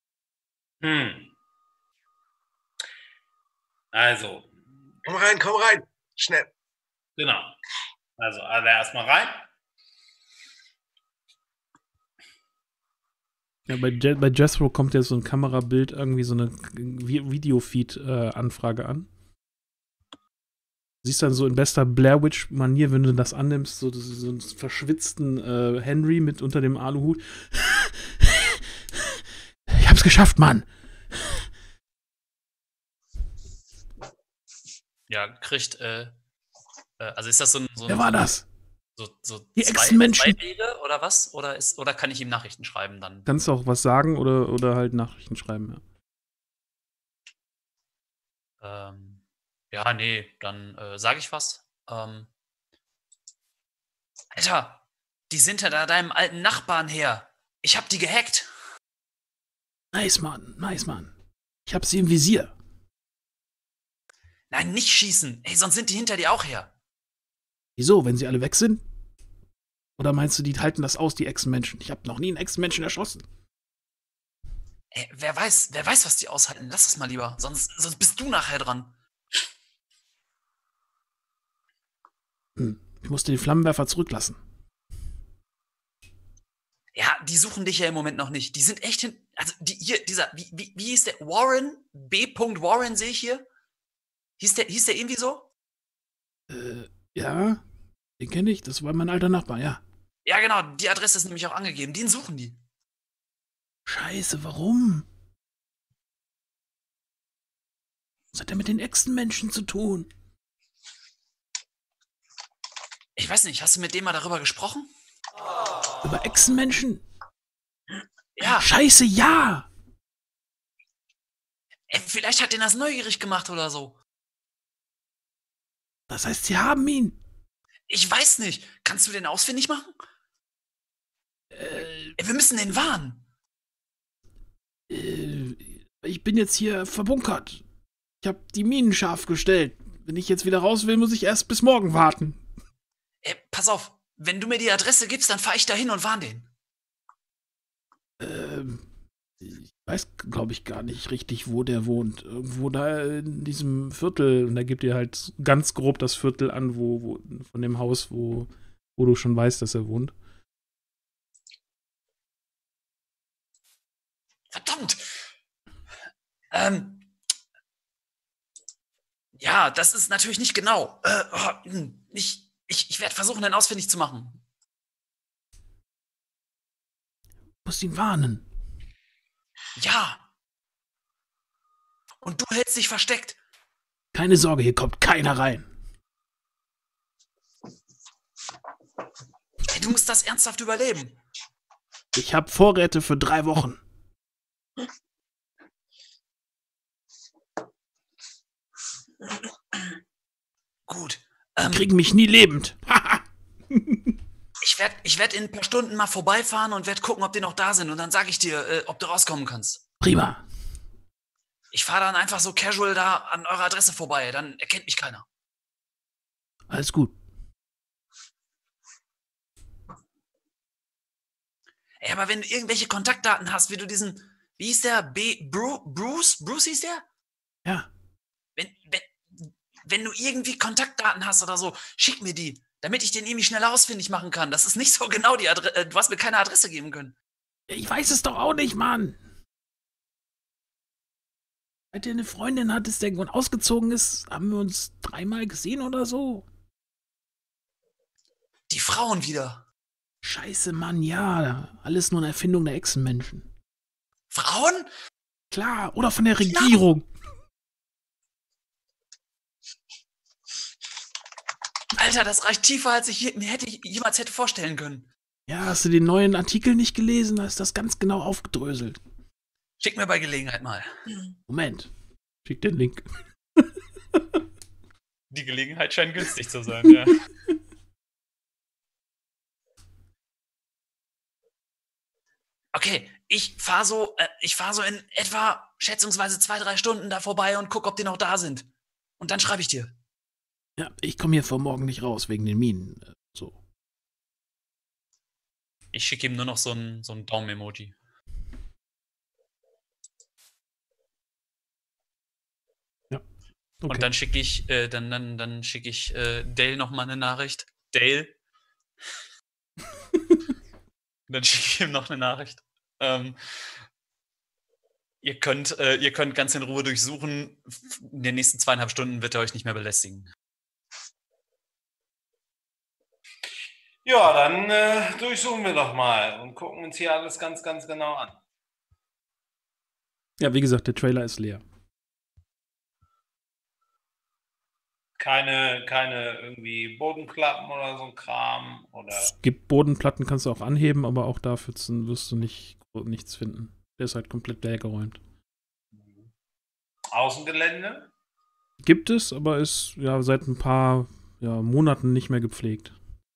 [SPEAKER 5] Also,
[SPEAKER 2] Komm rein, schnell.
[SPEAKER 5] genau. Also alle erstmal rein.
[SPEAKER 1] Ja, bei Jethro kommt ja so ein Kamerabild, irgendwie so eine Videofeed-Anfrage an. Siehst dann so in bester Blair Witch-Manier, wenn du das annimmst, so einen verschwitzten Henry mit unter dem Aluhut. Ich hab's geschafft, Mann!
[SPEAKER 3] Ja, kriegt, also ist das so ein
[SPEAKER 1] Wer war das?
[SPEAKER 3] So
[SPEAKER 1] Die
[SPEAKER 3] zwei
[SPEAKER 1] Echsenmenschen.
[SPEAKER 3] Wege oder was? Oder kann ich ihm Nachrichten schreiben dann?
[SPEAKER 1] Kannst du auch was sagen oder halt Nachrichten schreiben, ja.
[SPEAKER 3] Ja, nee, dann sage ich was. Alter, die sind hinter deinem alten Nachbarn her. Ich hab die gehackt.
[SPEAKER 1] Nice, Mann. Ich hab sie im Visier.
[SPEAKER 3] Nein, nicht schießen. Ey, sonst sind die hinter dir auch her.
[SPEAKER 1] Wieso, wenn sie alle weg sind? Oder meinst du, die halten das aus, die Echsenmenschen? Ich hab noch nie einen Echsenmenschen erschossen.
[SPEAKER 3] Ey, wer weiß, was die aushalten. Lass das mal lieber. Sonst bist du nachher dran.
[SPEAKER 1] Ich musste den Flammenwerfer zurücklassen.
[SPEAKER 3] Ja, die suchen dich ja im Moment noch nicht. Die sind echt also wie hieß der? Warren? B. Warren sehe ich hier. Hieß der irgendwie so?
[SPEAKER 1] Ja, den kenne ich. Das war mein alter Nachbar, ja.
[SPEAKER 3] Ja, genau. Die Adresse ist nämlich auch angegeben. Den suchen die.
[SPEAKER 1] Scheiße, warum? Was hat er mit den Echsenmenschen zu tun?
[SPEAKER 3] Ich weiß nicht, hast du mit dem mal darüber gesprochen?
[SPEAKER 1] Über Echsenmenschen?
[SPEAKER 3] Ja.
[SPEAKER 1] Scheiße, ja!
[SPEAKER 3] Ey, vielleicht hat den das neugierig gemacht oder so.
[SPEAKER 1] Das heißt, sie haben ihn.
[SPEAKER 3] Ich weiß nicht. Kannst du den ausfindig machen? Ey, wir müssen den warnen.
[SPEAKER 1] Ich bin jetzt hier verbunkert. Ich habe die Minen scharf gestellt. Wenn ich jetzt wieder raus will, muss ich erst bis morgen warten.
[SPEAKER 3] Ey, pass auf. Wenn du mir die Adresse gibst, dann fahre ich da hin und warn den.
[SPEAKER 1] Ich weiß, glaube ich, gar nicht richtig, wo der wohnt. Irgendwo da in diesem Viertel. Und da gibt ihr halt ganz grob das Viertel an, wo von dem Haus, wo du schon weißt, dass er wohnt.
[SPEAKER 3] Verdammt! Ja, das ist natürlich nicht genau. Ich werde versuchen, den ausfindig zu machen.
[SPEAKER 1] Du musst ihn warnen.
[SPEAKER 3] Ja. Und du hältst dich versteckt.
[SPEAKER 1] Keine Sorge, hier kommt keiner rein.
[SPEAKER 3] Ey, du musst das ernsthaft überleben.
[SPEAKER 1] Ich habe Vorräte für 3 Wochen.
[SPEAKER 3] Gut.
[SPEAKER 1] Die kriegen mich nie lebend.
[SPEAKER 3] Ich werd in ein paar Stunden mal vorbeifahren und werde gucken, ob die noch da sind. Und dann sage ich dir, ob du rauskommen kannst.
[SPEAKER 1] Prima.
[SPEAKER 3] Ich fahre dann einfach so casual da an eurer Adresse vorbei. Dann erkennt mich keiner.
[SPEAKER 1] Alles gut.
[SPEAKER 3] Ey, aber wenn du irgendwelche Kontaktdaten hast, wie du diesen, wie hieß der? Bruce? Bruce hieß der?
[SPEAKER 1] Ja.
[SPEAKER 3] Wenn du irgendwie Kontaktdaten hast oder so, schick mir die, damit ich den irgendwie schneller ausfindig machen kann. Das ist nicht so genau die Adresse. Du hast mir keine Adresse geben können.
[SPEAKER 1] Ich weiß es doch auch nicht, Mann. Seit er eine Freundin hat, ist irgendwann ausgezogen ist, haben wir uns 3-mal gesehen oder so.
[SPEAKER 3] Die Frauen wieder.
[SPEAKER 1] Scheiße, Mann, ja. Alles nur eine Erfindung der Echsenmenschen.
[SPEAKER 3] Frauen?
[SPEAKER 1] Klar, oder von der Regierung.
[SPEAKER 3] Alter, das reicht tiefer, als ich mir jemals hätte vorstellen können.
[SPEAKER 1] Ja, hast du den neuen Artikel nicht gelesen? Da ist das ganz genau aufgedröselt.
[SPEAKER 3] Schick mir bei Gelegenheit mal.
[SPEAKER 1] Moment. Schick den Link.
[SPEAKER 3] Die Gelegenheit scheint günstig zu sein, ja. Okay, ich fahr so in etwa schätzungsweise 2-3 Stunden da vorbei und guck, ob die noch da sind. Und dann schreibe ich dir.
[SPEAKER 1] Ja, ich komme hier vor morgen nicht raus, wegen den Minen. So.
[SPEAKER 3] Ich schicke ihm nur noch so ein Daumen-Emoji.
[SPEAKER 1] Ja. Okay.
[SPEAKER 3] Und dann schicke ich, dann schicke ich Dale noch mal eine Nachricht. Dale. Und dann schicke ich ihm noch eine Nachricht. Ihr könnt ganz in Ruhe durchsuchen. In den nächsten 2,5 Stunden wird er euch nicht mehr belästigen.
[SPEAKER 5] Ja, dann durchsuchen wir doch mal und gucken uns hier alles ganz, ganz genau an.
[SPEAKER 1] Ja, wie gesagt, der Trailer ist leer.
[SPEAKER 5] Keine irgendwie Bodenplatten oder so ein Kram oder.
[SPEAKER 1] Es gibt Bodenplatten, kannst du auch anheben, aber auch dafür wirst du nichts finden. Der ist halt komplett leergeräumt.
[SPEAKER 5] Außengelände?
[SPEAKER 1] Gibt es, aber ist ja seit ein paar Monaten nicht mehr gepflegt.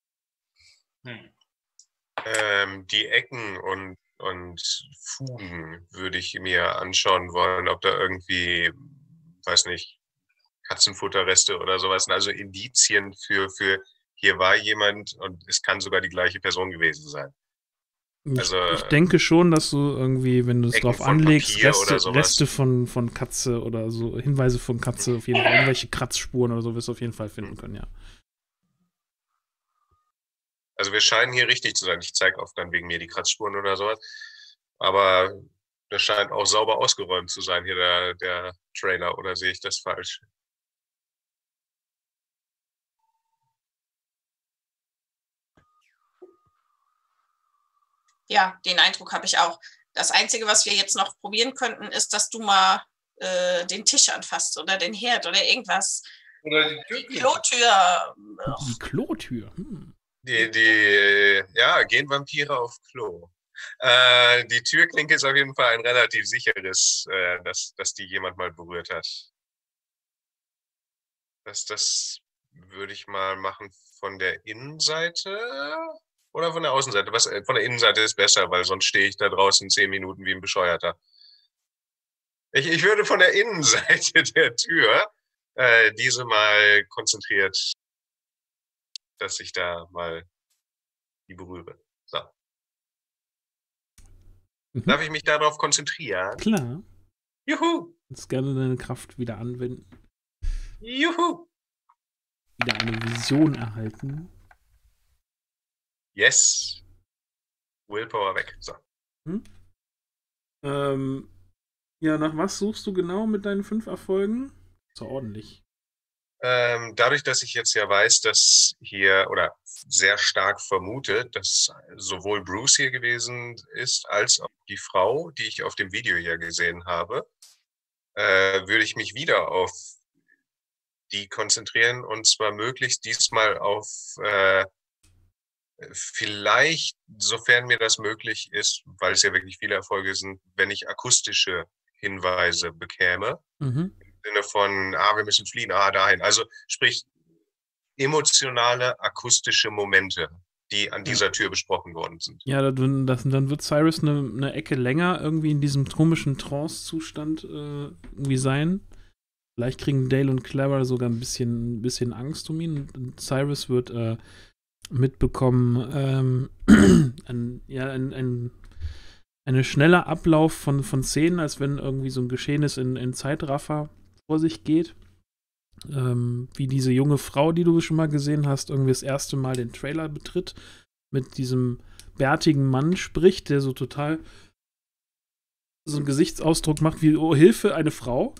[SPEAKER 2] Die Ecken und Fugen würde ich mir anschauen wollen, ob da irgendwie, weiß nicht, Katzenfutterreste oder sowas sind. Also Indizien für hier war jemand und es kann sogar die gleiche Person gewesen sein. Also
[SPEAKER 1] ich denke schon, dass du irgendwie, wenn du es drauf anlegst,
[SPEAKER 2] Papier
[SPEAKER 1] Reste von Katze oder so, Hinweise von Katze, auf jeden Fall irgendwelche Kratzspuren oder so wirst du auf jeden Fall finden können, ja.
[SPEAKER 2] Also wir scheinen hier richtig zu sein. Ich zeige oft dann wegen mir die Kratzspuren oder sowas. Aber das scheint auch sauber ausgeräumt zu sein, hier der Trailer. Oder sehe ich das falsch?
[SPEAKER 4] Ja, den Eindruck habe ich auch. Das Einzige, was wir jetzt noch probieren könnten, ist, dass du mal den Tisch anfasst oder den Herd oder irgendwas.
[SPEAKER 5] Oder die
[SPEAKER 4] Klotür.
[SPEAKER 1] Die Klotür.
[SPEAKER 2] Ja, gehen Vampire auf Klo. Die Türklinke ist auf jeden Fall ein relativ sicheres, dass die jemand mal berührt hat. Das würde ich mal machen von der Innenseite oder von der Außenseite. Von der Innenseite ist besser, weil sonst stehe ich da draußen 10 Minuten wie ein Bescheuerter. Ich würde von der Innenseite der Tür diese mal konzentriert, dass ich da mal die berühre. So. Darf ich mich darauf konzentrieren?
[SPEAKER 1] Klar.
[SPEAKER 2] Juhu!
[SPEAKER 1] Du kannst gerne deine Kraft wieder anwenden.
[SPEAKER 2] Juhu!
[SPEAKER 1] Wieder eine Vision erhalten.
[SPEAKER 2] Yes! Willpower weg. So.
[SPEAKER 1] Ja, nach was suchst du genau mit deinen 5 Erfolgen? So ordentlich.
[SPEAKER 2] Dadurch, dass ich jetzt ja weiß, dass hier oder sehr stark vermute, dass sowohl Bruce hier gewesen ist, als auch die Frau, die ich auf dem Video hier gesehen habe, würde ich mich wieder auf die konzentrieren und zwar möglichst diesmal auf vielleicht, sofern mir das möglich ist, weil es ja wirklich viele Erfolge sind, wenn ich akustische Hinweise bekäme. Im Sinne von, wir müssen fliehen, dahin. Also sprich, emotionale, akustische Momente, die an dieser Tür besprochen worden sind.
[SPEAKER 1] Ja, dann wird Cyrus eine Ecke länger irgendwie in diesem komischen Trance-Zustand irgendwie sein. Vielleicht kriegen Dale und Clara sogar ein bisschen Angst um ihn. Und Cyrus wird mitbekommen, ein schneller Ablauf von Szenen, als wenn irgendwie so ein Geschehnis in Zeitraffer vor sich geht. Wie diese junge Frau, die du schon mal gesehen hast, irgendwie das erste Mal den Trailer betritt, mit diesem bärtigen Mann spricht, der so total so einen Gesichtsausdruck macht wie, oh, Hilfe, eine Frau,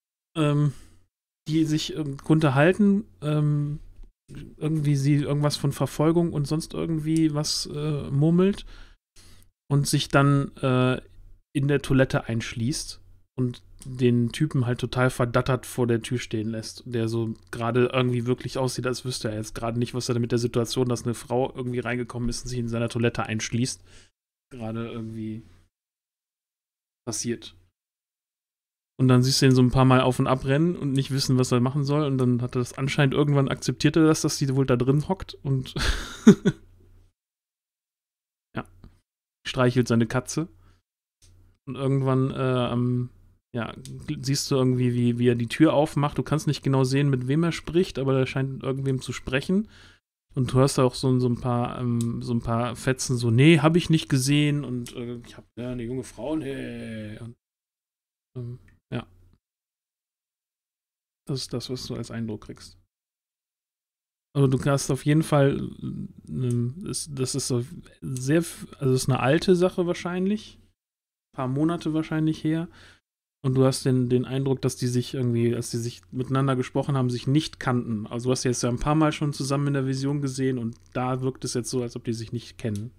[SPEAKER 1] die sich unterhalten, irgendwie sie irgendwas von Verfolgung und sonst irgendwie was murmelt und sich dann in der Toilette einschließt und den Typen halt total verdattert vor der Tür stehen lässt, der so gerade irgendwie wirklich aussieht, als wüsste er jetzt gerade nicht, was er mit der Situation, dass eine Frau irgendwie reingekommen ist und sich in seiner Toilette einschließt, gerade irgendwie passiert. Und dann siehst du ihn so ein paar Mal auf und ab rennen und nicht wissen, was er machen soll. Und dann hat er das anscheinend irgendwann akzeptiert, dass sie wohl da drin hockt und ja, streichelt seine Katze. Und irgendwann siehst du irgendwie, wie er die Tür aufmacht. Du kannst nicht genau sehen, mit wem er spricht, aber er scheint mit irgendwem zu sprechen. Und du hörst auch so ein paar Fetzen, so, nee, hab ich nicht gesehen. Und ich hab eine junge Frau, nee. Und, ja. Das ist das, was du als Eindruck kriegst. Aber du hast auf jeden Fall, das ist so sehr, also das ist eine alte Sache wahrscheinlich. paar Monate wahrscheinlich her. Und du hast den Eindruck, dass die sich irgendwie, als die sich miteinander gesprochen haben, sich nicht kannten. Also du hast die jetzt ja ein paar Mal schon zusammen in der Vision gesehen und da wirkt es jetzt so, als ob die sich nicht kennen.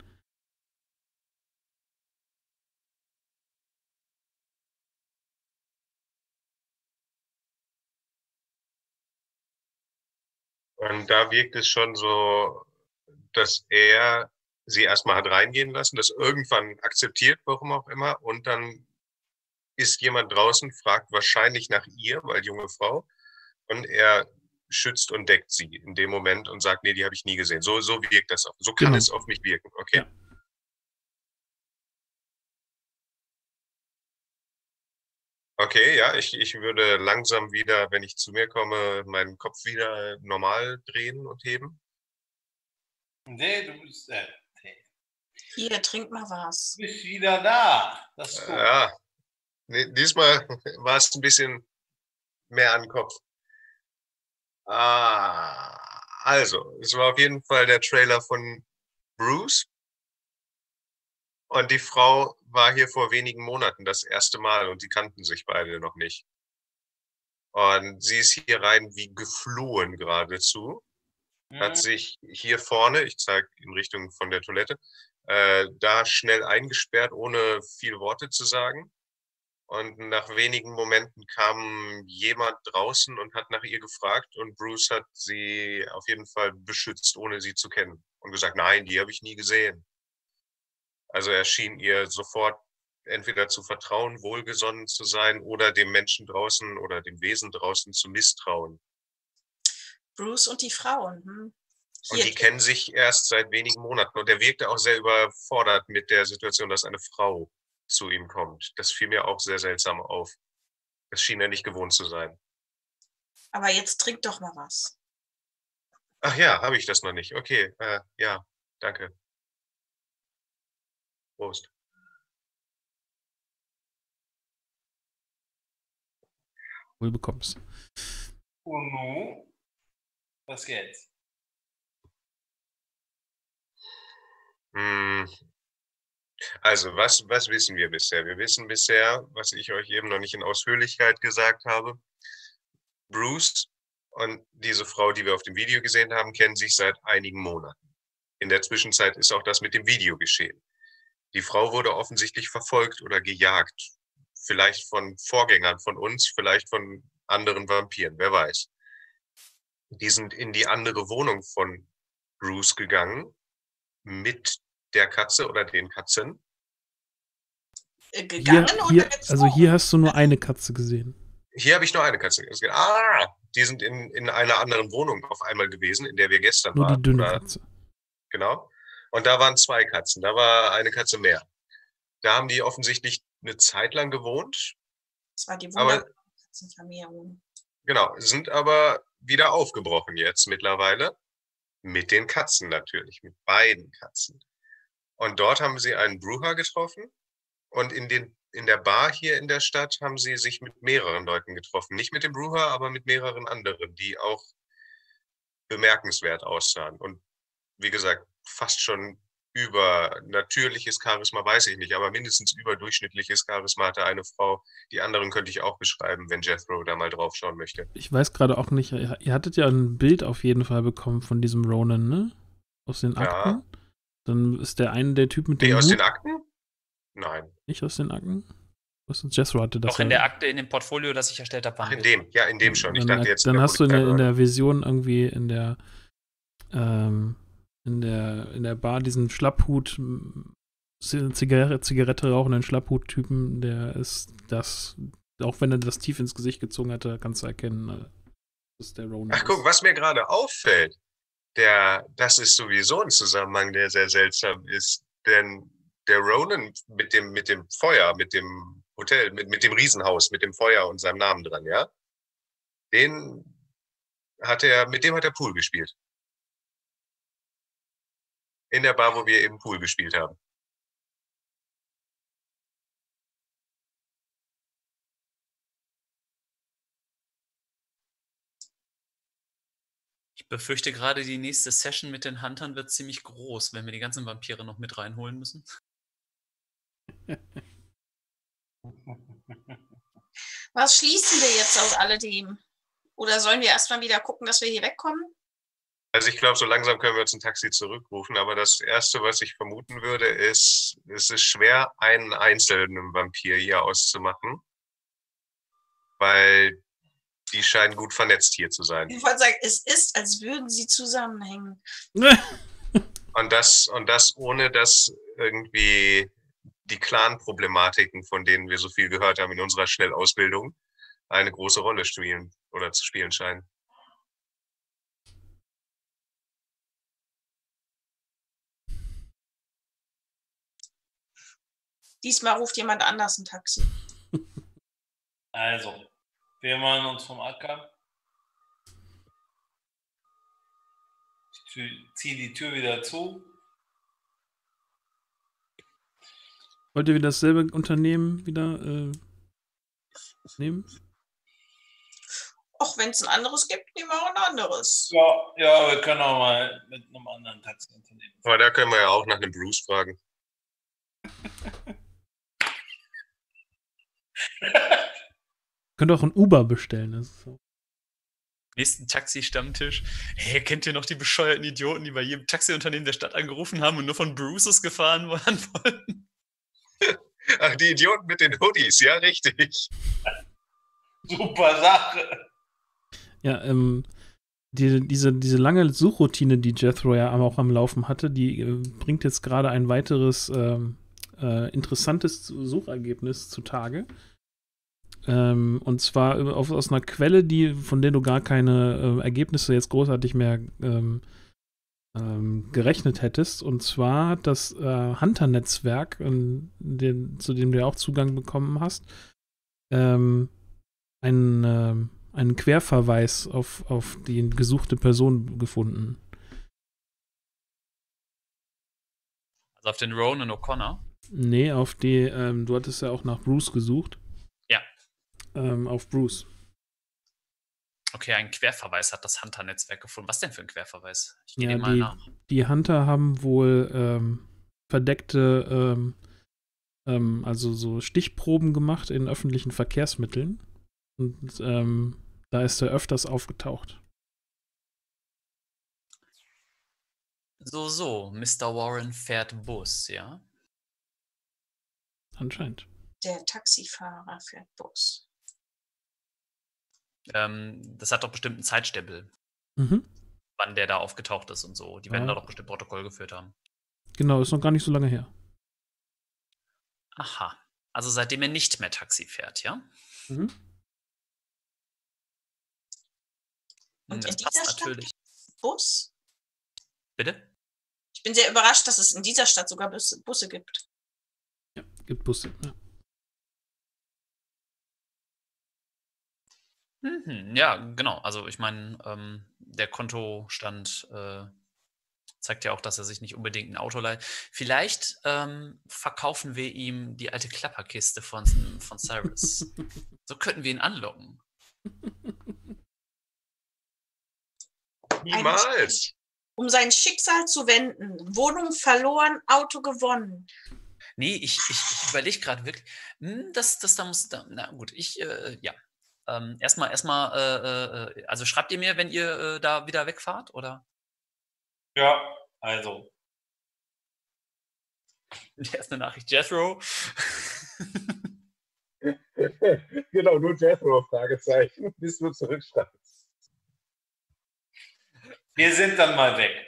[SPEAKER 2] Und da wirkt es schon so, dass er sie erstmal hat reingehen lassen, das irgendwann akzeptiert, warum auch immer, und dann ist jemand draußen, fragt wahrscheinlich nach ihr, weil junge Frau, und er schützt und deckt sie in dem Moment und sagt, nee, die habe ich nie gesehen. So wirkt das auch. So kann
[SPEAKER 1] Genau.
[SPEAKER 2] es auf mich wirken. Okay.
[SPEAKER 1] Ja.
[SPEAKER 2] Okay, ja, ich würde langsam wieder, wenn ich zu mir komme, meinen Kopf wieder normal drehen und heben.
[SPEAKER 5] Nee, du bist
[SPEAKER 4] Hier, trink mal was.
[SPEAKER 5] wieder da. Das ist gut.
[SPEAKER 2] Ja, nee, diesmal war es ein bisschen mehr an den Kopf. Also, es war auf jeden Fall der Trailer von Bruce. Und die Frau war hier vor wenigen Monaten das erste Mal und die kannten sich beide noch nicht. Und sie ist hier rein wie geflohen geradezu. Hat sich hier vorne, ich zeige in Richtung von der Toilette, da schnell eingesperrt, ohne viel Worte zu sagen. Und nach wenigen Momenten kam jemand draußen und hat nach ihr gefragt und Bruce hat sie auf jeden Fall beschützt, ohne sie zu kennen. Und gesagt, nein, die habe ich nie gesehen. Also er schien ihr sofort entweder zu vertrauen, wohlgesonnen zu sein oder dem Menschen draußen oder dem Wesen draußen zu misstrauen.
[SPEAKER 4] Bruce und die Frauen.
[SPEAKER 2] Und
[SPEAKER 4] Hier,
[SPEAKER 2] die kennen sich erst seit wenigen Monaten. Und er wirkte auch sehr überfordert mit der Situation, dass eine Frau zu ihm kommt. Das fiel mir auch sehr seltsam auf. Das schien er nicht gewohnt zu sein.
[SPEAKER 4] aber jetzt trink doch mal was.
[SPEAKER 2] Ach ja, habe ich das noch nicht. Okay, ja, danke. Prost.
[SPEAKER 1] Wohl bekommst.
[SPEAKER 5] Und nun? Was geht's?
[SPEAKER 2] Also, was wissen wir bisher? Wir wissen bisher, was ich euch eben noch nicht in Ausführlichkeit gesagt habe. Bruce und diese Frau, die wir auf dem Video gesehen haben, kennen sich seit einigen Monaten. In der Zwischenzeit ist auch das mit dem Video geschehen. Die Frau wurde offensichtlich verfolgt oder gejagt. Vielleicht von Vorgängern von uns, vielleicht von anderen Vampiren, wer weiß. Die sind in die andere Wohnung von Bruce gegangen mit der Katze oder den Katzen.
[SPEAKER 4] Gegangen oder gezogen?
[SPEAKER 1] Also hier hast du nur eine Katze gesehen.
[SPEAKER 2] Hier habe ich nur eine Katze gesehen. Die sind in einer anderen Wohnung auf einmal gewesen, in der wir gestern
[SPEAKER 1] Nur
[SPEAKER 2] waren.
[SPEAKER 1] die dünne
[SPEAKER 2] Oder,
[SPEAKER 1] Katze.
[SPEAKER 2] genau. Und da waren 2 Katzen. Da war eine Katze mehr. Da haben die offensichtlich eine Zeit lang gewohnt.
[SPEAKER 4] Das war die
[SPEAKER 2] Aber
[SPEAKER 4] wunderbare Katzenfamilie.
[SPEAKER 2] genau, sind aber wieder aufgebrochen jetzt mittlerweile. Mit den Katzen natürlich, mit beiden Katzen. Und dort haben sie einen Bruja getroffen. Und in der Bar hier in der Stadt haben sie sich mit mehreren Leuten getroffen. Nicht mit dem Bruja, aber mit mehreren anderen, die auch bemerkenswert aussahen. Und wie gesagt, fast schon übernatürliches Charisma, weiß ich nicht, aber mindestens überdurchschnittliches Charisma hatte eine Frau. Die anderen könnte ich auch beschreiben, wenn Jethro da mal drauf schauen möchte.
[SPEAKER 1] Ich weiß gerade auch nicht, ihr hattet ja ein Bild auf jeden Fall bekommen von diesem Ronan, ne? Aus den Akten.
[SPEAKER 2] Ja.
[SPEAKER 1] Dann ist der eine der Typ mit dem
[SPEAKER 2] Nee, aus
[SPEAKER 1] Hut.
[SPEAKER 2] den Akten? Nein.
[SPEAKER 1] Nicht aus den Akten? Jethro hatte das.
[SPEAKER 3] Auch in der Akte, in dem Portfolio, das ich erstellt habe,
[SPEAKER 2] Ach, in dem schon. Ich
[SPEAKER 1] Dann,
[SPEAKER 2] dachte jetzt.
[SPEAKER 1] dann hast du in
[SPEAKER 2] Polizei-
[SPEAKER 1] der Vision irgendwie in der Bar diesen Schlapphut, Zigarette rauchenden Schlapphut-Typen, der ist das, auch wenn er das tief ins Gesicht gezogen hatte, kannst du erkennen, dass der Ronan
[SPEAKER 2] Ach, guck, was mir gerade auffällt, das ist sowieso ein Zusammenhang, der sehr seltsam ist. Denn der Ronan mit dem Feuer, mit dem Hotel, mit dem Riesenhaus, mit dem Feuer und seinem Namen dran, ja? Mit dem hat er Pool gespielt. In der Bar, wo wir eben Pool gespielt haben.
[SPEAKER 3] Ich befürchte gerade, die nächste Session mit den Huntern wird ziemlich groß, wenn wir die ganzen Vampire noch mit reinholen müssen.
[SPEAKER 4] Was schließen wir jetzt aus alledem? Oder sollen wir erstmal wieder gucken, dass wir hier wegkommen?
[SPEAKER 2] Also ich glaube, so langsam können wir uns ein Taxi zurückrufen, aber das Erste, was ich vermuten würde, ist, es ist schwer, einen einzelnen Vampir hier auszumachen, weil die scheinen gut vernetzt hier zu sein.
[SPEAKER 4] Ich wollte sagen, es ist, als würden sie zusammenhängen.
[SPEAKER 2] Und das ohne, dass irgendwie die Clan-Problematiken, von denen wir so viel gehört haben in unserer Schnellausbildung, eine große Rolle spielen oder zu spielen scheinen.
[SPEAKER 4] Diesmal ruft jemand anders ein Taxi.
[SPEAKER 5] Also, wir machen uns vom Acker. Ich ziehe die Tür wieder zu.
[SPEAKER 1] Wollt ihr wieder dasselbe Unternehmen wieder nehmen?
[SPEAKER 4] Och, wenn es ein anderes gibt, nehmen wir auch ein anderes.
[SPEAKER 5] Ja, wir können auch mal mit einem anderen Taxiunternehmen.
[SPEAKER 2] Aber da können wir ja auch nach einem Bruce fragen.
[SPEAKER 1] Könnt auch ein Uber bestellen. Das ist so.
[SPEAKER 3] Nächsten Taxi-Stammtisch. Hey, kennt ihr noch die bescheuerten Idioten, die bei jedem Taxiunternehmen der Stadt angerufen haben und nur von Bruces gefahren werden wollten?
[SPEAKER 2] Ach, die Idioten mit den Hoodies, ja, richtig.
[SPEAKER 5] Super Sache.
[SPEAKER 1] Ja, diese lange Suchroutine, die Jethro ja auch am Laufen hatte, die bringt jetzt gerade ein weiteres interessantes Suchergebnis zutage. Und zwar aus einer Quelle, von der du gar keine Ergebnisse jetzt großartig mehr gerechnet hättest. Und zwar das Hunter-Netzwerk, zu dem du ja auch Zugang bekommen hast, einen Querverweis auf die gesuchte Person gefunden.
[SPEAKER 3] Also auf den Ronan O'Connor?
[SPEAKER 1] Nee, auf die, du hattest ja auch nach Bruce gesucht.
[SPEAKER 3] Ja.
[SPEAKER 1] Auf Bruce.
[SPEAKER 3] Okay, ein Querverweis hat das Hunter-Netzwerk gefunden. Was denn für ein Querverweis? Ich gehe
[SPEAKER 1] Ja,
[SPEAKER 3] mal nach.
[SPEAKER 1] die Hunter haben wohl verdeckte, also so Stichproben gemacht in öffentlichen Verkehrsmitteln. Und da ist er öfters aufgetaucht.
[SPEAKER 3] So, Mr. Warren fährt Bus, ja?
[SPEAKER 1] Anscheinend.
[SPEAKER 4] Der Taxifahrer fährt Bus.
[SPEAKER 3] Das hat doch bestimmt einen Zeitstempel,
[SPEAKER 1] Mhm.
[SPEAKER 3] wann der da aufgetaucht ist und so. Die werden da doch bestimmt Protokoll geführt haben.
[SPEAKER 1] Genau, ist noch gar nicht so lange her.
[SPEAKER 3] Aha. Also seitdem er nicht mehr Taxi fährt, ja?
[SPEAKER 1] Mhm.
[SPEAKER 4] Und
[SPEAKER 3] Das
[SPEAKER 4] in
[SPEAKER 3] passt
[SPEAKER 4] dieser Stadt
[SPEAKER 3] natürlich.
[SPEAKER 4] Bus?
[SPEAKER 3] Bitte?
[SPEAKER 4] Ich bin sehr überrascht, dass es in dieser Stadt sogar Busse gibt.
[SPEAKER 1] Ja, gibt Busse. Ja.
[SPEAKER 3] Ja, genau. Also ich meine, der Kontostand zeigt ja auch, dass er sich nicht unbedingt ein Auto leiht. Vielleicht verkaufen wir ihm die alte Klapperkiste von Cyrus. So könnten wir ihn anlocken.
[SPEAKER 2] Niemals.
[SPEAKER 4] Um sein Schicksal zu wenden. Wohnung verloren, Auto gewonnen.
[SPEAKER 3] Nee, ich überlege gerade wirklich. Na gut, ja. Erstmal, also schreibt ihr mir, wenn ihr da wieder wegfahrt, oder?
[SPEAKER 5] Ja, also.
[SPEAKER 3] Erst eine Nachricht, Jethro.
[SPEAKER 2] Genau, nur Jethro, Fragezeichen, bis du zurückschreibst.
[SPEAKER 5] Wir sind dann mal weg.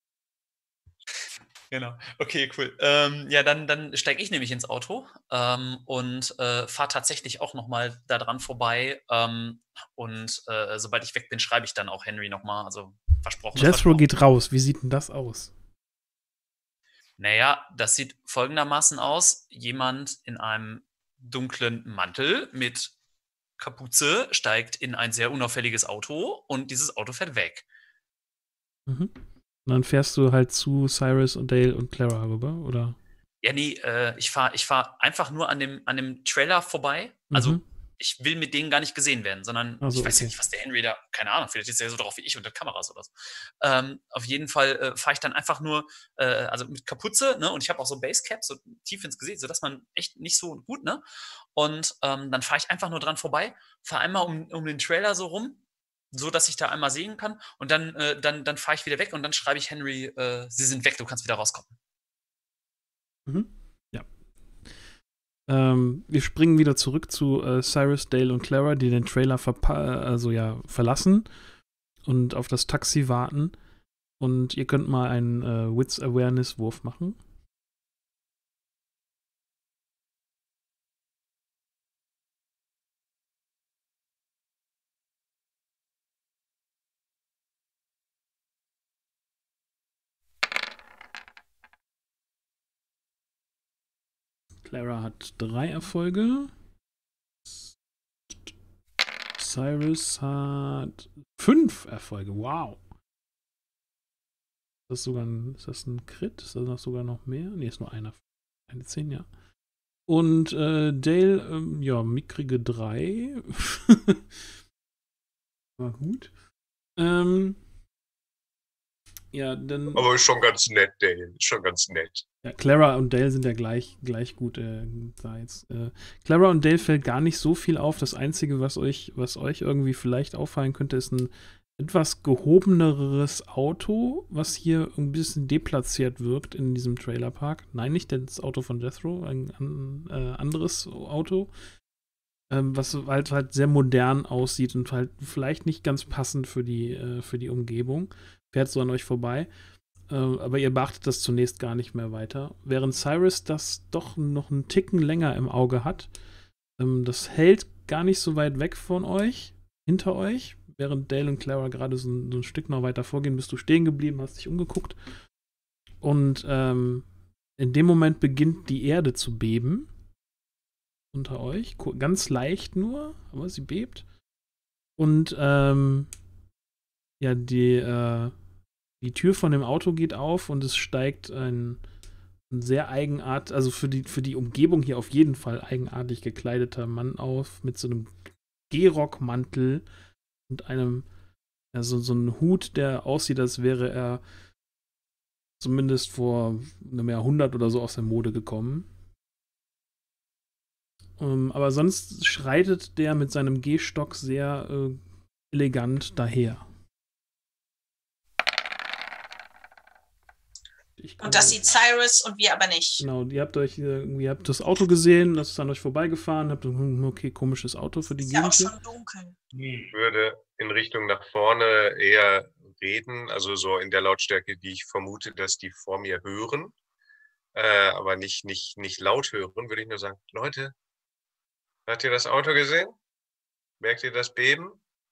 [SPEAKER 3] Genau. Okay, cool. Ja, dann steige ich nämlich ins Auto und fahre tatsächlich auch nochmal da dran vorbei. Und sobald ich weg bin, schreibe ich dann auch Henry nochmal. Also versprochen.
[SPEAKER 1] Jethro geht raus. Wie sieht denn das aus?
[SPEAKER 3] Naja, das sieht folgendermaßen aus. Jemand in einem dunklen Mantel mit Kapuze steigt in ein sehr unauffälliges Auto und dieses Auto fährt weg.
[SPEAKER 1] Mhm. Und dann fährst du halt zu Cyrus und Dale und Clara rüber, oder?
[SPEAKER 3] Ja, nee, ich fahr einfach nur an dem Trailer vorbei. Also ich will mit denen gar nicht gesehen werden, sondern
[SPEAKER 1] Also,
[SPEAKER 3] ich weiß ja
[SPEAKER 1] okay.
[SPEAKER 3] nicht, was der Henry da, keine Ahnung, vielleicht ist er so drauf wie ich unter Kameras oder so. Auf jeden Fall fahre ich dann einfach nur, also mit Kapuze, ne, und ich habe auch so Basecap, so tief ins Gesicht, sodass man echt nicht so gut, ne? Und dann fahre ich einfach nur dran vorbei, fahre einmal um den Trailer so rum, so dass ich da einmal sehen kann und dann fahre ich wieder weg und dann schreibe ich Henry, sie sind weg, du kannst wieder rauskommen.
[SPEAKER 1] Mhm. Ja. Wir springen wieder zurück zu Cyrus, Dale und Clara, die den Trailer verlassen und auf das Taxi warten. Und ihr könnt mal einen Wits-Awareness-Wurf machen. Clara hat 3 Erfolge. Cyrus hat 5 Erfolge. Wow. Ist das ein Crit? Ist das sogar noch mehr? Ne, ist nur einer. Eine 10, ja. Und Dale, mickrige 3. War gut. Ja, dann.
[SPEAKER 2] Aber ist schon ganz nett, Dale. Ist schon ganz nett.
[SPEAKER 1] Ja, Clara und Dale sind ja gleich gut da jetzt. Clara und Dale fällt gar nicht so viel auf. Das Einzige, was euch irgendwie vielleicht auffallen könnte, ist ein etwas gehobeneres Auto, was hier ein bisschen deplatziert wirkt in diesem Trailerpark. Nein, nicht das Auto von Jethro, ein anderes Auto, was halt sehr modern aussieht und halt vielleicht nicht ganz passend für die Umgebung. Fährt so an euch vorbei. Aber ihr beachtet das zunächst gar nicht mehr weiter. Während Cyrus das doch noch einen Ticken länger im Auge hat. Das hält gar nicht so weit weg von euch, hinter euch. Während Dale und Clara gerade so ein Stück noch weiter vorgehen, bist du stehen geblieben, hast dich umgeguckt. Und in dem Moment beginnt die Erde zu beben. Unter euch. Ganz leicht nur, aber sie bebt. Und die Tür von dem Auto geht auf und es steigt ein sehr eigenartig, also für die Umgebung hier auf jeden Fall eigenartig gekleideter Mann auf, mit so einem Gehrockmantel und einem, so einem Hut, der aussieht, als wäre er zumindest vor einem Jahrhundert oder so aus der Mode gekommen. Aber sonst schreitet der mit seinem Gehstock sehr elegant daher.
[SPEAKER 4] Und das sieht Cyrus und wir aber nicht.
[SPEAKER 1] Genau, ihr habt das Auto gesehen, das ist an euch vorbeigefahren, habt okay, komisches Auto für die Gegend.
[SPEAKER 4] Ist ja auch schon dunkel.
[SPEAKER 2] Ich würde in Richtung nach vorne eher reden, also so in der Lautstärke, die ich vermute, dass die vor mir hören, aber nicht laut hören, würde ich nur sagen, Leute, habt ihr das Auto gesehen? Merkt ihr das Beben?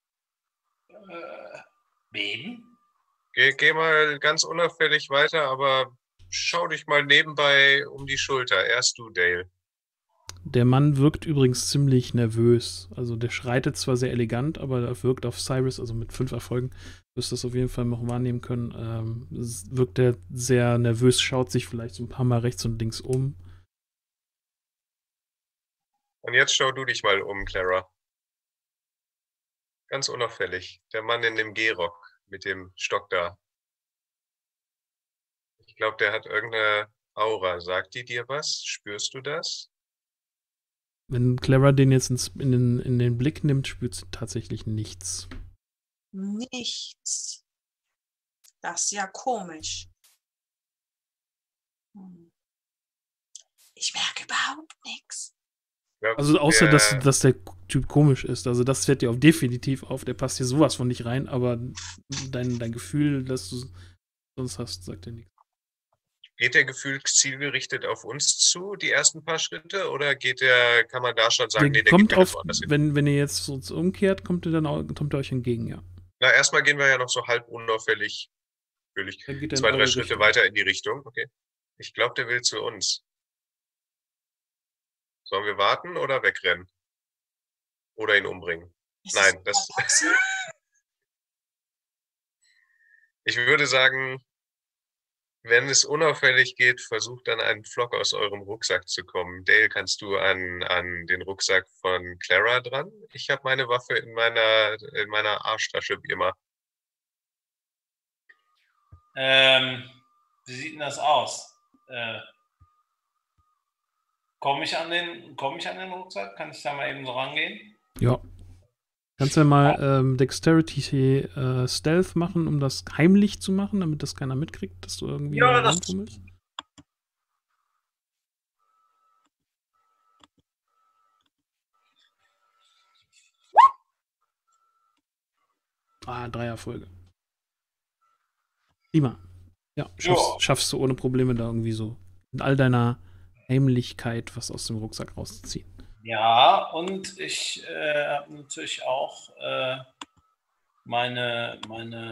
[SPEAKER 5] Beben?
[SPEAKER 2] Geh mal ganz unauffällig weiter, aber schau dich mal nebenbei um die Schulter. Erst du, Dale.
[SPEAKER 1] Der Mann wirkt übrigens ziemlich nervös. Also der schreitet zwar sehr elegant, aber er wirkt auf Cyrus, also mit 5 Erfolgen, wirst du das auf jeden Fall noch wahrnehmen können. Wirkt er sehr nervös, schaut sich vielleicht so ein paar Mal rechts und links um.
[SPEAKER 2] Und jetzt schau du dich mal um, Clara. Ganz unauffällig. Der Mann in dem Gehrock mit dem Stock da. Ich glaube, der hat irgendeine Aura. Sagt die dir was? Spürst du das?
[SPEAKER 1] Wenn Clara den jetzt in den Blick nimmt, spürt sie tatsächlich nichts.
[SPEAKER 4] Nichts. Das ist ja komisch. Ich merke überhaupt nichts.
[SPEAKER 1] Also außer, dass der Typ komisch ist. Also das fällt dir auch definitiv auf. Der passt hier sowas von nicht rein, aber dein Gefühl, dass du sonst hast, sagt dir nichts.
[SPEAKER 2] Geht der Gefühl zielgerichtet auf uns zu, die ersten paar Schritte? Oder kann man da schon sagen,
[SPEAKER 1] Der kommt auf, wenn ihr jetzt uns umkehrt, kommt er euch entgegen, ja.
[SPEAKER 2] Na, erstmal gehen wir ja noch so halb unauffällig, natürlich 2, 3 Schritte weiter in die Richtung. Okay. Ich glaube, der will zu uns. Sollen wir warten oder wegrennen? Oder ihn umbringen? Nein, das. Ich würde sagen, Wenn es unauffällig geht, versucht dann ein Flock aus eurem Rucksack zu kommen. Dale, kannst du an den Rucksack von Clara dran? Ich habe meine Waffe in meiner Arschtasche wie immer.
[SPEAKER 5] Wie sieht denn das aus? Komme ich an den Rucksack? Kann ich da mal eben so rangehen?
[SPEAKER 1] Ja. Kannst du ja mal Dexterity Stealth machen, um das heimlich zu machen, damit das keiner mitkriegt, dass du irgendwie rumfummelst? Ah, 3 Erfolge. Prima. Ja, schaffst du ohne Probleme da irgendwie so mit all deiner Heimlichkeit was aus dem Rucksack rauszuziehen.
[SPEAKER 5] Ja, und ich habe natürlich auch meine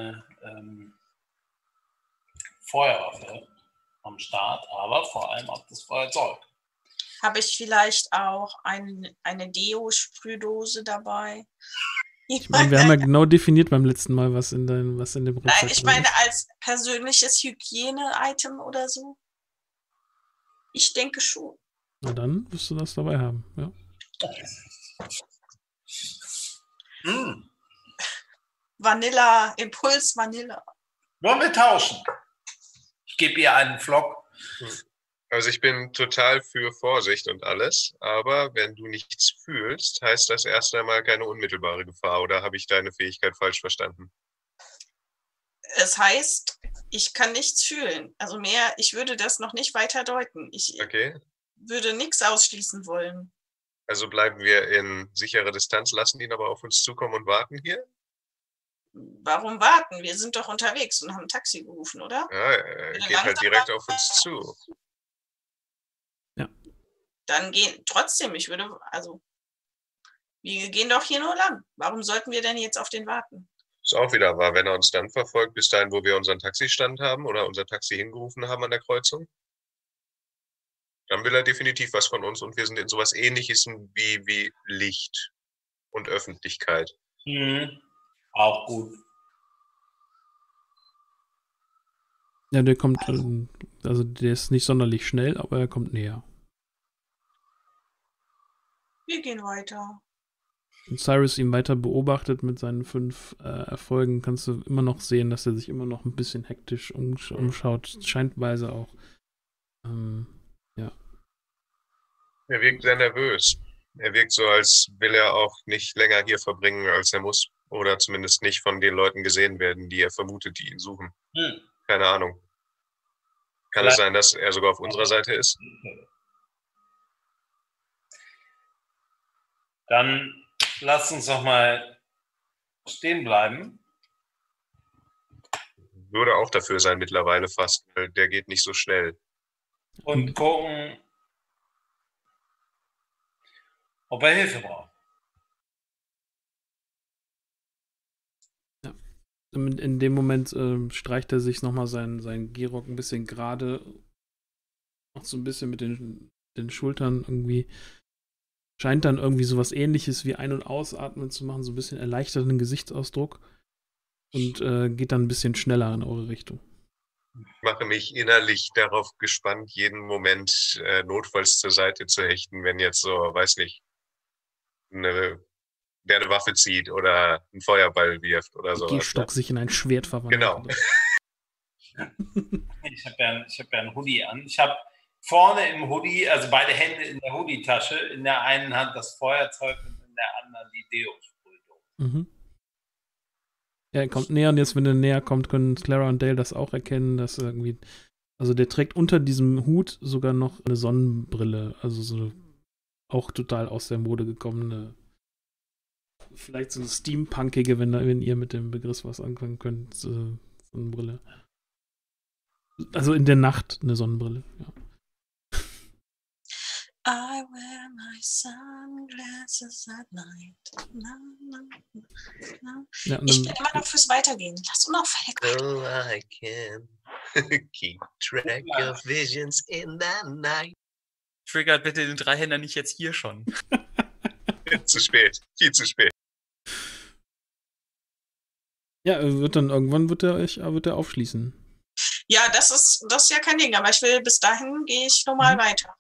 [SPEAKER 5] Feuerwaffe am Start, aber vor allem auch das Feuerzeug.
[SPEAKER 4] Habe ich vielleicht auch eine Deo-Sprühdose dabei?
[SPEAKER 1] Ich meine, wir haben ja genau definiert beim letzten Mal, was in dem Rucksack
[SPEAKER 4] Nein, ich meine als persönliches Hygiene-Item oder so. Ich denke schon.
[SPEAKER 1] Na dann wirst du das dabei haben, ja.
[SPEAKER 4] Vanilla, Impuls Vanilla.
[SPEAKER 5] Wollen wir tauschen? Ich gebe ihr einen Flock.
[SPEAKER 2] Also ich bin total für Vorsicht und alles, aber wenn du nichts fühlst, heißt das erst einmal keine unmittelbare Gefahr, oder habe ich deine Fähigkeit falsch verstanden?
[SPEAKER 4] Es heißt, ich kann nichts fühlen. Also mehr, ich würde das noch nicht weiter deuten. Ich würde nichts ausschließen wollen.
[SPEAKER 2] Also bleiben wir in sicherer Distanz, lassen ihn aber auf uns zukommen und warten hier?
[SPEAKER 4] Warum warten? Wir sind doch unterwegs und haben ein Taxi gerufen, oder?
[SPEAKER 2] Ja, er geht halt direkt auf uns zu.
[SPEAKER 1] Ja.
[SPEAKER 4] Dann wir gehen doch hier nur lang. Warum sollten wir denn jetzt auf den warten?
[SPEAKER 2] Ist auch wieder wahr, wenn er uns dann verfolgt, bis dahin, wo wir unseren Taxistand haben oder unser Taxi hingerufen haben an der Kreuzung, dann will er definitiv was von uns und wir sind in sowas Ähnliches wie Licht und Öffentlichkeit.
[SPEAKER 5] Auch gut.
[SPEAKER 1] Ja, der kommt, also der ist nicht sonderlich schnell, aber er kommt näher.
[SPEAKER 4] Wir gehen weiter.
[SPEAKER 1] Und Cyrus ihn weiter beobachtet mit seinen 5 Erfolgen, kannst du immer noch sehen, dass er sich immer noch ein bisschen hektisch umschaut, scheintweise auch. Ja.
[SPEAKER 2] Er wirkt sehr nervös. Er wirkt so, als will er auch nicht länger hier verbringen, als er muss. Oder zumindest nicht von den Leuten gesehen werden, die er vermutet, die ihn suchen. Keine Ahnung. Kann es sein, dass er sogar auf unserer Seite ist?
[SPEAKER 5] Dann lass uns doch mal stehen bleiben.
[SPEAKER 2] Würde auch dafür sein mittlerweile fast, weil der geht nicht so schnell.
[SPEAKER 5] Und gucken, ob er Hilfe braucht.
[SPEAKER 1] Ja. In dem Moment streicht er sich nochmal seinen Gehrock ein bisschen gerade, auch so ein bisschen mit den Schultern irgendwie. Scheint dann irgendwie sowas Ähnliches wie Ein- und Ausatmen zu machen, so ein bisschen erleichterten Gesichtsausdruck und geht dann ein bisschen schneller in eure Richtung.
[SPEAKER 2] Ich mache mich innerlich darauf gespannt, jeden Moment notfalls zur Seite zu hechten, wenn jetzt so, weiß nicht, wer eine Waffe zieht oder einen Feuerball wirft oder so.
[SPEAKER 1] Gehstock sich in ein Schwert verwandelt.
[SPEAKER 2] Genau.
[SPEAKER 5] Ich hab ja einen Hoodie an. Ich habe vorne im Hoodie, also beide Hände in der Hoodie-Tasche, in der einen Hand das Feuerzeug und in der anderen die Deo-Sprühdose.
[SPEAKER 1] Mhm. Ja, er kommt näher und jetzt, wenn er näher kommt, können Clara und Dale das auch erkennen, dass irgendwie, also der trägt unter diesem Hut sogar noch eine Sonnenbrille, also so auch total aus der Mode gekommene, vielleicht so eine steampunkige, wenn ihr mit dem Begriff was anfangen könnt, Sonnenbrille. Also in der Nacht eine Sonnenbrille, ja.
[SPEAKER 4] I wear my sunglasses at night. Na, na, na.
[SPEAKER 1] Ja,
[SPEAKER 4] Ich bin immer noch fürs Weitergehen. Lass unauffällig
[SPEAKER 2] Oh, I can keep track of visions in the night.
[SPEAKER 3] Triggert bitte den Dreihänder nicht jetzt hier schon.
[SPEAKER 2] Zu spät, viel zu spät.
[SPEAKER 1] Ja, irgendwann wird er aufschließen.
[SPEAKER 4] Ja, das ist ja kein Ding, aber ich will, bis dahin gehe ich nochmal weiter.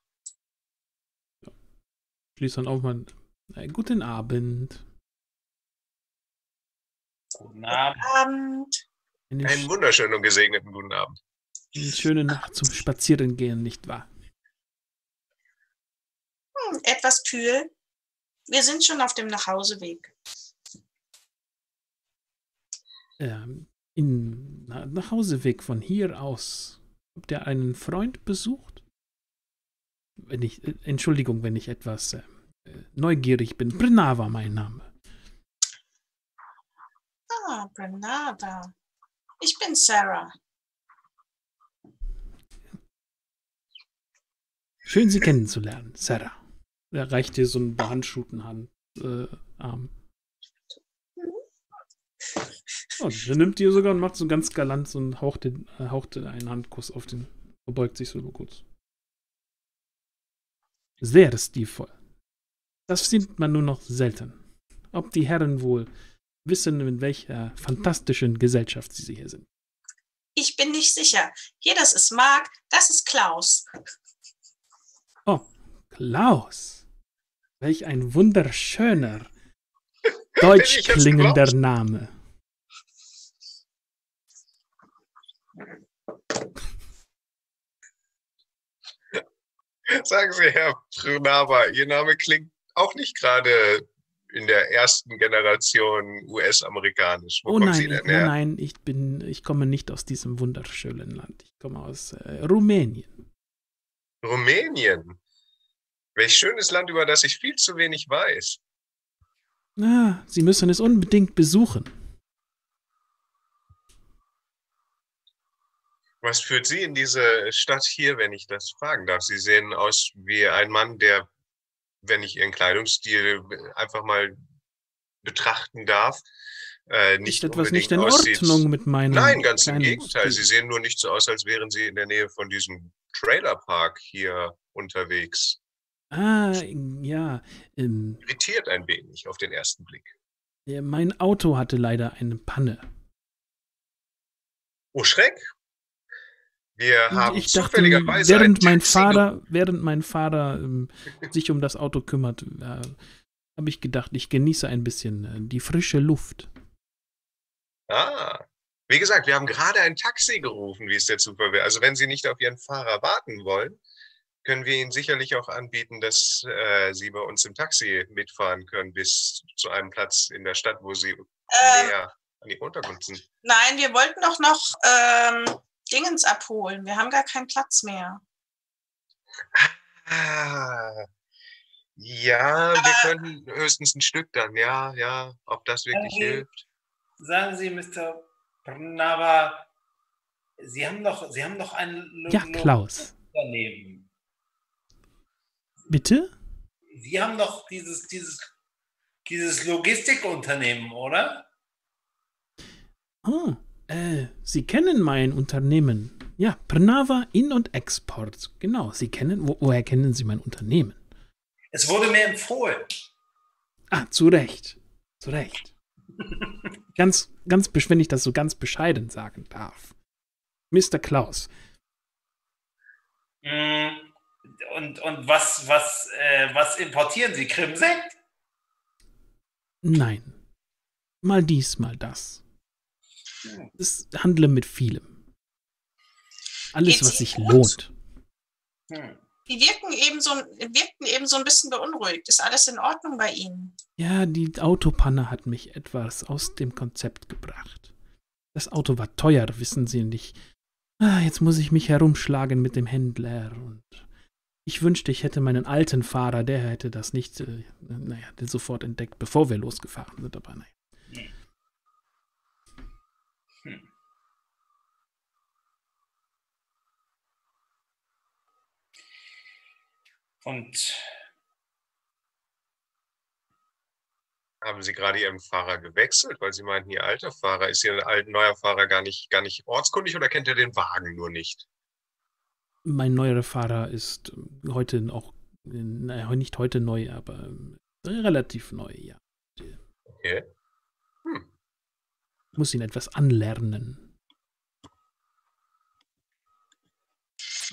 [SPEAKER 1] Schließ dann auch mal. Guten Abend.
[SPEAKER 5] Guten Abend.
[SPEAKER 4] Abend.
[SPEAKER 2] Einen wunderschönen und gesegneten guten Abend.
[SPEAKER 1] Eine schöne Nacht zum Spazierengehen, nicht wahr?
[SPEAKER 4] Etwas kühl. Wir sind schon auf dem Nachhauseweg.
[SPEAKER 1] Nachhauseweg von hier aus. Habt ihr einen Freund besucht? Entschuldigung, wenn ich etwas neugierig bin. Brenna war mein Name.
[SPEAKER 4] Brenada. Ich bin Sarah.
[SPEAKER 1] Schön, Sie kennenzulernen, Sarah. Er reicht dir so einen behandschuhten Arm. Oh, der nimmt dir sogar und macht so ganz galant so und haucht einen Handkuss auf den, verbeugt sich so nur kurz. Sehr stilvoll. Das sieht man nur noch selten. Ob die Herren wohl wissen, in welcher fantastischen Gesellschaft sie hier sind.
[SPEAKER 4] Ich bin nicht sicher. Hier, das ist Marc, das ist Klaus.
[SPEAKER 1] Oh, Klaus. Welch ein wunderschöner, deutsch klingender Name.
[SPEAKER 2] Sagen Sie, Herr Brunava, Ihr Name klingt auch nicht gerade in der ersten Generation US-amerikanisch. Wo kommen Sie denn her?
[SPEAKER 1] Nein, ich komme nicht aus diesem wunderschönen Land. Ich komme aus Rumänien.
[SPEAKER 2] Rumänien? Welch schönes Land, über das ich viel zu wenig weiß.
[SPEAKER 1] Sie müssen es unbedingt besuchen.
[SPEAKER 2] Was führt Sie in diese Stadt hier, wenn ich das fragen darf? Sie sehen aus wie ein Mann, der, wenn ich Ihren Kleidungsstil einfach mal betrachten darf, nicht
[SPEAKER 1] ist etwas
[SPEAKER 2] unbedingt
[SPEAKER 1] nicht in
[SPEAKER 2] aussieht.
[SPEAKER 1] Ordnung mit meinem
[SPEAKER 2] Nein, ganz im Gegenteil.
[SPEAKER 1] Kleidungsstil.
[SPEAKER 2] Sie sehen nur nicht so aus, als wären Sie in der Nähe von diesem Trailerpark hier unterwegs.
[SPEAKER 1] Ja.
[SPEAKER 2] Irritiert ein wenig auf den ersten Blick.
[SPEAKER 1] Mein Auto hatte leider eine Panne.
[SPEAKER 2] Oh, Schreck! Wir haben
[SPEAKER 1] Ich dachte,
[SPEAKER 2] zufälligerweise
[SPEAKER 1] während
[SPEAKER 2] ein
[SPEAKER 1] mein Vater sich um das Auto kümmert, habe ich gedacht, ich genieße ein bisschen die frische Luft.
[SPEAKER 2] Wie gesagt, wir haben gerade ein Taxi gerufen, wie es der Zufall wäre. Also wenn Sie nicht auf Ihren Fahrer warten wollen, können wir Ihnen sicherlich auch anbieten, dass Sie bei uns im Taxi mitfahren können bis zu einem Platz in der Stadt, wo Sie näher an Ihrer Unterkunft sind.
[SPEAKER 4] Nein, wir wollten doch noch Dingens abholen. Wir haben gar keinen Platz mehr.
[SPEAKER 2] Ja, wir könnten höchstens ein Stück dann. Ja, ob das wirklich hilft.
[SPEAKER 5] Sagen Sie, Mr. Brunava, Sie haben doch ein
[SPEAKER 1] Ja, Klaus.
[SPEAKER 5] Unternehmen.
[SPEAKER 1] Bitte?
[SPEAKER 5] Sie haben doch dieses Logistikunternehmen, oder?
[SPEAKER 1] Sie kennen mein Unternehmen. Ja, Brnava In- und Export. Genau, Sie kennen, woher kennen Sie mein Unternehmen?
[SPEAKER 5] Es wurde mir empfohlen.
[SPEAKER 1] Zu Recht. Ganz, wenn ich das so ganz bescheiden sagen darf. Mr. Klaus.
[SPEAKER 5] Und was importieren Sie? Krimsekt?
[SPEAKER 1] Nein. Mal dies, mal das. Ich handle mit vielem. Alles, was sich lohnt.
[SPEAKER 4] Die wirkten eben so ein bisschen beunruhigt. Ist alles in Ordnung bei Ihnen?
[SPEAKER 1] Ja, die Autopanne hat mich etwas aus dem Konzept gebracht. Das Auto war teuer, wissen Sie nicht. Jetzt muss ich mich herumschlagen mit dem Händler und ich wünschte, ich hätte meinen alten Fahrer, der hätte das nicht, den sofort entdeckt, bevor wir losgefahren sind, aber nein.
[SPEAKER 5] Und
[SPEAKER 2] haben Sie gerade Ihren Fahrer gewechselt, weil Sie meinten, Ihr alter Fahrer, ist Ihr neuer Fahrer gar nicht ortskundig oder kennt er den Wagen nur nicht?
[SPEAKER 1] Mein neuer Fahrer ist heute noch, nicht heute neu, aber relativ neu, ja.
[SPEAKER 2] Okay.
[SPEAKER 1] Muss ihn etwas anlernen.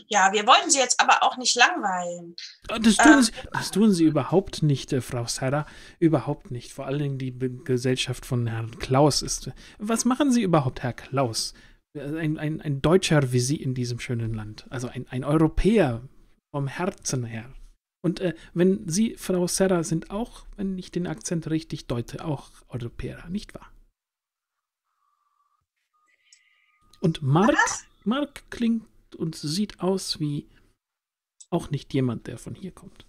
[SPEAKER 4] Ja, wir wollen Sie jetzt aber auch nicht langweilen.
[SPEAKER 1] Das tun Sie überhaupt nicht, Frau Sarah. Überhaupt nicht. Vor allen Dingen die Gesellschaft von Herrn Klaus ist. Was machen Sie überhaupt, Herr Klaus? Ein Deutscher wie Sie in diesem schönen Land. Also ein Europäer vom Herzen her. Und wenn Sie, Frau Sarah, sind auch, wenn ich den Akzent richtig deute, auch Europäer, nicht wahr? Und Mark klingt und sieht aus wie auch nicht jemand, der von hier kommt.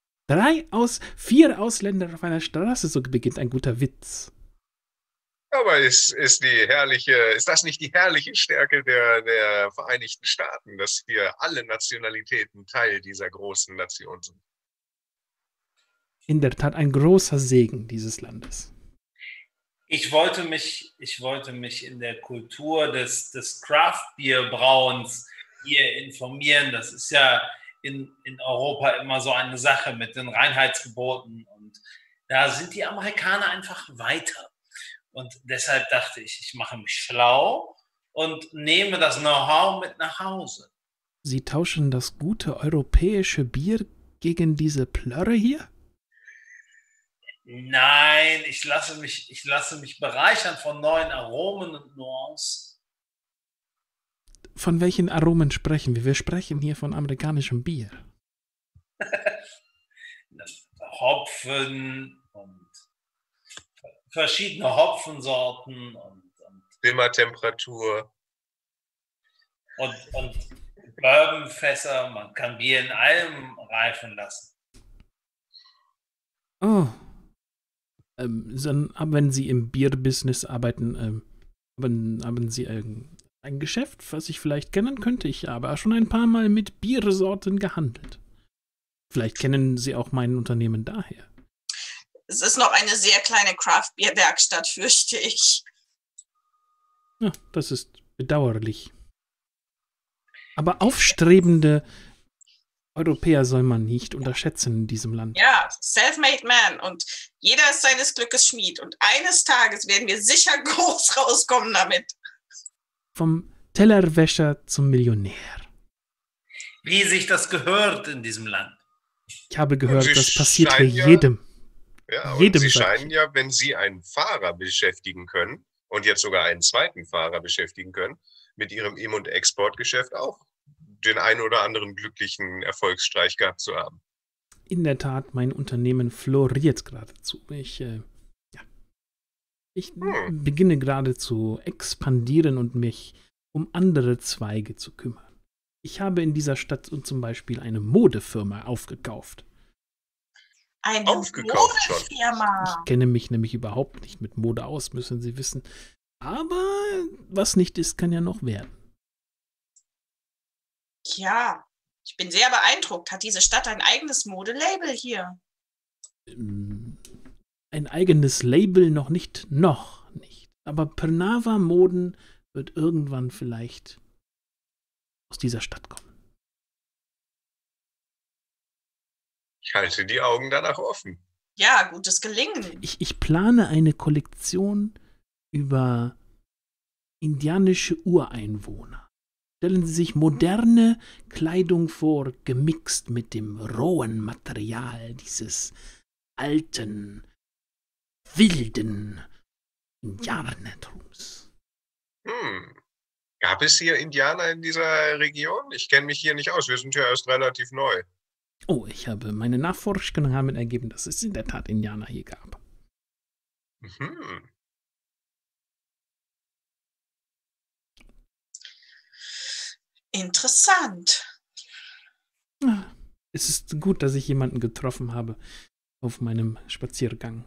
[SPEAKER 1] 4 Ausländer auf einer Straße, so beginnt ein guter Witz.
[SPEAKER 2] Aber ist das nicht die herrliche Stärke der Vereinigten Staaten, dass hier alle Nationalitäten Teil dieser großen Nation sind?
[SPEAKER 1] In der Tat ein großer Segen dieses Landes.
[SPEAKER 5] Ich wollte mich in der Kultur des Craft-Bier-Brauens hier informieren. Das ist ja in Europa immer so eine Sache mit den Reinheitsgeboten. Und da sind die Amerikaner einfach weiter. Und deshalb dachte ich mache mich schlau und nehme das Know-how mit nach Hause.
[SPEAKER 1] Sie tauschen das gute europäische Bier gegen diese Plörre hier?
[SPEAKER 5] Nein, ich lasse mich bereichern von neuen Aromen und Nuancen.
[SPEAKER 1] Von welchen Aromen sprechen wir? Wir sprechen hier von amerikanischem Bier.
[SPEAKER 5] Hopfen und verschiedene Hopfensorten und
[SPEAKER 2] Zimmertemperatur.
[SPEAKER 5] Und Bourbonfässer. Man kann Bier in allem reifen lassen.
[SPEAKER 1] Oh. Wenn Sie im Bierbusiness arbeiten, haben Sie ein Geschäft, was ich vielleicht kennen könnte? Ich habe schon ein paar Mal mit Biersorten gehandelt. Vielleicht kennen Sie auch mein Unternehmen daher.
[SPEAKER 4] Es ist noch eine sehr kleine Craft-Bier-Werkstatt, fürchte ich.
[SPEAKER 1] Ja, das ist bedauerlich. Aber aufstrebende Europäer soll man nicht unterschätzen in diesem Land.
[SPEAKER 4] Ja, self-made man und jeder ist seines Glückes Schmied. Und eines Tages werden wir sicher groß rauskommen damit.
[SPEAKER 1] Vom Tellerwäscher zum Millionär.
[SPEAKER 5] Wie sich das gehört in diesem Land.
[SPEAKER 1] Ich habe gehört, das passiert hier
[SPEAKER 2] scheinen
[SPEAKER 1] jedem.
[SPEAKER 2] Ja, und
[SPEAKER 1] Jedem
[SPEAKER 2] Sie
[SPEAKER 1] sag ich.
[SPEAKER 2] scheinen ja, wenn Sie einen Fahrer beschäftigen können und jetzt sogar einen zweiten Fahrer beschäftigen können, mit Ihrem Im- und Exportgeschäft auch den einen oder anderen glücklichen Erfolgsstreich gehabt zu haben.
[SPEAKER 1] In der Tat, mein Unternehmen floriert geradezu. Ich beginne gerade zu expandieren und mich um andere Zweige zu kümmern. Ich habe in dieser Stadt zum Beispiel eine Modefirma aufgekauft.
[SPEAKER 4] Eine
[SPEAKER 2] Aufgekauft schon.
[SPEAKER 4] Modefirma.
[SPEAKER 1] Ich kenne mich nämlich überhaupt nicht mit Mode aus, müssen Sie wissen. Aber was nicht ist, kann ja noch werden.
[SPEAKER 4] Ja, ich bin sehr beeindruckt. Hat diese Stadt ein eigenes Modelabel hier?
[SPEAKER 1] Ein eigenes Label noch nicht. Aber Pernava Moden wird irgendwann vielleicht aus dieser Stadt kommen.
[SPEAKER 2] Ich halte die Augen danach offen.
[SPEAKER 4] Ja, gutes Gelingen.
[SPEAKER 1] Ich plane eine Kollektion über indianische Ureinwohner. Stellen Sie sich moderne Kleidung vor, gemixt mit dem rohen Material dieses alten, wilden Indianertums.
[SPEAKER 2] Gab es hier Indianer in dieser Region? Ich kenne mich hier nicht aus. Wir sind ja erst relativ neu.
[SPEAKER 1] Oh, meine Nachforschungen haben ergeben, dass es in der Tat Indianer hier gab.
[SPEAKER 2] Mhm.
[SPEAKER 4] Interessant.
[SPEAKER 1] Es ist gut, dass ich jemanden getroffen habe auf meinem Spaziergang.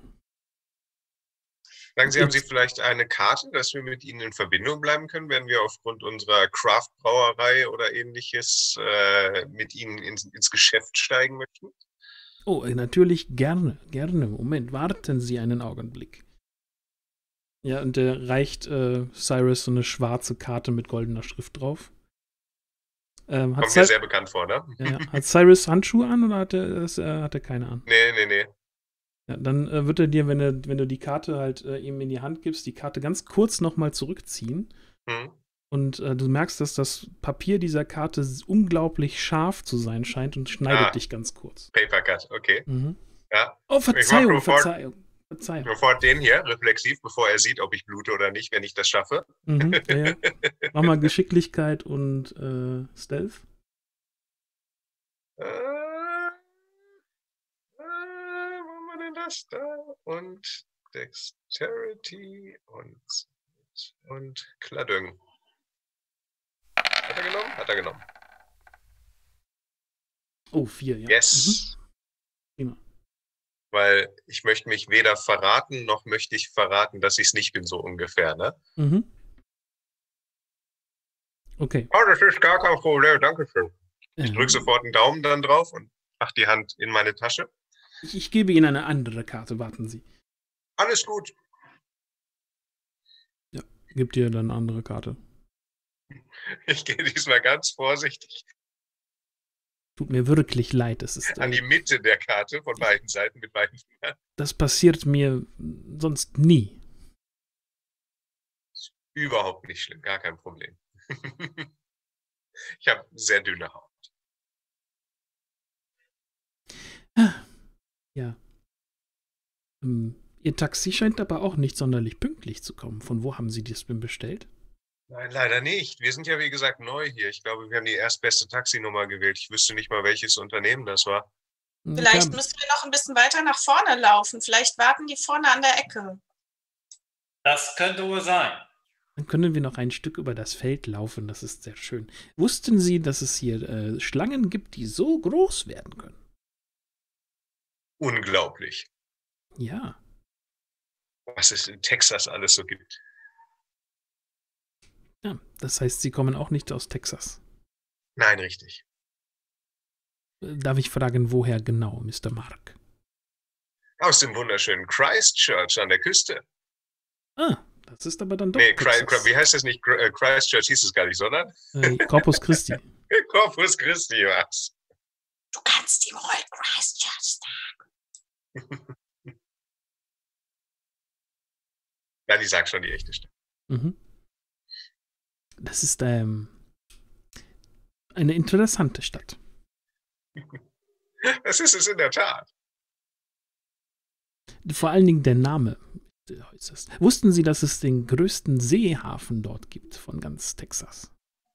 [SPEAKER 2] Sagen Sie, haben Sie vielleicht eine Karte, dass wir mit Ihnen in Verbindung bleiben können, wenn wir aufgrund unserer Craft-Brauerei oder ähnliches mit Ihnen ins Geschäft steigen möchten?
[SPEAKER 1] Oh, natürlich gerne. Moment, warten Sie einen Augenblick. Ja, und er reicht Cyrus so eine schwarze Karte mit goldener Schrift drauf.
[SPEAKER 2] Kommt mir sehr bekannt vor, ne?
[SPEAKER 1] Ja. Hat Cyrus Handschuhe an oder hat er keine an?
[SPEAKER 2] Nee.
[SPEAKER 1] Ja, dann wird er dir, wenn du die Karte halt ihm in die Hand gibst, die Karte ganz kurz nochmal zurückziehen. Und du merkst, dass das Papier dieser Karte unglaublich scharf zu sein scheint und schneidet dich ganz kurz.
[SPEAKER 2] Paper Cut, okay.
[SPEAKER 1] Mhm.
[SPEAKER 2] Ja.
[SPEAKER 1] Oh, Verzeihung,
[SPEAKER 2] Ich mach
[SPEAKER 1] Verzeihung.
[SPEAKER 2] Sofort den hier, reflexiv, bevor er sieht, ob ich blute oder nicht, wenn ich das schaffe.
[SPEAKER 1] Mhm, ja. Mach mal Geschicklichkeit und Stealth.
[SPEAKER 2] Wo haben wir denn das da? Und Dexterity und Kladüng. Hat er genommen? Hat er genommen.
[SPEAKER 1] Oh, 4, ja.
[SPEAKER 2] Yes.
[SPEAKER 1] Prima.
[SPEAKER 2] Weil ich möchte mich weder verraten, noch möchte ich verraten, dass ich es nicht bin, so ungefähr, ne?
[SPEAKER 1] Mhm. Okay.
[SPEAKER 2] Oh, das ist gar kein Problem, dankeschön. Ich drücke sofort einen Daumen dann drauf und mache die Hand in meine Tasche.
[SPEAKER 1] Ich gebe Ihnen eine andere Karte, warten Sie.
[SPEAKER 2] Alles gut.
[SPEAKER 1] Ja, gib dir dann eine andere Karte.
[SPEAKER 2] Ich gehe diesmal ganz vorsichtig
[SPEAKER 1] Tut mir wirklich leid. Es ist,
[SPEAKER 2] an die Mitte der Karte von beiden Seiten mit beiden Fingern.
[SPEAKER 1] das passiert mir sonst nie.
[SPEAKER 2] Überhaupt nicht schlimm, gar kein Problem. Ich habe sehr dünne Haut.
[SPEAKER 1] Ja. Ihr Taxi scheint aber auch nicht sonderlich pünktlich zu kommen. Von wo haben Sie das denn bestellt?
[SPEAKER 2] Nein, leider nicht. Wir sind ja, wie gesagt, neu hier. Ich glaube, wir haben die erstbeste Taxinummer gewählt. Ich wüsste nicht mal, welches Unternehmen das war.
[SPEAKER 4] Vielleicht müssen wir noch ein bisschen weiter nach vorne laufen. Vielleicht warten die vorne an der Ecke.
[SPEAKER 5] Das könnte wohl sein.
[SPEAKER 1] Dann können wir noch ein Stück über das Feld laufen. Das ist sehr schön. Wussten Sie, dass es hier Schlangen gibt, die so groß werden können?
[SPEAKER 2] Unglaublich,
[SPEAKER 1] Ja.
[SPEAKER 2] was es in Texas alles so gibt.
[SPEAKER 1] Ja, das heißt, Sie kommen auch nicht aus Texas.
[SPEAKER 2] Nein, richtig.
[SPEAKER 1] Darf ich fragen, woher genau, Mr. Mark?
[SPEAKER 2] Aus dem wunderschönen Christchurch an der Küste.
[SPEAKER 1] Ah, das ist aber dann doch
[SPEAKER 2] Nee,
[SPEAKER 1] Texas.
[SPEAKER 2] wie heißt das nicht? Christchurch hieß es gar nicht, sondern
[SPEAKER 1] Corpus Christi.
[SPEAKER 2] Corpus Christi was.
[SPEAKER 4] Du kannst ihm heute Christchurch sagen.
[SPEAKER 2] Ja, die sagt schon die echte Stadt.
[SPEAKER 1] Mhm. Das ist eine interessante Stadt.
[SPEAKER 2] Das ist es in der Tat.
[SPEAKER 1] Vor allen Dingen der Name. Wussten Sie, dass es den größten Seehafen dort gibt von ganz Texas?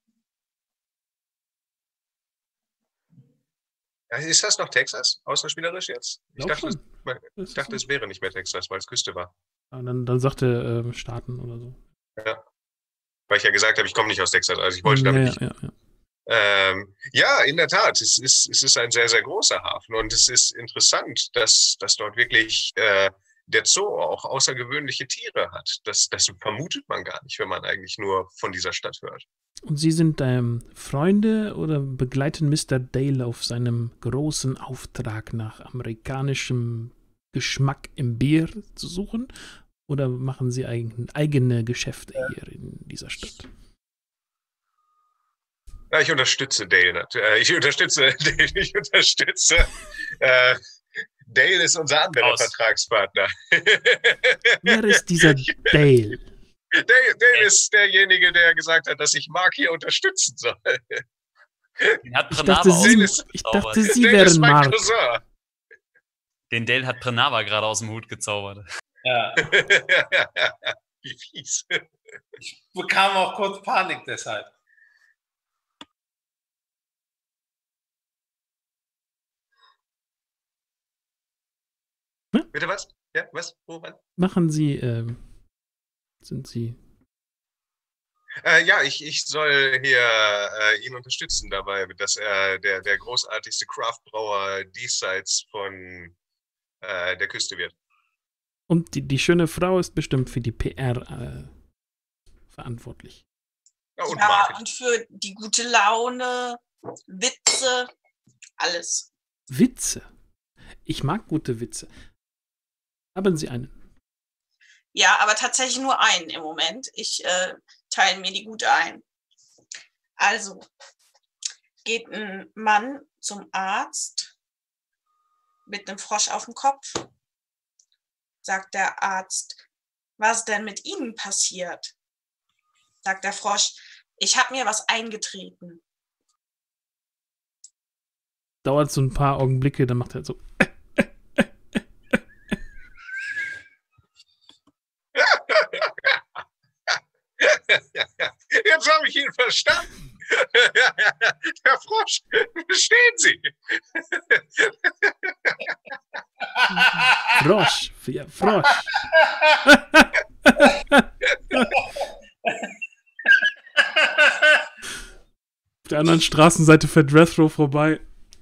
[SPEAKER 2] Ja, ist das noch Texas? Außerspielerisch jetzt? Ich
[SPEAKER 1] Glaub
[SPEAKER 2] dachte,
[SPEAKER 1] schon.
[SPEAKER 2] es wäre nicht mehr Texas, weil es Küste war.
[SPEAKER 1] Ja, dann sagte Staaten oder so.
[SPEAKER 2] Ja. Weil ich ja gesagt habe, ich komme nicht aus Texas. Also ich wollte damit nicht.
[SPEAKER 1] Ja.
[SPEAKER 2] Ja, in der Tat. Es ist ein sehr, sehr großer Hafen. Und es ist interessant, dass dort wirklich der Zoo auch außergewöhnliche Tiere hat. Das vermutet man gar nicht, wenn man eigentlich nur von dieser Stadt hört.
[SPEAKER 1] Und Sie sind Freunde oder begleiten Mr. Dale auf seinem großen Auftrag nach amerikanischem Geschmack im Bier zu suchen? Oder machen Sie eigene Geschäfte hier in dieser Stadt?
[SPEAKER 2] Ja, ich unterstütze Dale. Dale ist unser anderer Vertragspartner.
[SPEAKER 1] Wer ist dieser Dale?
[SPEAKER 2] Dale ist derjenige, der gesagt hat, ich Mark hier unterstützen soll.
[SPEAKER 3] Den hat
[SPEAKER 1] Ich
[SPEAKER 3] Prenava
[SPEAKER 1] dachte, Sie wären Mark.
[SPEAKER 2] Cousin.
[SPEAKER 3] Den Dale hat Prenava gerade aus dem Hut gezaubert.
[SPEAKER 5] Ja.
[SPEAKER 2] Wie fies.
[SPEAKER 5] Ich bekam auch kurz Panik deshalb.
[SPEAKER 2] Bitte was? Ja, was? Wo, wann?
[SPEAKER 1] Machen Sie, sind Sie...
[SPEAKER 2] Ja, ich soll hier ihn unterstützen dabei, dass er der großartigste Craft-Brauer diesseits von der Küste wird.
[SPEAKER 1] Und die schöne Frau ist bestimmt für die PR verantwortlich.
[SPEAKER 2] Ja, und
[SPEAKER 4] Ja,
[SPEAKER 2] Marketing.
[SPEAKER 4] und für die gute Laune, Witze, alles.
[SPEAKER 1] Witze. Ich mag gute Witze. Haben Sie einen?
[SPEAKER 4] Ja, aber tatsächlich nur einen im Moment. Ich teile mir die gute ein. Also, geht ein Mann zum Arzt mit einem Frosch auf dem Kopf. Sagt der Arzt, was denn mit Ihnen passiert? Sagt der Frosch, Ich habe mir was eingetreten.
[SPEAKER 1] Dauert so ein paar Augenblicke, dann macht er so.
[SPEAKER 2] Jetzt habe ich ihn verstanden. Herr Frosch, verstehen Sie?
[SPEAKER 1] Frosch. Ja, Frosch. Auf der anderen Straßenseite fährt Jethro vorbei.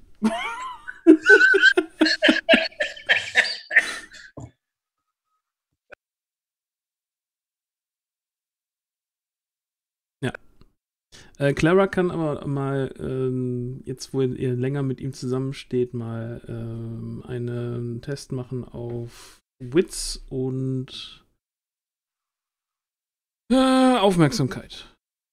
[SPEAKER 1] Ja. Clara kann aber mal, jetzt wo ihr länger mit ihm zusammensteht, mal einen Test machen auf Wits und Aufmerksamkeit.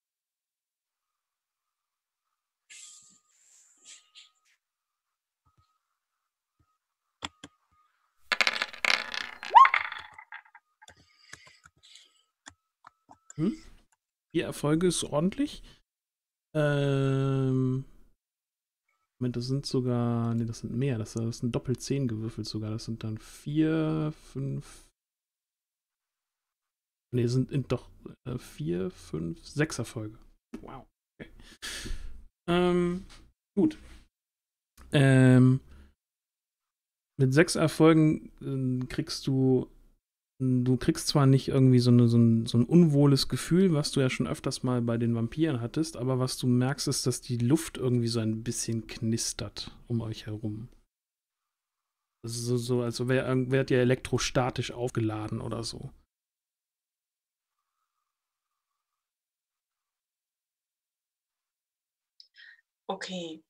[SPEAKER 1] Die Erfolge ist ordentlich. Moment, das sind sogar, nee, das sind mehr. Das sind doppelt 10 gewürfelt sogar. Das sind dann 4, 5. Nee, sind doch 4, 5, 6 Erfolge. Wow. Okay. Gut. Mit 6 Erfolgen kriegst du zwar nicht irgendwie so ein unwohles Gefühl, was du ja schon öfters mal bei den Vampiren hattest, aber was du merkst, ist, dass die Luft irgendwie so ein bisschen knistert um euch herum. Also so als wärt ihr elektrostatisch aufgeladen oder so.
[SPEAKER 4] Okay.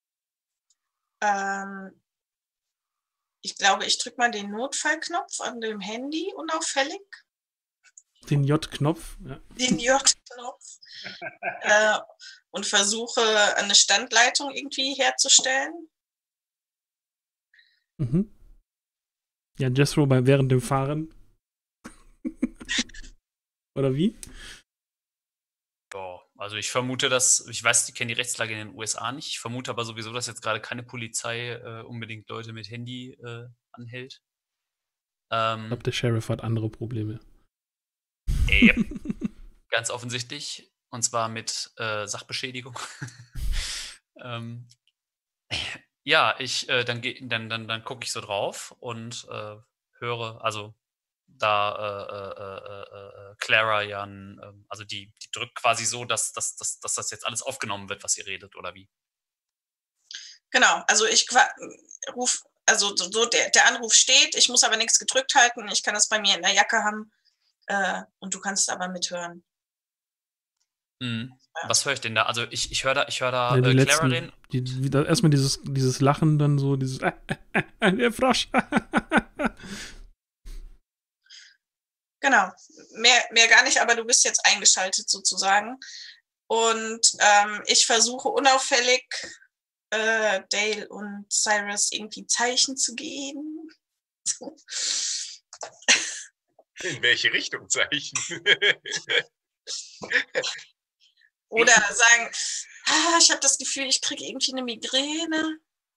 [SPEAKER 4] Ich glaube, ich drücke mal den Notfallknopf an dem Handy unauffällig.
[SPEAKER 1] Den J-Knopf, ja.
[SPEAKER 4] Den J-Knopf. Und versuche, eine Standleitung irgendwie herzustellen.
[SPEAKER 1] Mhm. Ja, Jethro während dem Fahren. Oder wie?
[SPEAKER 3] Ja, also ich vermute, ich weiß, die kennen die Rechtslage in den USA nicht. Ich vermute aber sowieso, dass jetzt gerade keine Polizei unbedingt Leute mit Handy anhält.
[SPEAKER 1] Ich glaube, der Sheriff hat andere Probleme.
[SPEAKER 3] Yep. Ganz offensichtlich. Und zwar mit Sachbeschädigung. Ja, dann gucke ich so drauf und höre, also da Clara ja, also die drückt quasi so, dass das jetzt alles aufgenommen wird, was ihr redet, oder wie?
[SPEAKER 4] Genau, also ich rufe, also so der Anruf steht, ich muss aber nichts gedrückt halten, ich kann das bei mir in der Jacke haben und du kannst aber mithören.
[SPEAKER 3] Mhm. Was höre ich denn da? Also ich höre da
[SPEAKER 1] Ja,
[SPEAKER 3] Clara reden.
[SPEAKER 1] Erstmal dieses Lachen, dann so dieses der Frosch.
[SPEAKER 4] Genau, mehr gar nicht, aber du bist jetzt eingeschaltet sozusagen. Und ich versuche unauffällig Dale und Cyrus irgendwie Zeichen zu geben.
[SPEAKER 2] In welche Richtung Zeichen?
[SPEAKER 4] Oder sagen, ich habe das Gefühl, ich kriege irgendwie eine Migräne.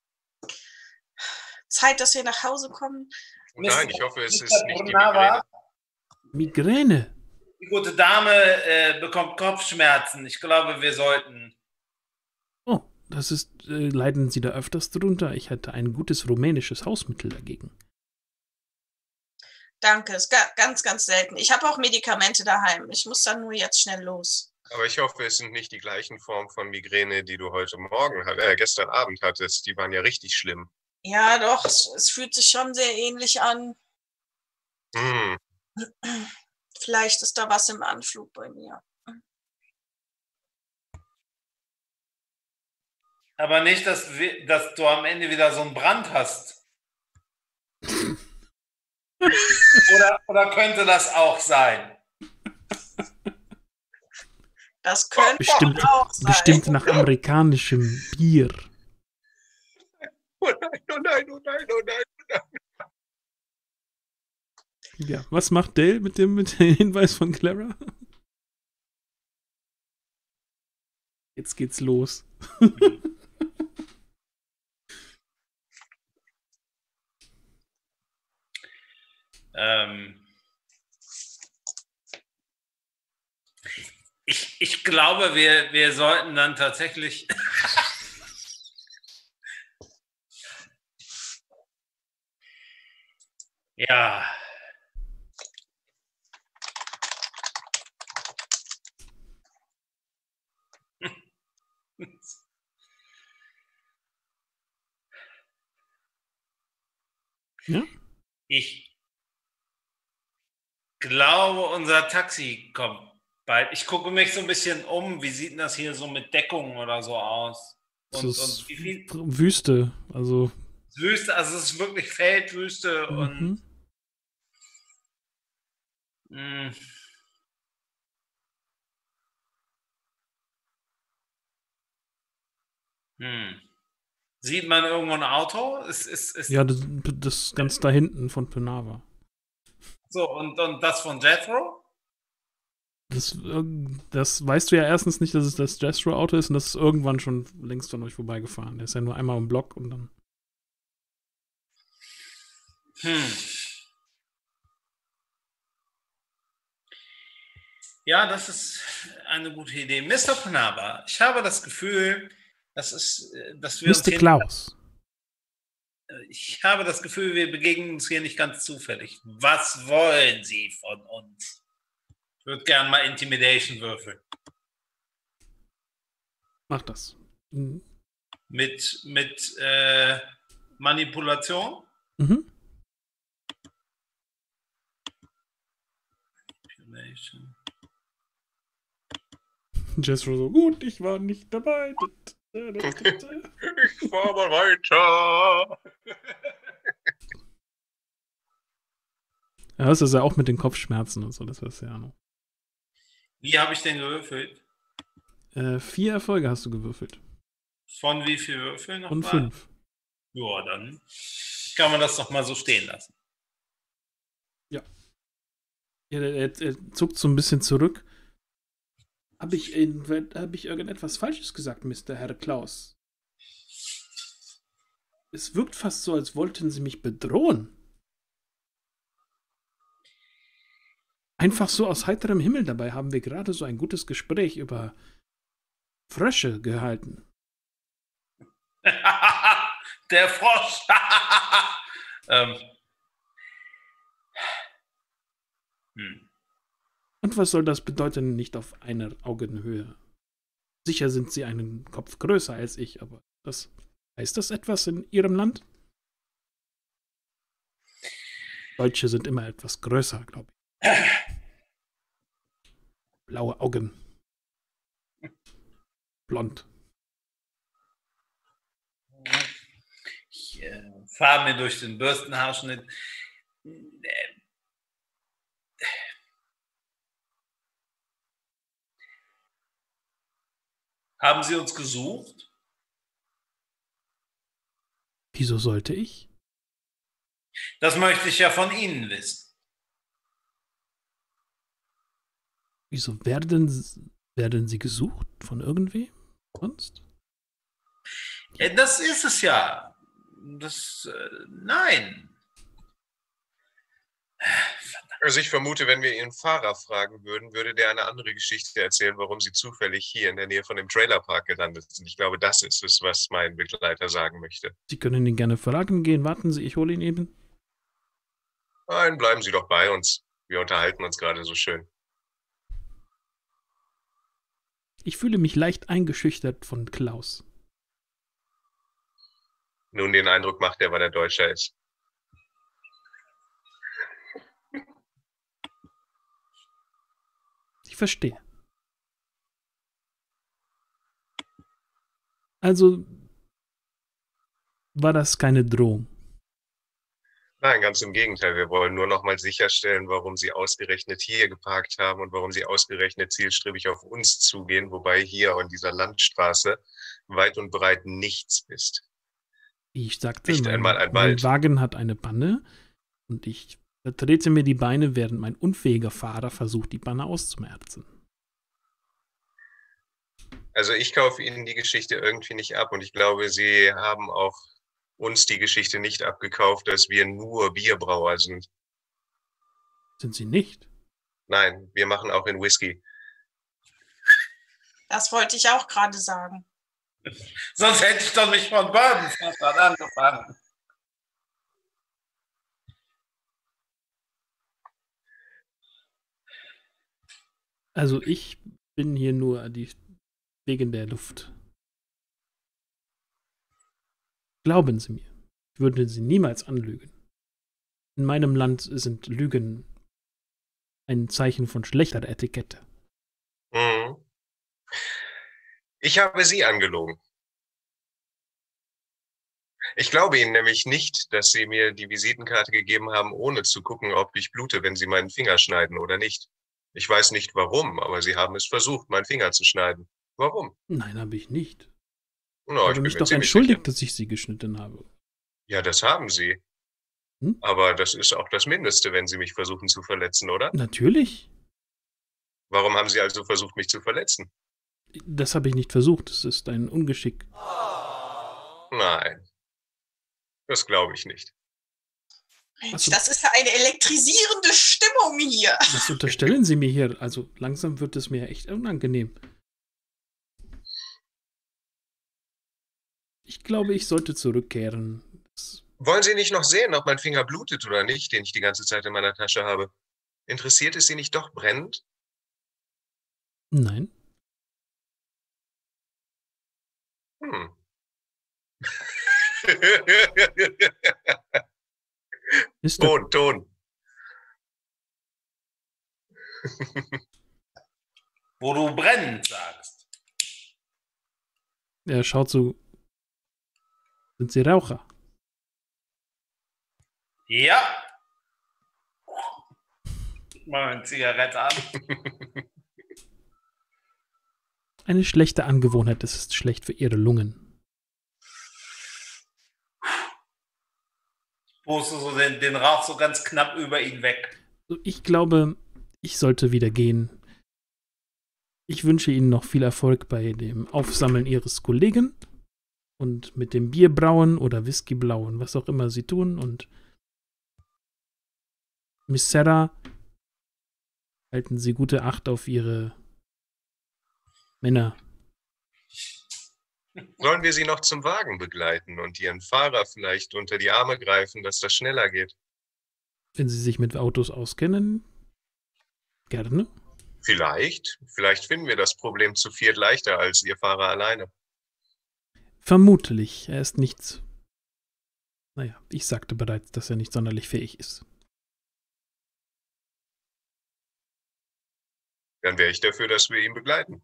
[SPEAKER 4] Zeit, dass wir nach Hause kommen.
[SPEAKER 2] Oh nein, ich hoffe, es ist nicht die Migräne.
[SPEAKER 1] Migräne?
[SPEAKER 5] Die gute Dame bekommt Kopfschmerzen. Ich glaube, wir sollten.
[SPEAKER 1] Oh, das ist, leiden Sie da öfters drunter? Ich hätte ein gutes rumänisches Hausmittel dagegen.
[SPEAKER 4] Danke, ist ganz, ganz selten. Ich habe auch Medikamente daheim. Ich muss dann nur jetzt schnell los.
[SPEAKER 2] Aber ich hoffe, es sind nicht die gleichen Formen von Migräne, die du gestern Abend hattest. Die waren ja richtig schlimm.
[SPEAKER 4] Ja, doch, es fühlt sich schon sehr ähnlich an.
[SPEAKER 2] Hm.
[SPEAKER 4] Vielleicht ist da was im Anflug bei mir.
[SPEAKER 5] Aber nicht, dass du am Ende wieder so einen Brand hast. oder könnte das auch sein?
[SPEAKER 4] Das könnte auch sein.
[SPEAKER 1] Bestimmt nach amerikanischem Bier.
[SPEAKER 2] Oh nein, oh nein, oh nein, oh nein, oh nein.
[SPEAKER 1] Ja, was macht Dale mit dem Hinweis von Clara? Jetzt geht's los.
[SPEAKER 5] Ich glaube, wir sollten dann tatsächlich ja.
[SPEAKER 1] Ja?
[SPEAKER 5] Ich glaube, unser Taxi kommt bald. Ich gucke mich so ein bisschen um. Wie sieht denn das hier so mit Deckung oder so aus?
[SPEAKER 1] Es
[SPEAKER 5] Und
[SPEAKER 1] ist
[SPEAKER 5] wie viel
[SPEAKER 1] Wüste, also.
[SPEAKER 5] Wüste, also es ist wirklich Feldwüste und Sieht man irgendwo ein Auto?
[SPEAKER 1] Ja, das ganz da hinten von Penava.
[SPEAKER 5] So, und das von Jethro?
[SPEAKER 1] Das weißt du ja erstens nicht, dass es das Jethro-Auto ist und das ist irgendwann schon längst von euch vorbeigefahren. Der ist ja nur einmal im Block und dann.
[SPEAKER 5] Ja, das ist eine gute Idee. Mr. Penava, ich habe das Gefühl, dass wir uns
[SPEAKER 1] Mr. Klaus.
[SPEAKER 5] Ich habe das Gefühl, wir begegnen uns hier nicht ganz zufällig. Was wollen Sie von uns? Ich würde gerne mal Intimidation würfeln.
[SPEAKER 1] Mach das.
[SPEAKER 5] Mit Manipulation?
[SPEAKER 1] Mhm. Jethro so, gut, ich war nicht dabei.
[SPEAKER 2] Ich fahr mal weiter.
[SPEAKER 1] Ja, das ist ja auch mit den Kopfschmerzen und so, das ist ja noch.
[SPEAKER 5] Wie habe ich denn gewürfelt?
[SPEAKER 1] 4 Erfolge hast du gewürfelt.
[SPEAKER 5] Von wie viel Würfeln noch?
[SPEAKER 1] Von 5.
[SPEAKER 5] Ja, dann kann man das doch mal so stehen lassen.
[SPEAKER 1] Ja. Ja, er zuckt so ein bisschen zurück. Hab ich irgendetwas Falsches gesagt, Mr. Herr Klaus? Es wirkt fast so, als wollten Sie mich bedrohen. Einfach so aus heiterem Himmel. Dabei haben wir gerade so ein gutes Gespräch über Frösche gehalten.
[SPEAKER 5] Der Frosch!
[SPEAKER 1] Und was soll das bedeuten, nicht auf einer Augenhöhe? Sicher sind Sie einen Kopf größer als ich, aber heißt das etwas in Ihrem Land? Deutsche sind immer etwas größer, glaube ich. Blaue Augen. Blond.
[SPEAKER 5] Ich fahre mir durch den Bürstenhaarschnitt. Haben Sie uns gesucht?
[SPEAKER 1] Wieso sollte ich?
[SPEAKER 5] Das möchte ich ja von Ihnen wissen.
[SPEAKER 1] Wieso werden Sie gesucht von irgendwem sonst?
[SPEAKER 5] Das ist es ja. Nein.
[SPEAKER 2] Also ich vermute, wenn wir Ihren Fahrer fragen würden, würde der eine andere Geschichte erzählen, warum Sie zufällig hier in der Nähe von dem Trailerpark gelandet sind. Ich glaube, das ist es, was mein Begleiter sagen möchte.
[SPEAKER 1] Sie können ihn gerne fragen gehen. Warten Sie, ich hole ihn eben.
[SPEAKER 2] Nein, bleiben Sie doch bei uns. Wir unterhalten uns gerade so schön.
[SPEAKER 1] Ich fühle mich leicht eingeschüchtert von Klaus.
[SPEAKER 2] Nun, den Eindruck macht er, weil er Deutscher ist.
[SPEAKER 1] Ich verstehe. Also war das keine Drohung?
[SPEAKER 2] Nein, ganz im Gegenteil. Wir wollen nur noch mal sicherstellen, warum Sie ausgerechnet hier geparkt haben und warum Sie ausgerechnet zielstrebig auf uns zugehen, wobei hier an dieser Landstraße weit und breit nichts ist.
[SPEAKER 1] Wie ich sagte,
[SPEAKER 2] Nicht einmal ein
[SPEAKER 1] mein
[SPEAKER 2] Wald.
[SPEAKER 1] Wagen hat eine Panne und ich vertrete mir die Beine, während mein unfähiger Fahrer versucht, die Panne auszumerzen.
[SPEAKER 2] Also ich kaufe Ihnen die Geschichte irgendwie nicht ab und ich glaube, Sie haben auch uns die Geschichte nicht abgekauft, dass wir nur Bierbrauer sind.
[SPEAKER 1] Sind sie nicht?
[SPEAKER 2] Nein, wir machen auch in Whisky.
[SPEAKER 4] Das wollte ich auch gerade sagen.
[SPEAKER 5] Sonst hätte ich doch nicht von Bourbon angefangen.
[SPEAKER 1] Also ich bin hier nur wegen der Luft. Glauben Sie mir, ich würde Sie niemals anlügen. In meinem Land sind Lügen ein Zeichen von schlechter Etikette.
[SPEAKER 2] Mhm. Ich habe Sie angelogen. Ich glaube Ihnen nämlich nicht, dass Sie mir die Visitenkarte gegeben haben, ohne zu gucken, ob ich blute, wenn Sie meinen Finger schneiden oder nicht. Ich weiß nicht warum, aber Sie haben es versucht, meinen Finger zu schneiden. Warum?
[SPEAKER 1] Nein, habe ich nicht.
[SPEAKER 2] No,
[SPEAKER 1] Ich
[SPEAKER 2] ich
[SPEAKER 1] habe
[SPEAKER 2] bin
[SPEAKER 1] mich
[SPEAKER 2] mir
[SPEAKER 1] doch
[SPEAKER 2] ziemlich
[SPEAKER 1] entschuldigt,
[SPEAKER 2] sicher.
[SPEAKER 1] dass ich Sie geschnitten habe.
[SPEAKER 2] Ja, das haben Sie.
[SPEAKER 1] Hm?
[SPEAKER 2] Aber das ist auch das Mindeste, wenn Sie mich versuchen zu verletzen, oder?
[SPEAKER 1] Natürlich.
[SPEAKER 2] Warum haben Sie also versucht, mich zu verletzen?
[SPEAKER 1] Das habe ich nicht versucht. Das ist ein Ungeschick.
[SPEAKER 2] Nein, das glaube ich nicht.
[SPEAKER 4] Mensch,
[SPEAKER 1] Also-
[SPEAKER 4] das ist ja eine elektrisierende Stimmung hier.
[SPEAKER 1] Was unterstellen Sie mir hier? Also langsam wird es mir echt unangenehm. Ich glaube, ich sollte zurückkehren.
[SPEAKER 2] Wollen Sie nicht noch sehen, ob mein Finger blutet oder nicht, den ich die ganze Zeit in meiner Tasche habe? Interessiert es Sie nicht doch brennend?
[SPEAKER 1] Nein.
[SPEAKER 2] Hm.
[SPEAKER 1] Mister,
[SPEAKER 2] Ton.
[SPEAKER 5] Wo du brennend sagst.
[SPEAKER 1] er schaut so. Sind Sie Raucher?
[SPEAKER 5] Ja. Mal eine Zigarette an.
[SPEAKER 1] Eine schlechte Angewohnheit. Das ist schlecht für Ihre Lungen.
[SPEAKER 5] Puste so den Rauch so ganz knapp über ihn weg.
[SPEAKER 1] Ich glaube, ich sollte wieder gehen. Ich wünsche Ihnen noch viel Erfolg bei dem Aufsammeln Ihres Kollegen und mit dem Bierbrauen oder Whiskybrauen, was auch immer Sie tun. Und Miss Sarah, halten Sie gute Acht auf Ihre Männer.
[SPEAKER 2] Sollen wir Sie noch zum Wagen begleiten und Ihren Fahrer vielleicht unter die Arme greifen, dass das schneller geht?
[SPEAKER 1] Wenn Sie sich mit Autos auskennen, gerne.
[SPEAKER 2] Vielleicht finden wir das Problem zu viert leichter als Ihr Fahrer alleine.
[SPEAKER 1] Vermutlich. Er ist nicht. Naja, ich sagte bereits, dass er nicht sonderlich fähig ist.
[SPEAKER 2] Dann wäre ich dafür, dass wir ihn begleiten.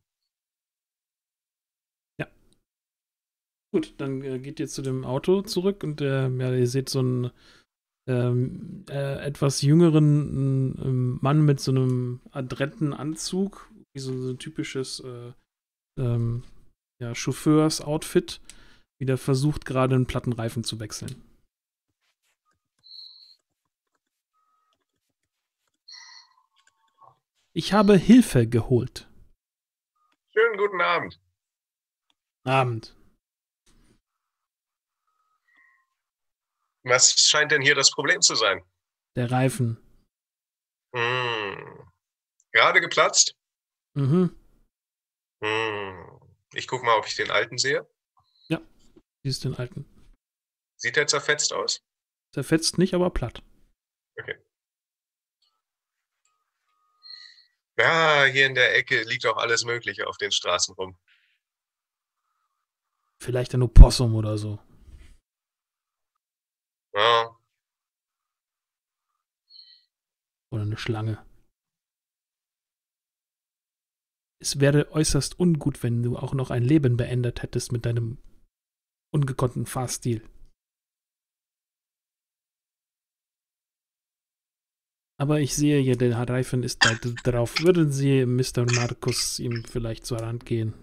[SPEAKER 1] Gut, dann geht ihr zu dem Auto zurück und ja, ihr seht so einen etwas jüngeren Mann mit so einem adretten Anzug, wie so ein typisches Chauffeurs-Outfit, wie der versucht, gerade einen platten Reifen zu wechseln. Ich habe Hilfe geholt.
[SPEAKER 2] Schönen guten Abend.
[SPEAKER 1] Abend.
[SPEAKER 2] Was scheint denn hier das Problem zu sein?
[SPEAKER 1] Der Reifen.
[SPEAKER 2] Gerade geplatzt?
[SPEAKER 1] Mhm.
[SPEAKER 2] Ich guck mal, ob ich den alten sehe.
[SPEAKER 1] Siehst den alten.
[SPEAKER 2] Sieht er zerfetzt aus?
[SPEAKER 1] Zerfetzt nicht, aber platt.
[SPEAKER 2] Okay. Ja, hier in der Ecke liegt auch alles Mögliche auf den Straßen rum.
[SPEAKER 1] Vielleicht ein Opossum oder so.
[SPEAKER 2] Ja,
[SPEAKER 1] Oder eine Schlange. Es wäre äußerst ungut, wenn du auch noch ein Leben beendet hättest mit deinem ungekonnten Fahrstil. Aber ich sehe hier, der Reifen ist da drauf. Würden Sie, Mr. Markus, ihm vielleicht zur Hand gehen?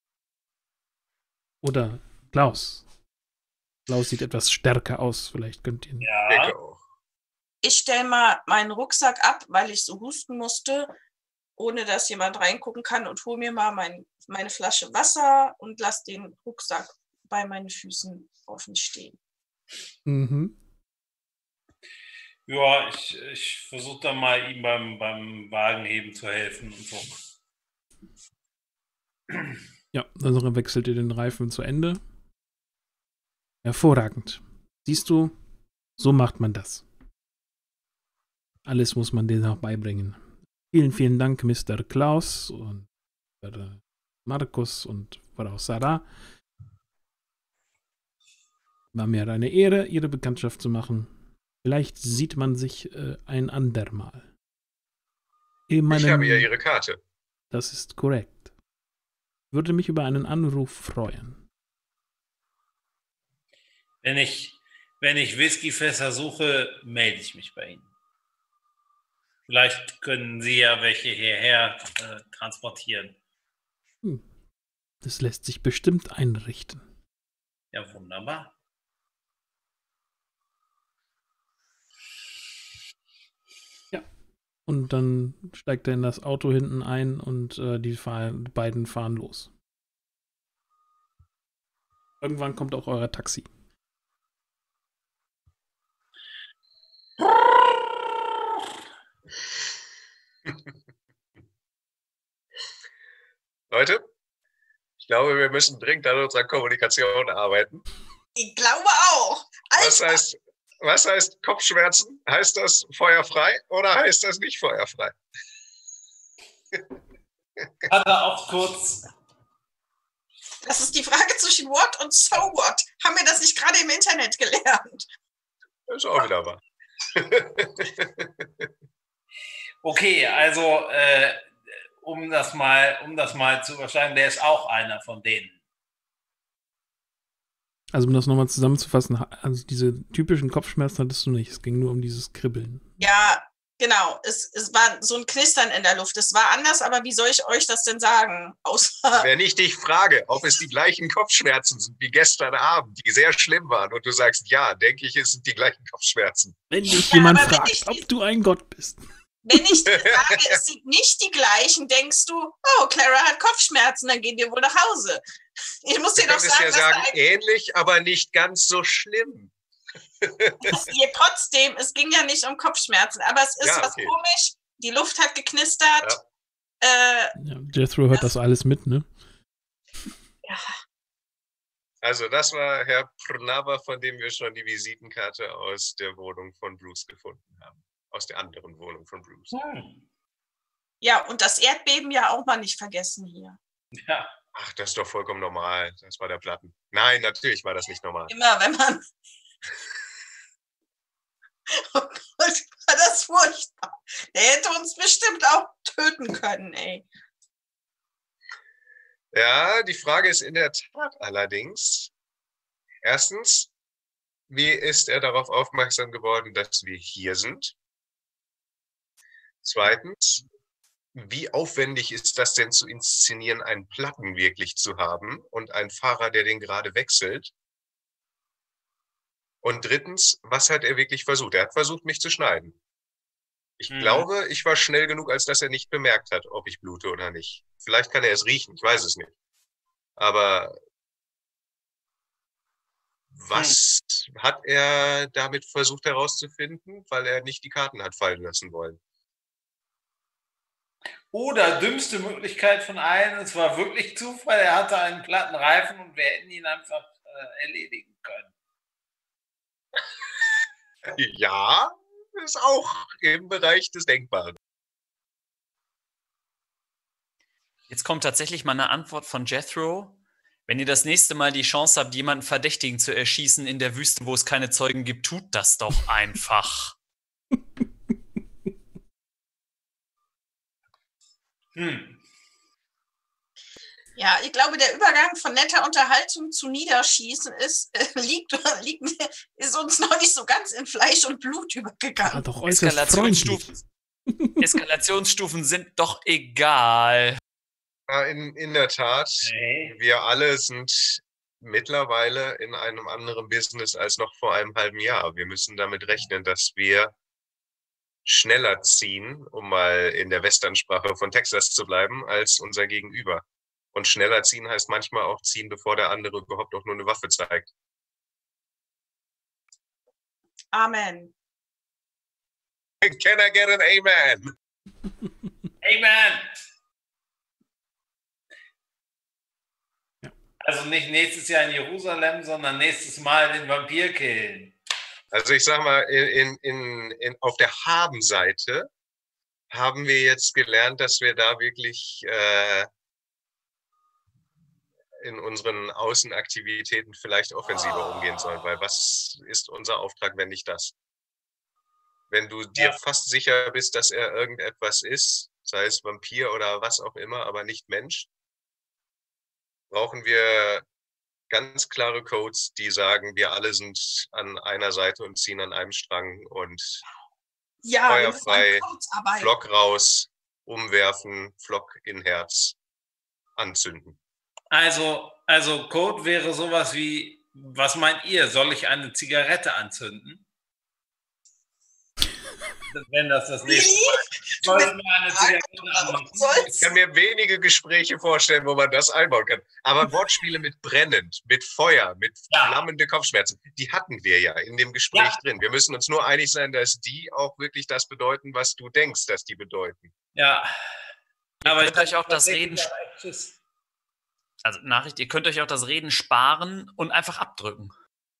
[SPEAKER 1] Oder Klaus? Klaus sieht etwas stärker aus. Vielleicht könnt ihr ihn.
[SPEAKER 2] denke auch.
[SPEAKER 4] Ich stelle mal meinen Rucksack ab, weil ich so husten musste ohne dass jemand reingucken kann und hole mir mal meine Flasche Wasser und lasse den Rucksack bei meinen Füßen offen stehen.
[SPEAKER 1] Mhm.
[SPEAKER 5] Ja, ich versuche dann mal ihm beim Wagenheben zu helfen und so.
[SPEAKER 1] Ja, also wechselt ihr den Reifen zu Ende. Hervorragend. Siehst du, so macht man das. Alles muss man denen auch beibringen. Vielen, vielen Dank, Mr. Klaus und Markus und Frau Sarah. War mir eine Ehre, Ihre Bekanntschaft zu machen. Vielleicht sieht man sich ein andermal.
[SPEAKER 2] Ich habe ja Ihre Karte.
[SPEAKER 1] Das ist korrekt. Würde mich über einen Anruf freuen.
[SPEAKER 5] Wenn ich Whiskyfässer suche, melde ich mich bei Ihnen. Vielleicht können Sie ja welche hierher transportieren.
[SPEAKER 1] Das lässt sich bestimmt einrichten.
[SPEAKER 5] Ja, wunderbar.
[SPEAKER 1] Ja. Und dann steigt er in das Auto hinten ein und die beiden fahren los. Irgendwann kommt auch euer Taxi.
[SPEAKER 2] Leute, ich glaube, wir müssen dringend an unserer Kommunikation arbeiten.
[SPEAKER 4] Ich glaube auch.
[SPEAKER 2] Was heißt Kopfschmerzen? Heißt das feuerfrei oder heißt das nicht feuerfrei?
[SPEAKER 5] Warte auch kurz.
[SPEAKER 4] Das ist die Frage zwischen what und so what. Haben wir das nicht gerade im Internet gelernt?
[SPEAKER 2] Das ist auch wieder wahr.
[SPEAKER 5] Okay, also um das mal zu überschlagen, der ist auch einer von denen.
[SPEAKER 1] Also um das nochmal zusammenzufassen, also diese typischen Kopfschmerzen hattest du nicht. Es ging nur um dieses Kribbeln.
[SPEAKER 4] Ja, genau. Es war so ein Knistern in der Luft. Es war anders, aber wie soll ich euch das denn sagen? Außer
[SPEAKER 2] Wenn ich dich frage, ob es die gleichen Kopfschmerzen sind wie gestern Abend, die sehr schlimm waren, und du sagst, ja, denke ich, es sind die gleichen Kopfschmerzen.
[SPEAKER 1] Wenn dich jemand fragt, ob du ein Gott bist.
[SPEAKER 4] wenn ich dir sage, es sind nicht die gleichen, denkst du, oh, Clara hat Kopfschmerzen, dann gehen wir wohl nach Hause. Ich muss dir
[SPEAKER 2] Du
[SPEAKER 4] doch
[SPEAKER 2] könntest
[SPEAKER 4] sagen,
[SPEAKER 2] ja sagen, ähnlich, aber nicht ganz so schlimm.
[SPEAKER 4] trotzdem, es ging ja nicht um Kopfschmerzen, aber es ist
[SPEAKER 2] Ja,
[SPEAKER 4] was
[SPEAKER 2] okay.
[SPEAKER 4] komisch. Die Luft hat geknistert.
[SPEAKER 1] Ja, Jethro hört das alles mit, ne?
[SPEAKER 4] Ja.
[SPEAKER 2] Also das war Herr Prnava, von dem wir schon die Visitenkarte aus der Wohnung von Bruce gefunden haben. Aus der anderen Wohnung von Bruce.
[SPEAKER 4] Ja, und das Erdbeben ja auch mal nicht vergessen hier.
[SPEAKER 5] Ja.
[SPEAKER 2] Ach, das ist doch vollkommen normal. Das war der Platten. Nein, natürlich war das nicht normal.
[SPEAKER 4] Immer wenn man... Oh Gott, war das furchtbar. Der hätte uns bestimmt auch töten können, ey.
[SPEAKER 2] Ja, die Frage ist in der Tat allerdings, erstens, wie ist er darauf aufmerksam geworden, dass wir hier sind? Zweitens, wie aufwendig ist das denn zu inszenieren, einen Platten wirklich zu haben und einen Fahrer, der den gerade wechselt? Und drittens, was hat er wirklich versucht? Er hat versucht, mich zu schneiden. Ich glaube, ich war schnell genug, als dass er nicht bemerkt hat, ob ich blute oder nicht. Vielleicht kann er es riechen, ich weiß es nicht. Aber was hat er damit versucht herauszufinden, weil er nicht die Karten hat fallen lassen wollen?
[SPEAKER 5] Oder dümmste Möglichkeit von allen, es war wirklich Zufall, er hatte einen platten Reifen und wir hätten ihn einfach erledigen können.
[SPEAKER 2] Ja, ist auch im Bereich des Denkbaren.
[SPEAKER 3] Jetzt kommt tatsächlich mal eine Antwort von Jethro. Wenn ihr das nächste Mal die Chance habt, jemanden Verdächtigen zu erschießen in der Wüste, wo es keine Zeugen gibt, tut das doch einfach.
[SPEAKER 4] Ja, ich glaube, der Übergang von netter Unterhaltung zu Niederschießen ist uns noch nicht so ganz in Fleisch und Blut übergegangen.
[SPEAKER 1] Ja, doch äußerst freundlich.
[SPEAKER 3] Eskalationsstufen sind doch egal.
[SPEAKER 2] Ja, in der Tat, wir alle sind mittlerweile in einem anderen Business als noch vor einem halben Jahr. Wir müssen damit rechnen, dass wir schneller ziehen, um mal in der Westernsprache von Texas zu bleiben, als unser Gegenüber. Und schneller ziehen heißt manchmal auch ziehen, bevor der andere überhaupt auch nur eine Waffe zeigt.
[SPEAKER 4] Amen.
[SPEAKER 2] Can I get an Amen?
[SPEAKER 5] Amen!
[SPEAKER 1] Ja.
[SPEAKER 5] Also nicht nächstes Jahr in Jerusalem, sondern nächstes Mal den Vampir killen.
[SPEAKER 2] Also ich sag mal, auf der Haben-Seite haben wir jetzt gelernt, dass wir da wirklich in unseren Außenaktivitäten vielleicht offensiver umgehen sollen, weil was ist unser Auftrag, wenn nicht das? Wenn du dir fast sicher bist, dass er irgendetwas ist, sei es Vampir oder was auch immer, aber nicht Mensch, brauchen wir ganz klare Codes, die sagen, wir alle sind an einer Seite und ziehen an einem Strang und
[SPEAKER 4] Ja, wir müssen
[SPEAKER 2] feuerfrei,
[SPEAKER 4] an Codes arbeiten.
[SPEAKER 2] Flock raus, umwerfen, Flock in Herz, anzünden.
[SPEAKER 5] Also Code wäre sowas wie, was meint ihr? Soll ich eine Zigarette anzünden? Wenn das nächste Mal ist. Soll ich mir eine Zigarette anmachen?
[SPEAKER 2] Ich kann mir wenige Gespräche vorstellen, wo man das einbauen kann. Aber Wortspiele mit brennend, mit Feuer, mit flammende Kopfschmerzen, die hatten wir ja in dem Gespräch drin. Wir müssen uns nur einig sein, dass die auch wirklich das bedeuten, was du denkst, dass die bedeuten.
[SPEAKER 5] Ja.
[SPEAKER 3] Aber ihr könnt euch auch das Reden, also Nachricht, ihr könnt euch auch das Reden sparen und einfach abdrücken.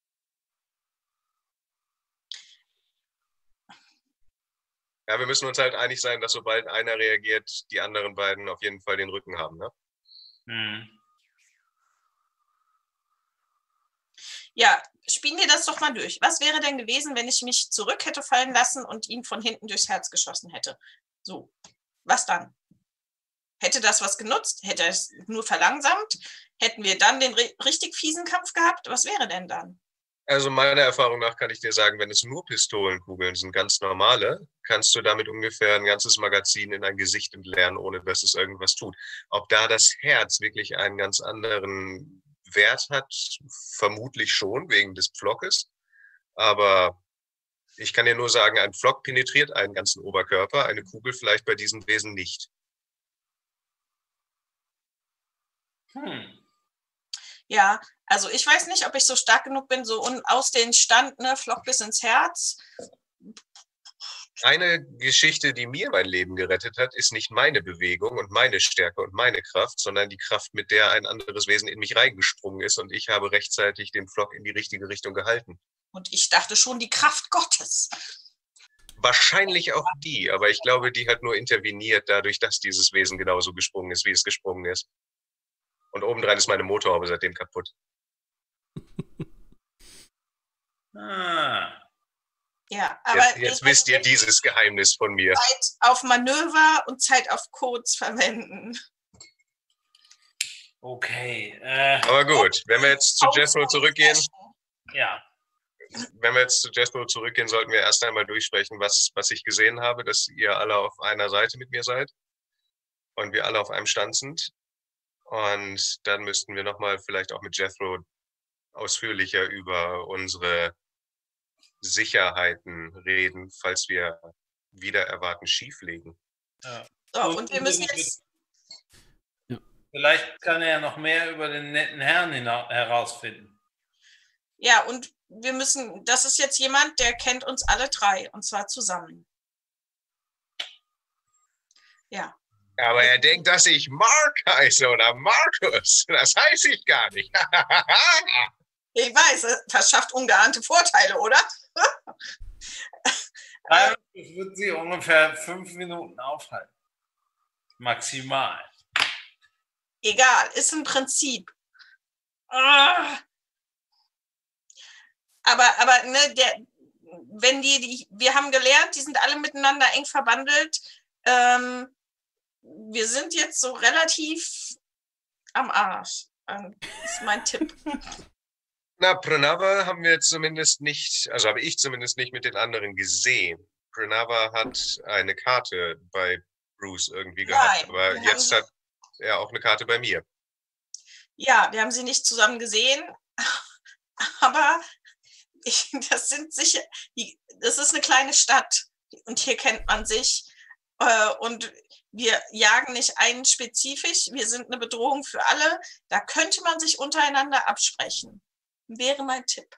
[SPEAKER 2] Ja, wir müssen uns halt einig sein, dass sobald einer reagiert, die anderen beiden auf jeden Fall den Rücken haben, ne?
[SPEAKER 4] Ja, spielen wir das doch mal durch. Was wäre denn gewesen, wenn ich mich zurück hätte fallen lassen und ihn von hinten durchs Herz geschossen hätte? So, was dann? Hätte das was genutzt? Hätte es nur verlangsamt? Hätten wir dann den richtig fiesen Kampf gehabt? Was wäre denn dann?
[SPEAKER 2] Also meiner Erfahrung nach kann ich dir sagen, wenn es nur Pistolenkugeln sind, ganz normale, kannst du damit ungefähr ein ganzes Magazin in ein Gesicht entleeren, ohne dass es irgendwas tut. Ob da das Herz wirklich einen ganz anderen Wert hat, vermutlich schon, wegen des Pflockes. Aber ich kann dir nur sagen, ein Pflock penetriert einen ganzen Oberkörper, eine Kugel vielleicht bei diesem Wesen nicht.
[SPEAKER 4] Ja, also ich weiß nicht, ob ich so stark genug bin, so aus den Stand, ne, Flock bis ins Herz.
[SPEAKER 2] Eine Geschichte, die mir mein Leben gerettet hat, ist nicht meine Bewegung und meine Stärke und meine Kraft, sondern die Kraft, mit der ein anderes Wesen in mich reingesprungen ist und ich habe rechtzeitig den Flock in die richtige Richtung gehalten.
[SPEAKER 4] Und ich dachte schon, die Kraft Gottes.
[SPEAKER 2] Wahrscheinlich auch die, aber ich glaube, die hat nur interveniert dadurch, dass dieses Wesen genauso gesprungen ist, wie es gesprungen ist. Und obendrein ist meine Motorhaube seitdem kaputt.
[SPEAKER 4] Ja, aber
[SPEAKER 2] jetzt wisst ihr dieses Geheimnis von mir.
[SPEAKER 4] Zeit auf Manöver und Zeit auf Codes verwenden.
[SPEAKER 5] Okay.
[SPEAKER 2] Aber gut, wenn wir jetzt zu Jethro zurückgehen,
[SPEAKER 5] Ja.
[SPEAKER 2] sollten wir erst einmal durchsprechen, was ich gesehen habe, dass ihr alle auf einer Seite mit mir seid und wir alle auf einem Stand sind. Und dann müssten wir nochmal vielleicht auch mit Jethro ausführlicher über unsere Sicherheiten reden, falls wir wieder erwarten schieflegen.
[SPEAKER 5] Ja.
[SPEAKER 4] So, und wir müssen jetzt...
[SPEAKER 5] Vielleicht kann er ja noch mehr über den netten Herrn herausfinden.
[SPEAKER 4] Ja, und wir müssen... Das ist jetzt jemand, der kennt uns alle drei, und zwar zusammen. Ja.
[SPEAKER 2] Aber er denkt, dass ich Mark heiße oder Markus. Das heiße ich gar nicht.
[SPEAKER 4] Ich weiß, das schafft ungeahnte Vorteile, oder?
[SPEAKER 5] Das wird sie ungefähr 5 Minuten aufhalten. Maximal.
[SPEAKER 4] Egal, ist ein Prinzip. Aber ne, wir haben gelernt, die sind alle miteinander eng verbandelt. Wir sind jetzt so relativ am Arsch. ist mein Tipp.
[SPEAKER 2] Na, Pranava haben wir zumindest nicht, also habe ich zumindest nicht mit den anderen gesehen. Pranava hat eine Karte bei Bruce irgendwie gehabt, aber jetzt hat er auch eine Karte bei mir.
[SPEAKER 4] Ja, wir haben sie nicht zusammen gesehen, aber das ist eine kleine Stadt. und hier kennt man sich und wir jagen nicht einen spezifisch, wir sind eine Bedrohung für alle. Da könnte man sich untereinander absprechen. Wäre mein Tipp.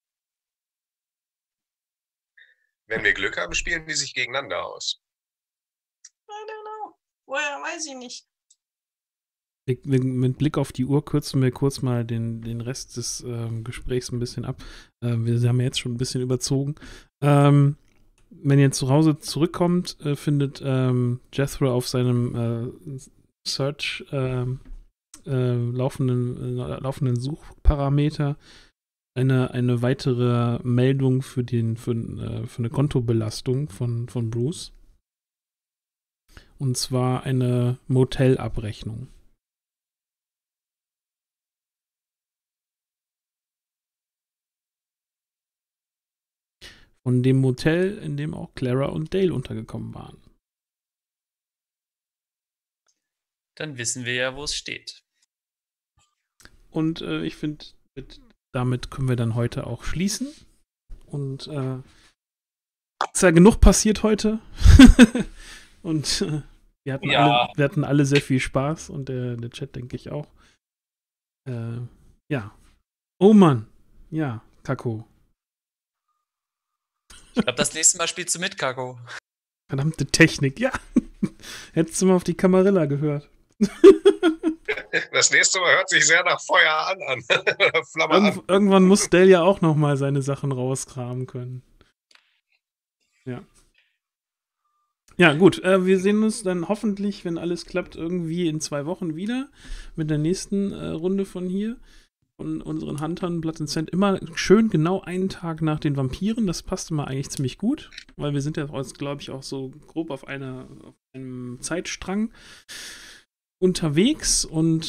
[SPEAKER 2] Wenn wir Glück haben, spielen die sich gegeneinander aus.
[SPEAKER 4] I don't know. Woher weiß ich nicht.
[SPEAKER 1] Mit Blick auf die Uhr kürzen wir kurz mal den Rest des Gesprächs ein bisschen ab. Wir haben ja jetzt schon ein bisschen überzogen. Wenn ihr zu Hause zurückkommt, findet Jethro auf seinem Search laufenden Suchparameter eine weitere Meldung für eine Kontobelastung von Bruce. Und zwar eine Motelabrechnung. Von dem Motel, in dem auch Clara und Dale untergekommen waren.
[SPEAKER 3] Dann wissen wir ja, wo es steht.
[SPEAKER 1] Und ich finde, damit können wir dann heute auch schließen. Und ist ja genug passiert heute. Und wir hatten alle sehr viel Spaß und der Chat, denke ich, auch. Ja. Oh Mann. Ja, Kako.
[SPEAKER 3] Ich glaube, das nächste Mal spielst du mit, Kako.
[SPEAKER 1] Verdammte Technik, ja. Hättest du mal auf die Camarilla gehört.
[SPEAKER 2] Das nächste Mal hört sich sehr nach Feuer an. Flamme an.
[SPEAKER 1] Irgendwann muss Dale ja auch noch mal seine Sachen rauskramen können. Ja. Ja, gut. Wir sehen uns dann hoffentlich, wenn alles klappt, irgendwie in 2 Wochen wieder mit der nächsten Runde von hier. Von unseren Huntern Blood and Sand. Immer schön genau einen Tag nach den Vampiren. Das passt immer eigentlich ziemlich gut, weil wir sind ja jetzt, glaube ich, auch so grob auf einem Zeitstrang unterwegs und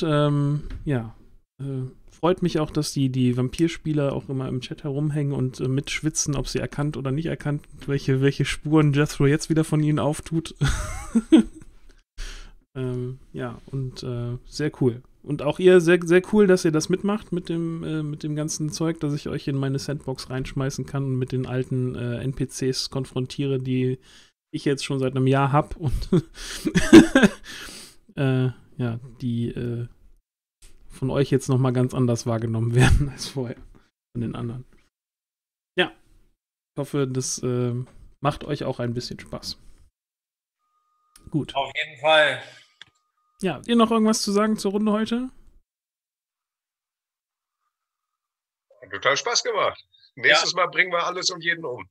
[SPEAKER 1] freut mich auch, dass die Vampirspieler auch immer im Chat herumhängen und mitschwitzen, ob sie erkannt oder nicht erkannt, welche Spuren Jethro jetzt wieder von ihnen auftut. Sehr cool. Und auch ihr, sehr, sehr cool, dass ihr das mitmacht mit dem ganzen Zeug, dass ich euch in meine Sandbox reinschmeißen kann und mit den alten NPCs konfrontiere, die ich jetzt schon seit einem Jahr habe und die von euch jetzt nochmal ganz anders wahrgenommen werden als vorher von den anderen. Ja, ich hoffe, das macht euch auch ein bisschen Spaß. Gut.
[SPEAKER 5] Auf jeden Fall.
[SPEAKER 1] Ja, ihr noch irgendwas zu sagen zur Runde heute?
[SPEAKER 2] Hat total Spaß gemacht. Nächstes Mal bringen wir alles und jeden um.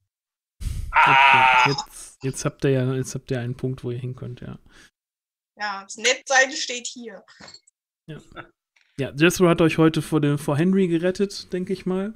[SPEAKER 1] Jetzt habt ihr einen Punkt, wo ihr hin könnt, ja.
[SPEAKER 4] Ja, das Netzseite steht hier.
[SPEAKER 1] Ja. Ja, Jethro hat euch heute vor Henry gerettet, denke ich mal.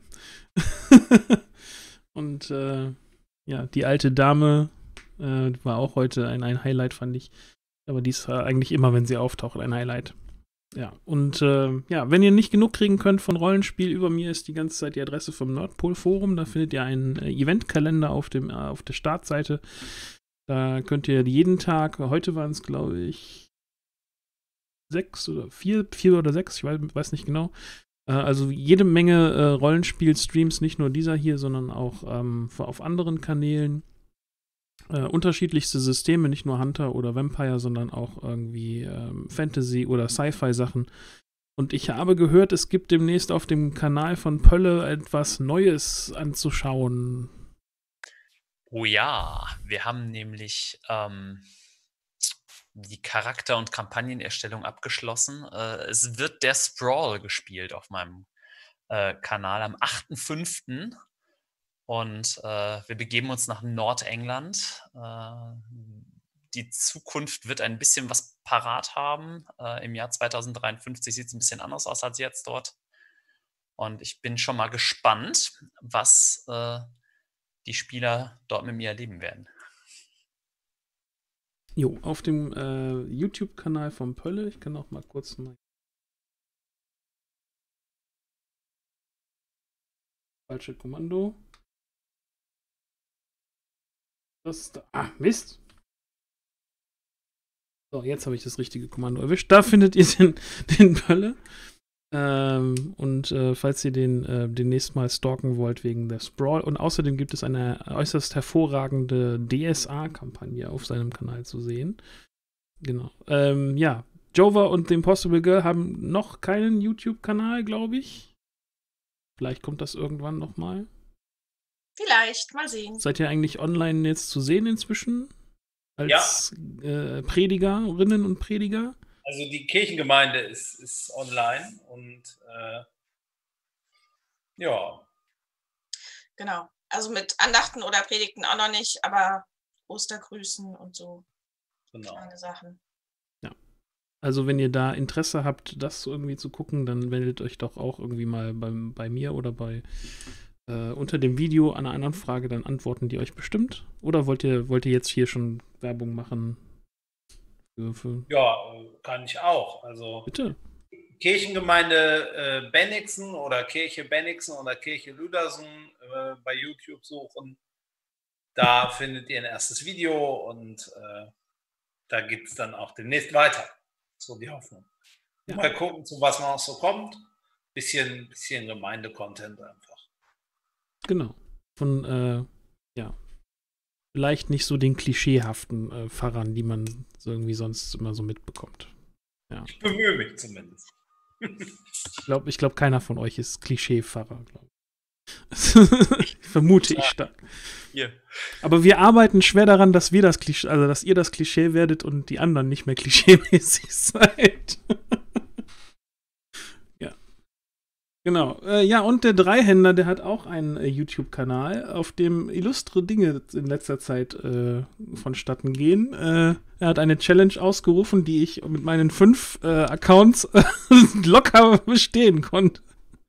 [SPEAKER 1] Und die alte Dame war auch heute ein Highlight, fand ich. Aber die ist eigentlich immer, wenn sie auftaucht, ein Highlight. Ja, und wenn ihr nicht genug kriegen könnt von Rollenspiel, über mir ist die ganze Zeit die Adresse vom Nordpol Forum. Da findet ihr einen Eventkalender auf der Startseite. Da könnt ihr jeden Tag, heute waren es, glaube ich, 6 oder 4 oder 6, ich weiß nicht genau. Also jede Menge Rollenspiel-Streams, nicht nur dieser hier, sondern auch auf anderen Kanälen. Unterschiedlichste Systeme, nicht nur Hunter oder Vampire, sondern auch irgendwie Fantasy- oder Sci-Fi-Sachen. Und ich habe gehört, es gibt demnächst auf dem Kanal von Pölle etwas Neues anzuschauen.
[SPEAKER 3] Oh ja, wir haben nämlich die Charakter- und Kampagnenerstellung abgeschlossen. Es wird der Sprawl gespielt auf meinem Kanal am 8.5. Und wir begeben uns nach Nordengland. Die Zukunft wird ein bisschen was parat haben. Im Jahr 2053 sieht es ein bisschen anders aus als jetzt dort. Und ich bin schon mal gespannt, was die Spieler dort mit mir erleben werden.
[SPEAKER 1] Jo, auf dem YouTube-Kanal von Pölle, ich kann auch mal kurz falsche Kommando. Mist. So, jetzt habe ich das richtige Kommando erwischt. Da findet ihr den Pölle. Falls ihr den demnächst mal stalken wollt wegen der Sprawl. Und außerdem gibt es eine äußerst hervorragende DSA-Kampagne auf seinem Kanal zu sehen. Genau. Ja, Jova und The Impossible Girl haben noch keinen YouTube-Kanal, glaube ich. Vielleicht kommt das irgendwann noch mal.
[SPEAKER 4] Vielleicht, mal sehen.
[SPEAKER 1] Seid ihr eigentlich online jetzt zu sehen inzwischen? Als Predigerinnen und Prediger?
[SPEAKER 5] Also die Kirchengemeinde ist online und ja.
[SPEAKER 4] Genau. Also mit Andachten oder Predigten auch noch nicht, aber Ostergrüßen und so
[SPEAKER 5] Genau.
[SPEAKER 4] kleine Sachen.
[SPEAKER 1] Also wenn ihr da Interesse habt, das irgendwie zu gucken, dann meldet euch doch auch irgendwie mal bei mir oder unter dem Video an einer anderen Frage, dann antworten die euch bestimmt. Oder wollt ihr jetzt hier schon Werbung machen?
[SPEAKER 5] Ja, kann ich auch. Also
[SPEAKER 1] Bitte.
[SPEAKER 5] Kirchengemeinde Bennigsen oder Kirche Bennigsen oder Kirche Lüdersen bei YouTube suchen. Da findet ihr ein erstes Video und da geht es dann auch demnächst weiter. So die Hoffnung.
[SPEAKER 1] Ja.
[SPEAKER 5] Mal gucken, zu was noch so kommt. Bisschen Gemeinde-Content einfach.
[SPEAKER 1] Genau. Von, vielleicht nicht so den klischeehaften Pfarrern, die man so irgendwie sonst immer so mitbekommt. Ja.
[SPEAKER 5] Ich bemühe mich zumindest.
[SPEAKER 1] Ich glaube, keiner von euch ist Klischee-Pfarrer, glaube ich. Vermute ich stark.
[SPEAKER 3] Hier.
[SPEAKER 1] Aber wir arbeiten schwer daran, dass wir das Klischee, also dass ihr das Klischee werdet und die anderen nicht mehr klischeemäßig seid. Ja. Genau. Und der Dreihänder, der hat auch einen YouTube-Kanal, auf dem illustre Dinge in letzter Zeit vonstatten gehen. Er hat eine Challenge ausgerufen, die ich mit meinen 5 Accounts locker bestehen konnte.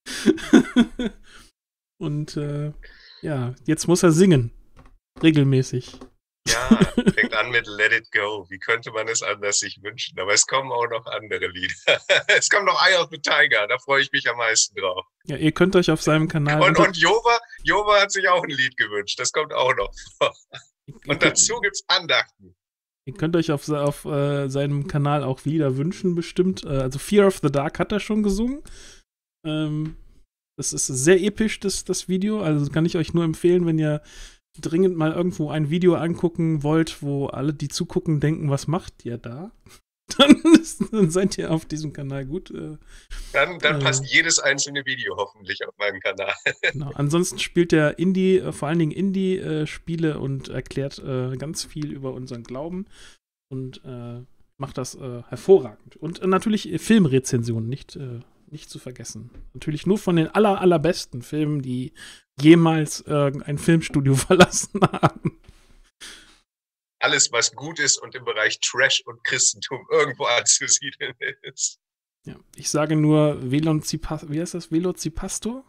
[SPEAKER 1] Und jetzt muss er singen. Regelmäßig.
[SPEAKER 2] Ja, fängt an mit Let It Go. Wie könnte man es anders sich wünschen? Aber es kommen auch noch andere Lieder. Es kommt noch Eye of the Tiger, da freue ich mich am meisten drauf.
[SPEAKER 1] Ja, ihr könnt euch auf seinem Kanal...
[SPEAKER 2] Und Jova hat sich auch ein Lied gewünscht, das kommt auch noch vor. Und dazu gibt's Andachten.
[SPEAKER 1] Ihr könnt euch auf seinem Kanal auch Lieder wünschen, bestimmt. Also Fear of the Dark hat er schon gesungen. Das ist sehr episch, das Video. Also kann ich euch nur empfehlen, wenn ihr dringend mal irgendwo ein Video angucken wollt, wo alle, die zugucken, denken, was macht ihr da? Dann seid ihr auf diesem Kanal gut.
[SPEAKER 2] Dann passt jedes einzelne Video hoffentlich auf meinen Kanal.
[SPEAKER 1] Genau. Ansonsten spielt er vor allen Dingen Indie-Spiele und erklärt ganz viel über unseren Glauben und macht das hervorragend. Und natürlich Filmrezensionen, nicht zu vergessen. Natürlich nur von den allerbesten Filmen, die jemals ein Filmstudio verlassen haben.
[SPEAKER 2] Alles, was gut ist und im Bereich Trash und Christentum irgendwo anzusiedeln ist.
[SPEAKER 1] Ja, ich sage nur wie heißt das? Velocipastor?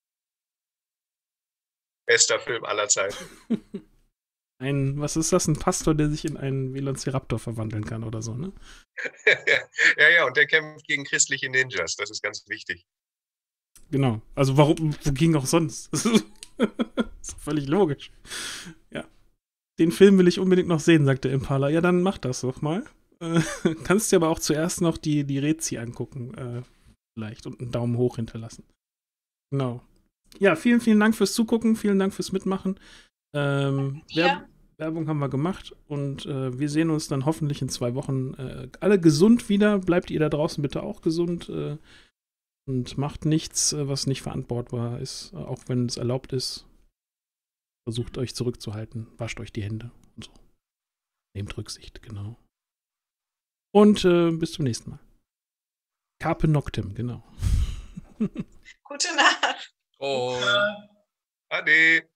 [SPEAKER 2] Bester Film aller Zeiten.
[SPEAKER 1] Was ist das? Ein Pastor, der sich in einen Velociraptor verwandeln kann oder so, ne?
[SPEAKER 2] Ja, und der kämpft gegen christliche Ninjas, das ist ganz wichtig.
[SPEAKER 1] Genau. Also wogegen auch sonst? Das ist völlig logisch. Ja. Den Film will ich unbedingt noch sehen, sagt der Impala. Ja, dann mach das doch mal. Kannst dir aber auch zuerst noch die Rezi angucken, vielleicht, und einen Daumen hoch hinterlassen. Genau. Ja, vielen, vielen Dank fürs Zugucken, vielen Dank fürs Mitmachen. Werbung haben wir gemacht und wir sehen uns dann hoffentlich in 2 Wochen alle gesund wieder. Bleibt ihr da draußen bitte auch gesund und macht nichts, was nicht verantwortbar ist, auch wenn es erlaubt ist. Versucht euch zurückzuhalten, wascht euch die Hände und so. Nehmt Rücksicht, genau. Und bis zum nächsten Mal. Carpe Noctem, genau.
[SPEAKER 4] Gute Nacht.
[SPEAKER 3] Oh.
[SPEAKER 2] Ade.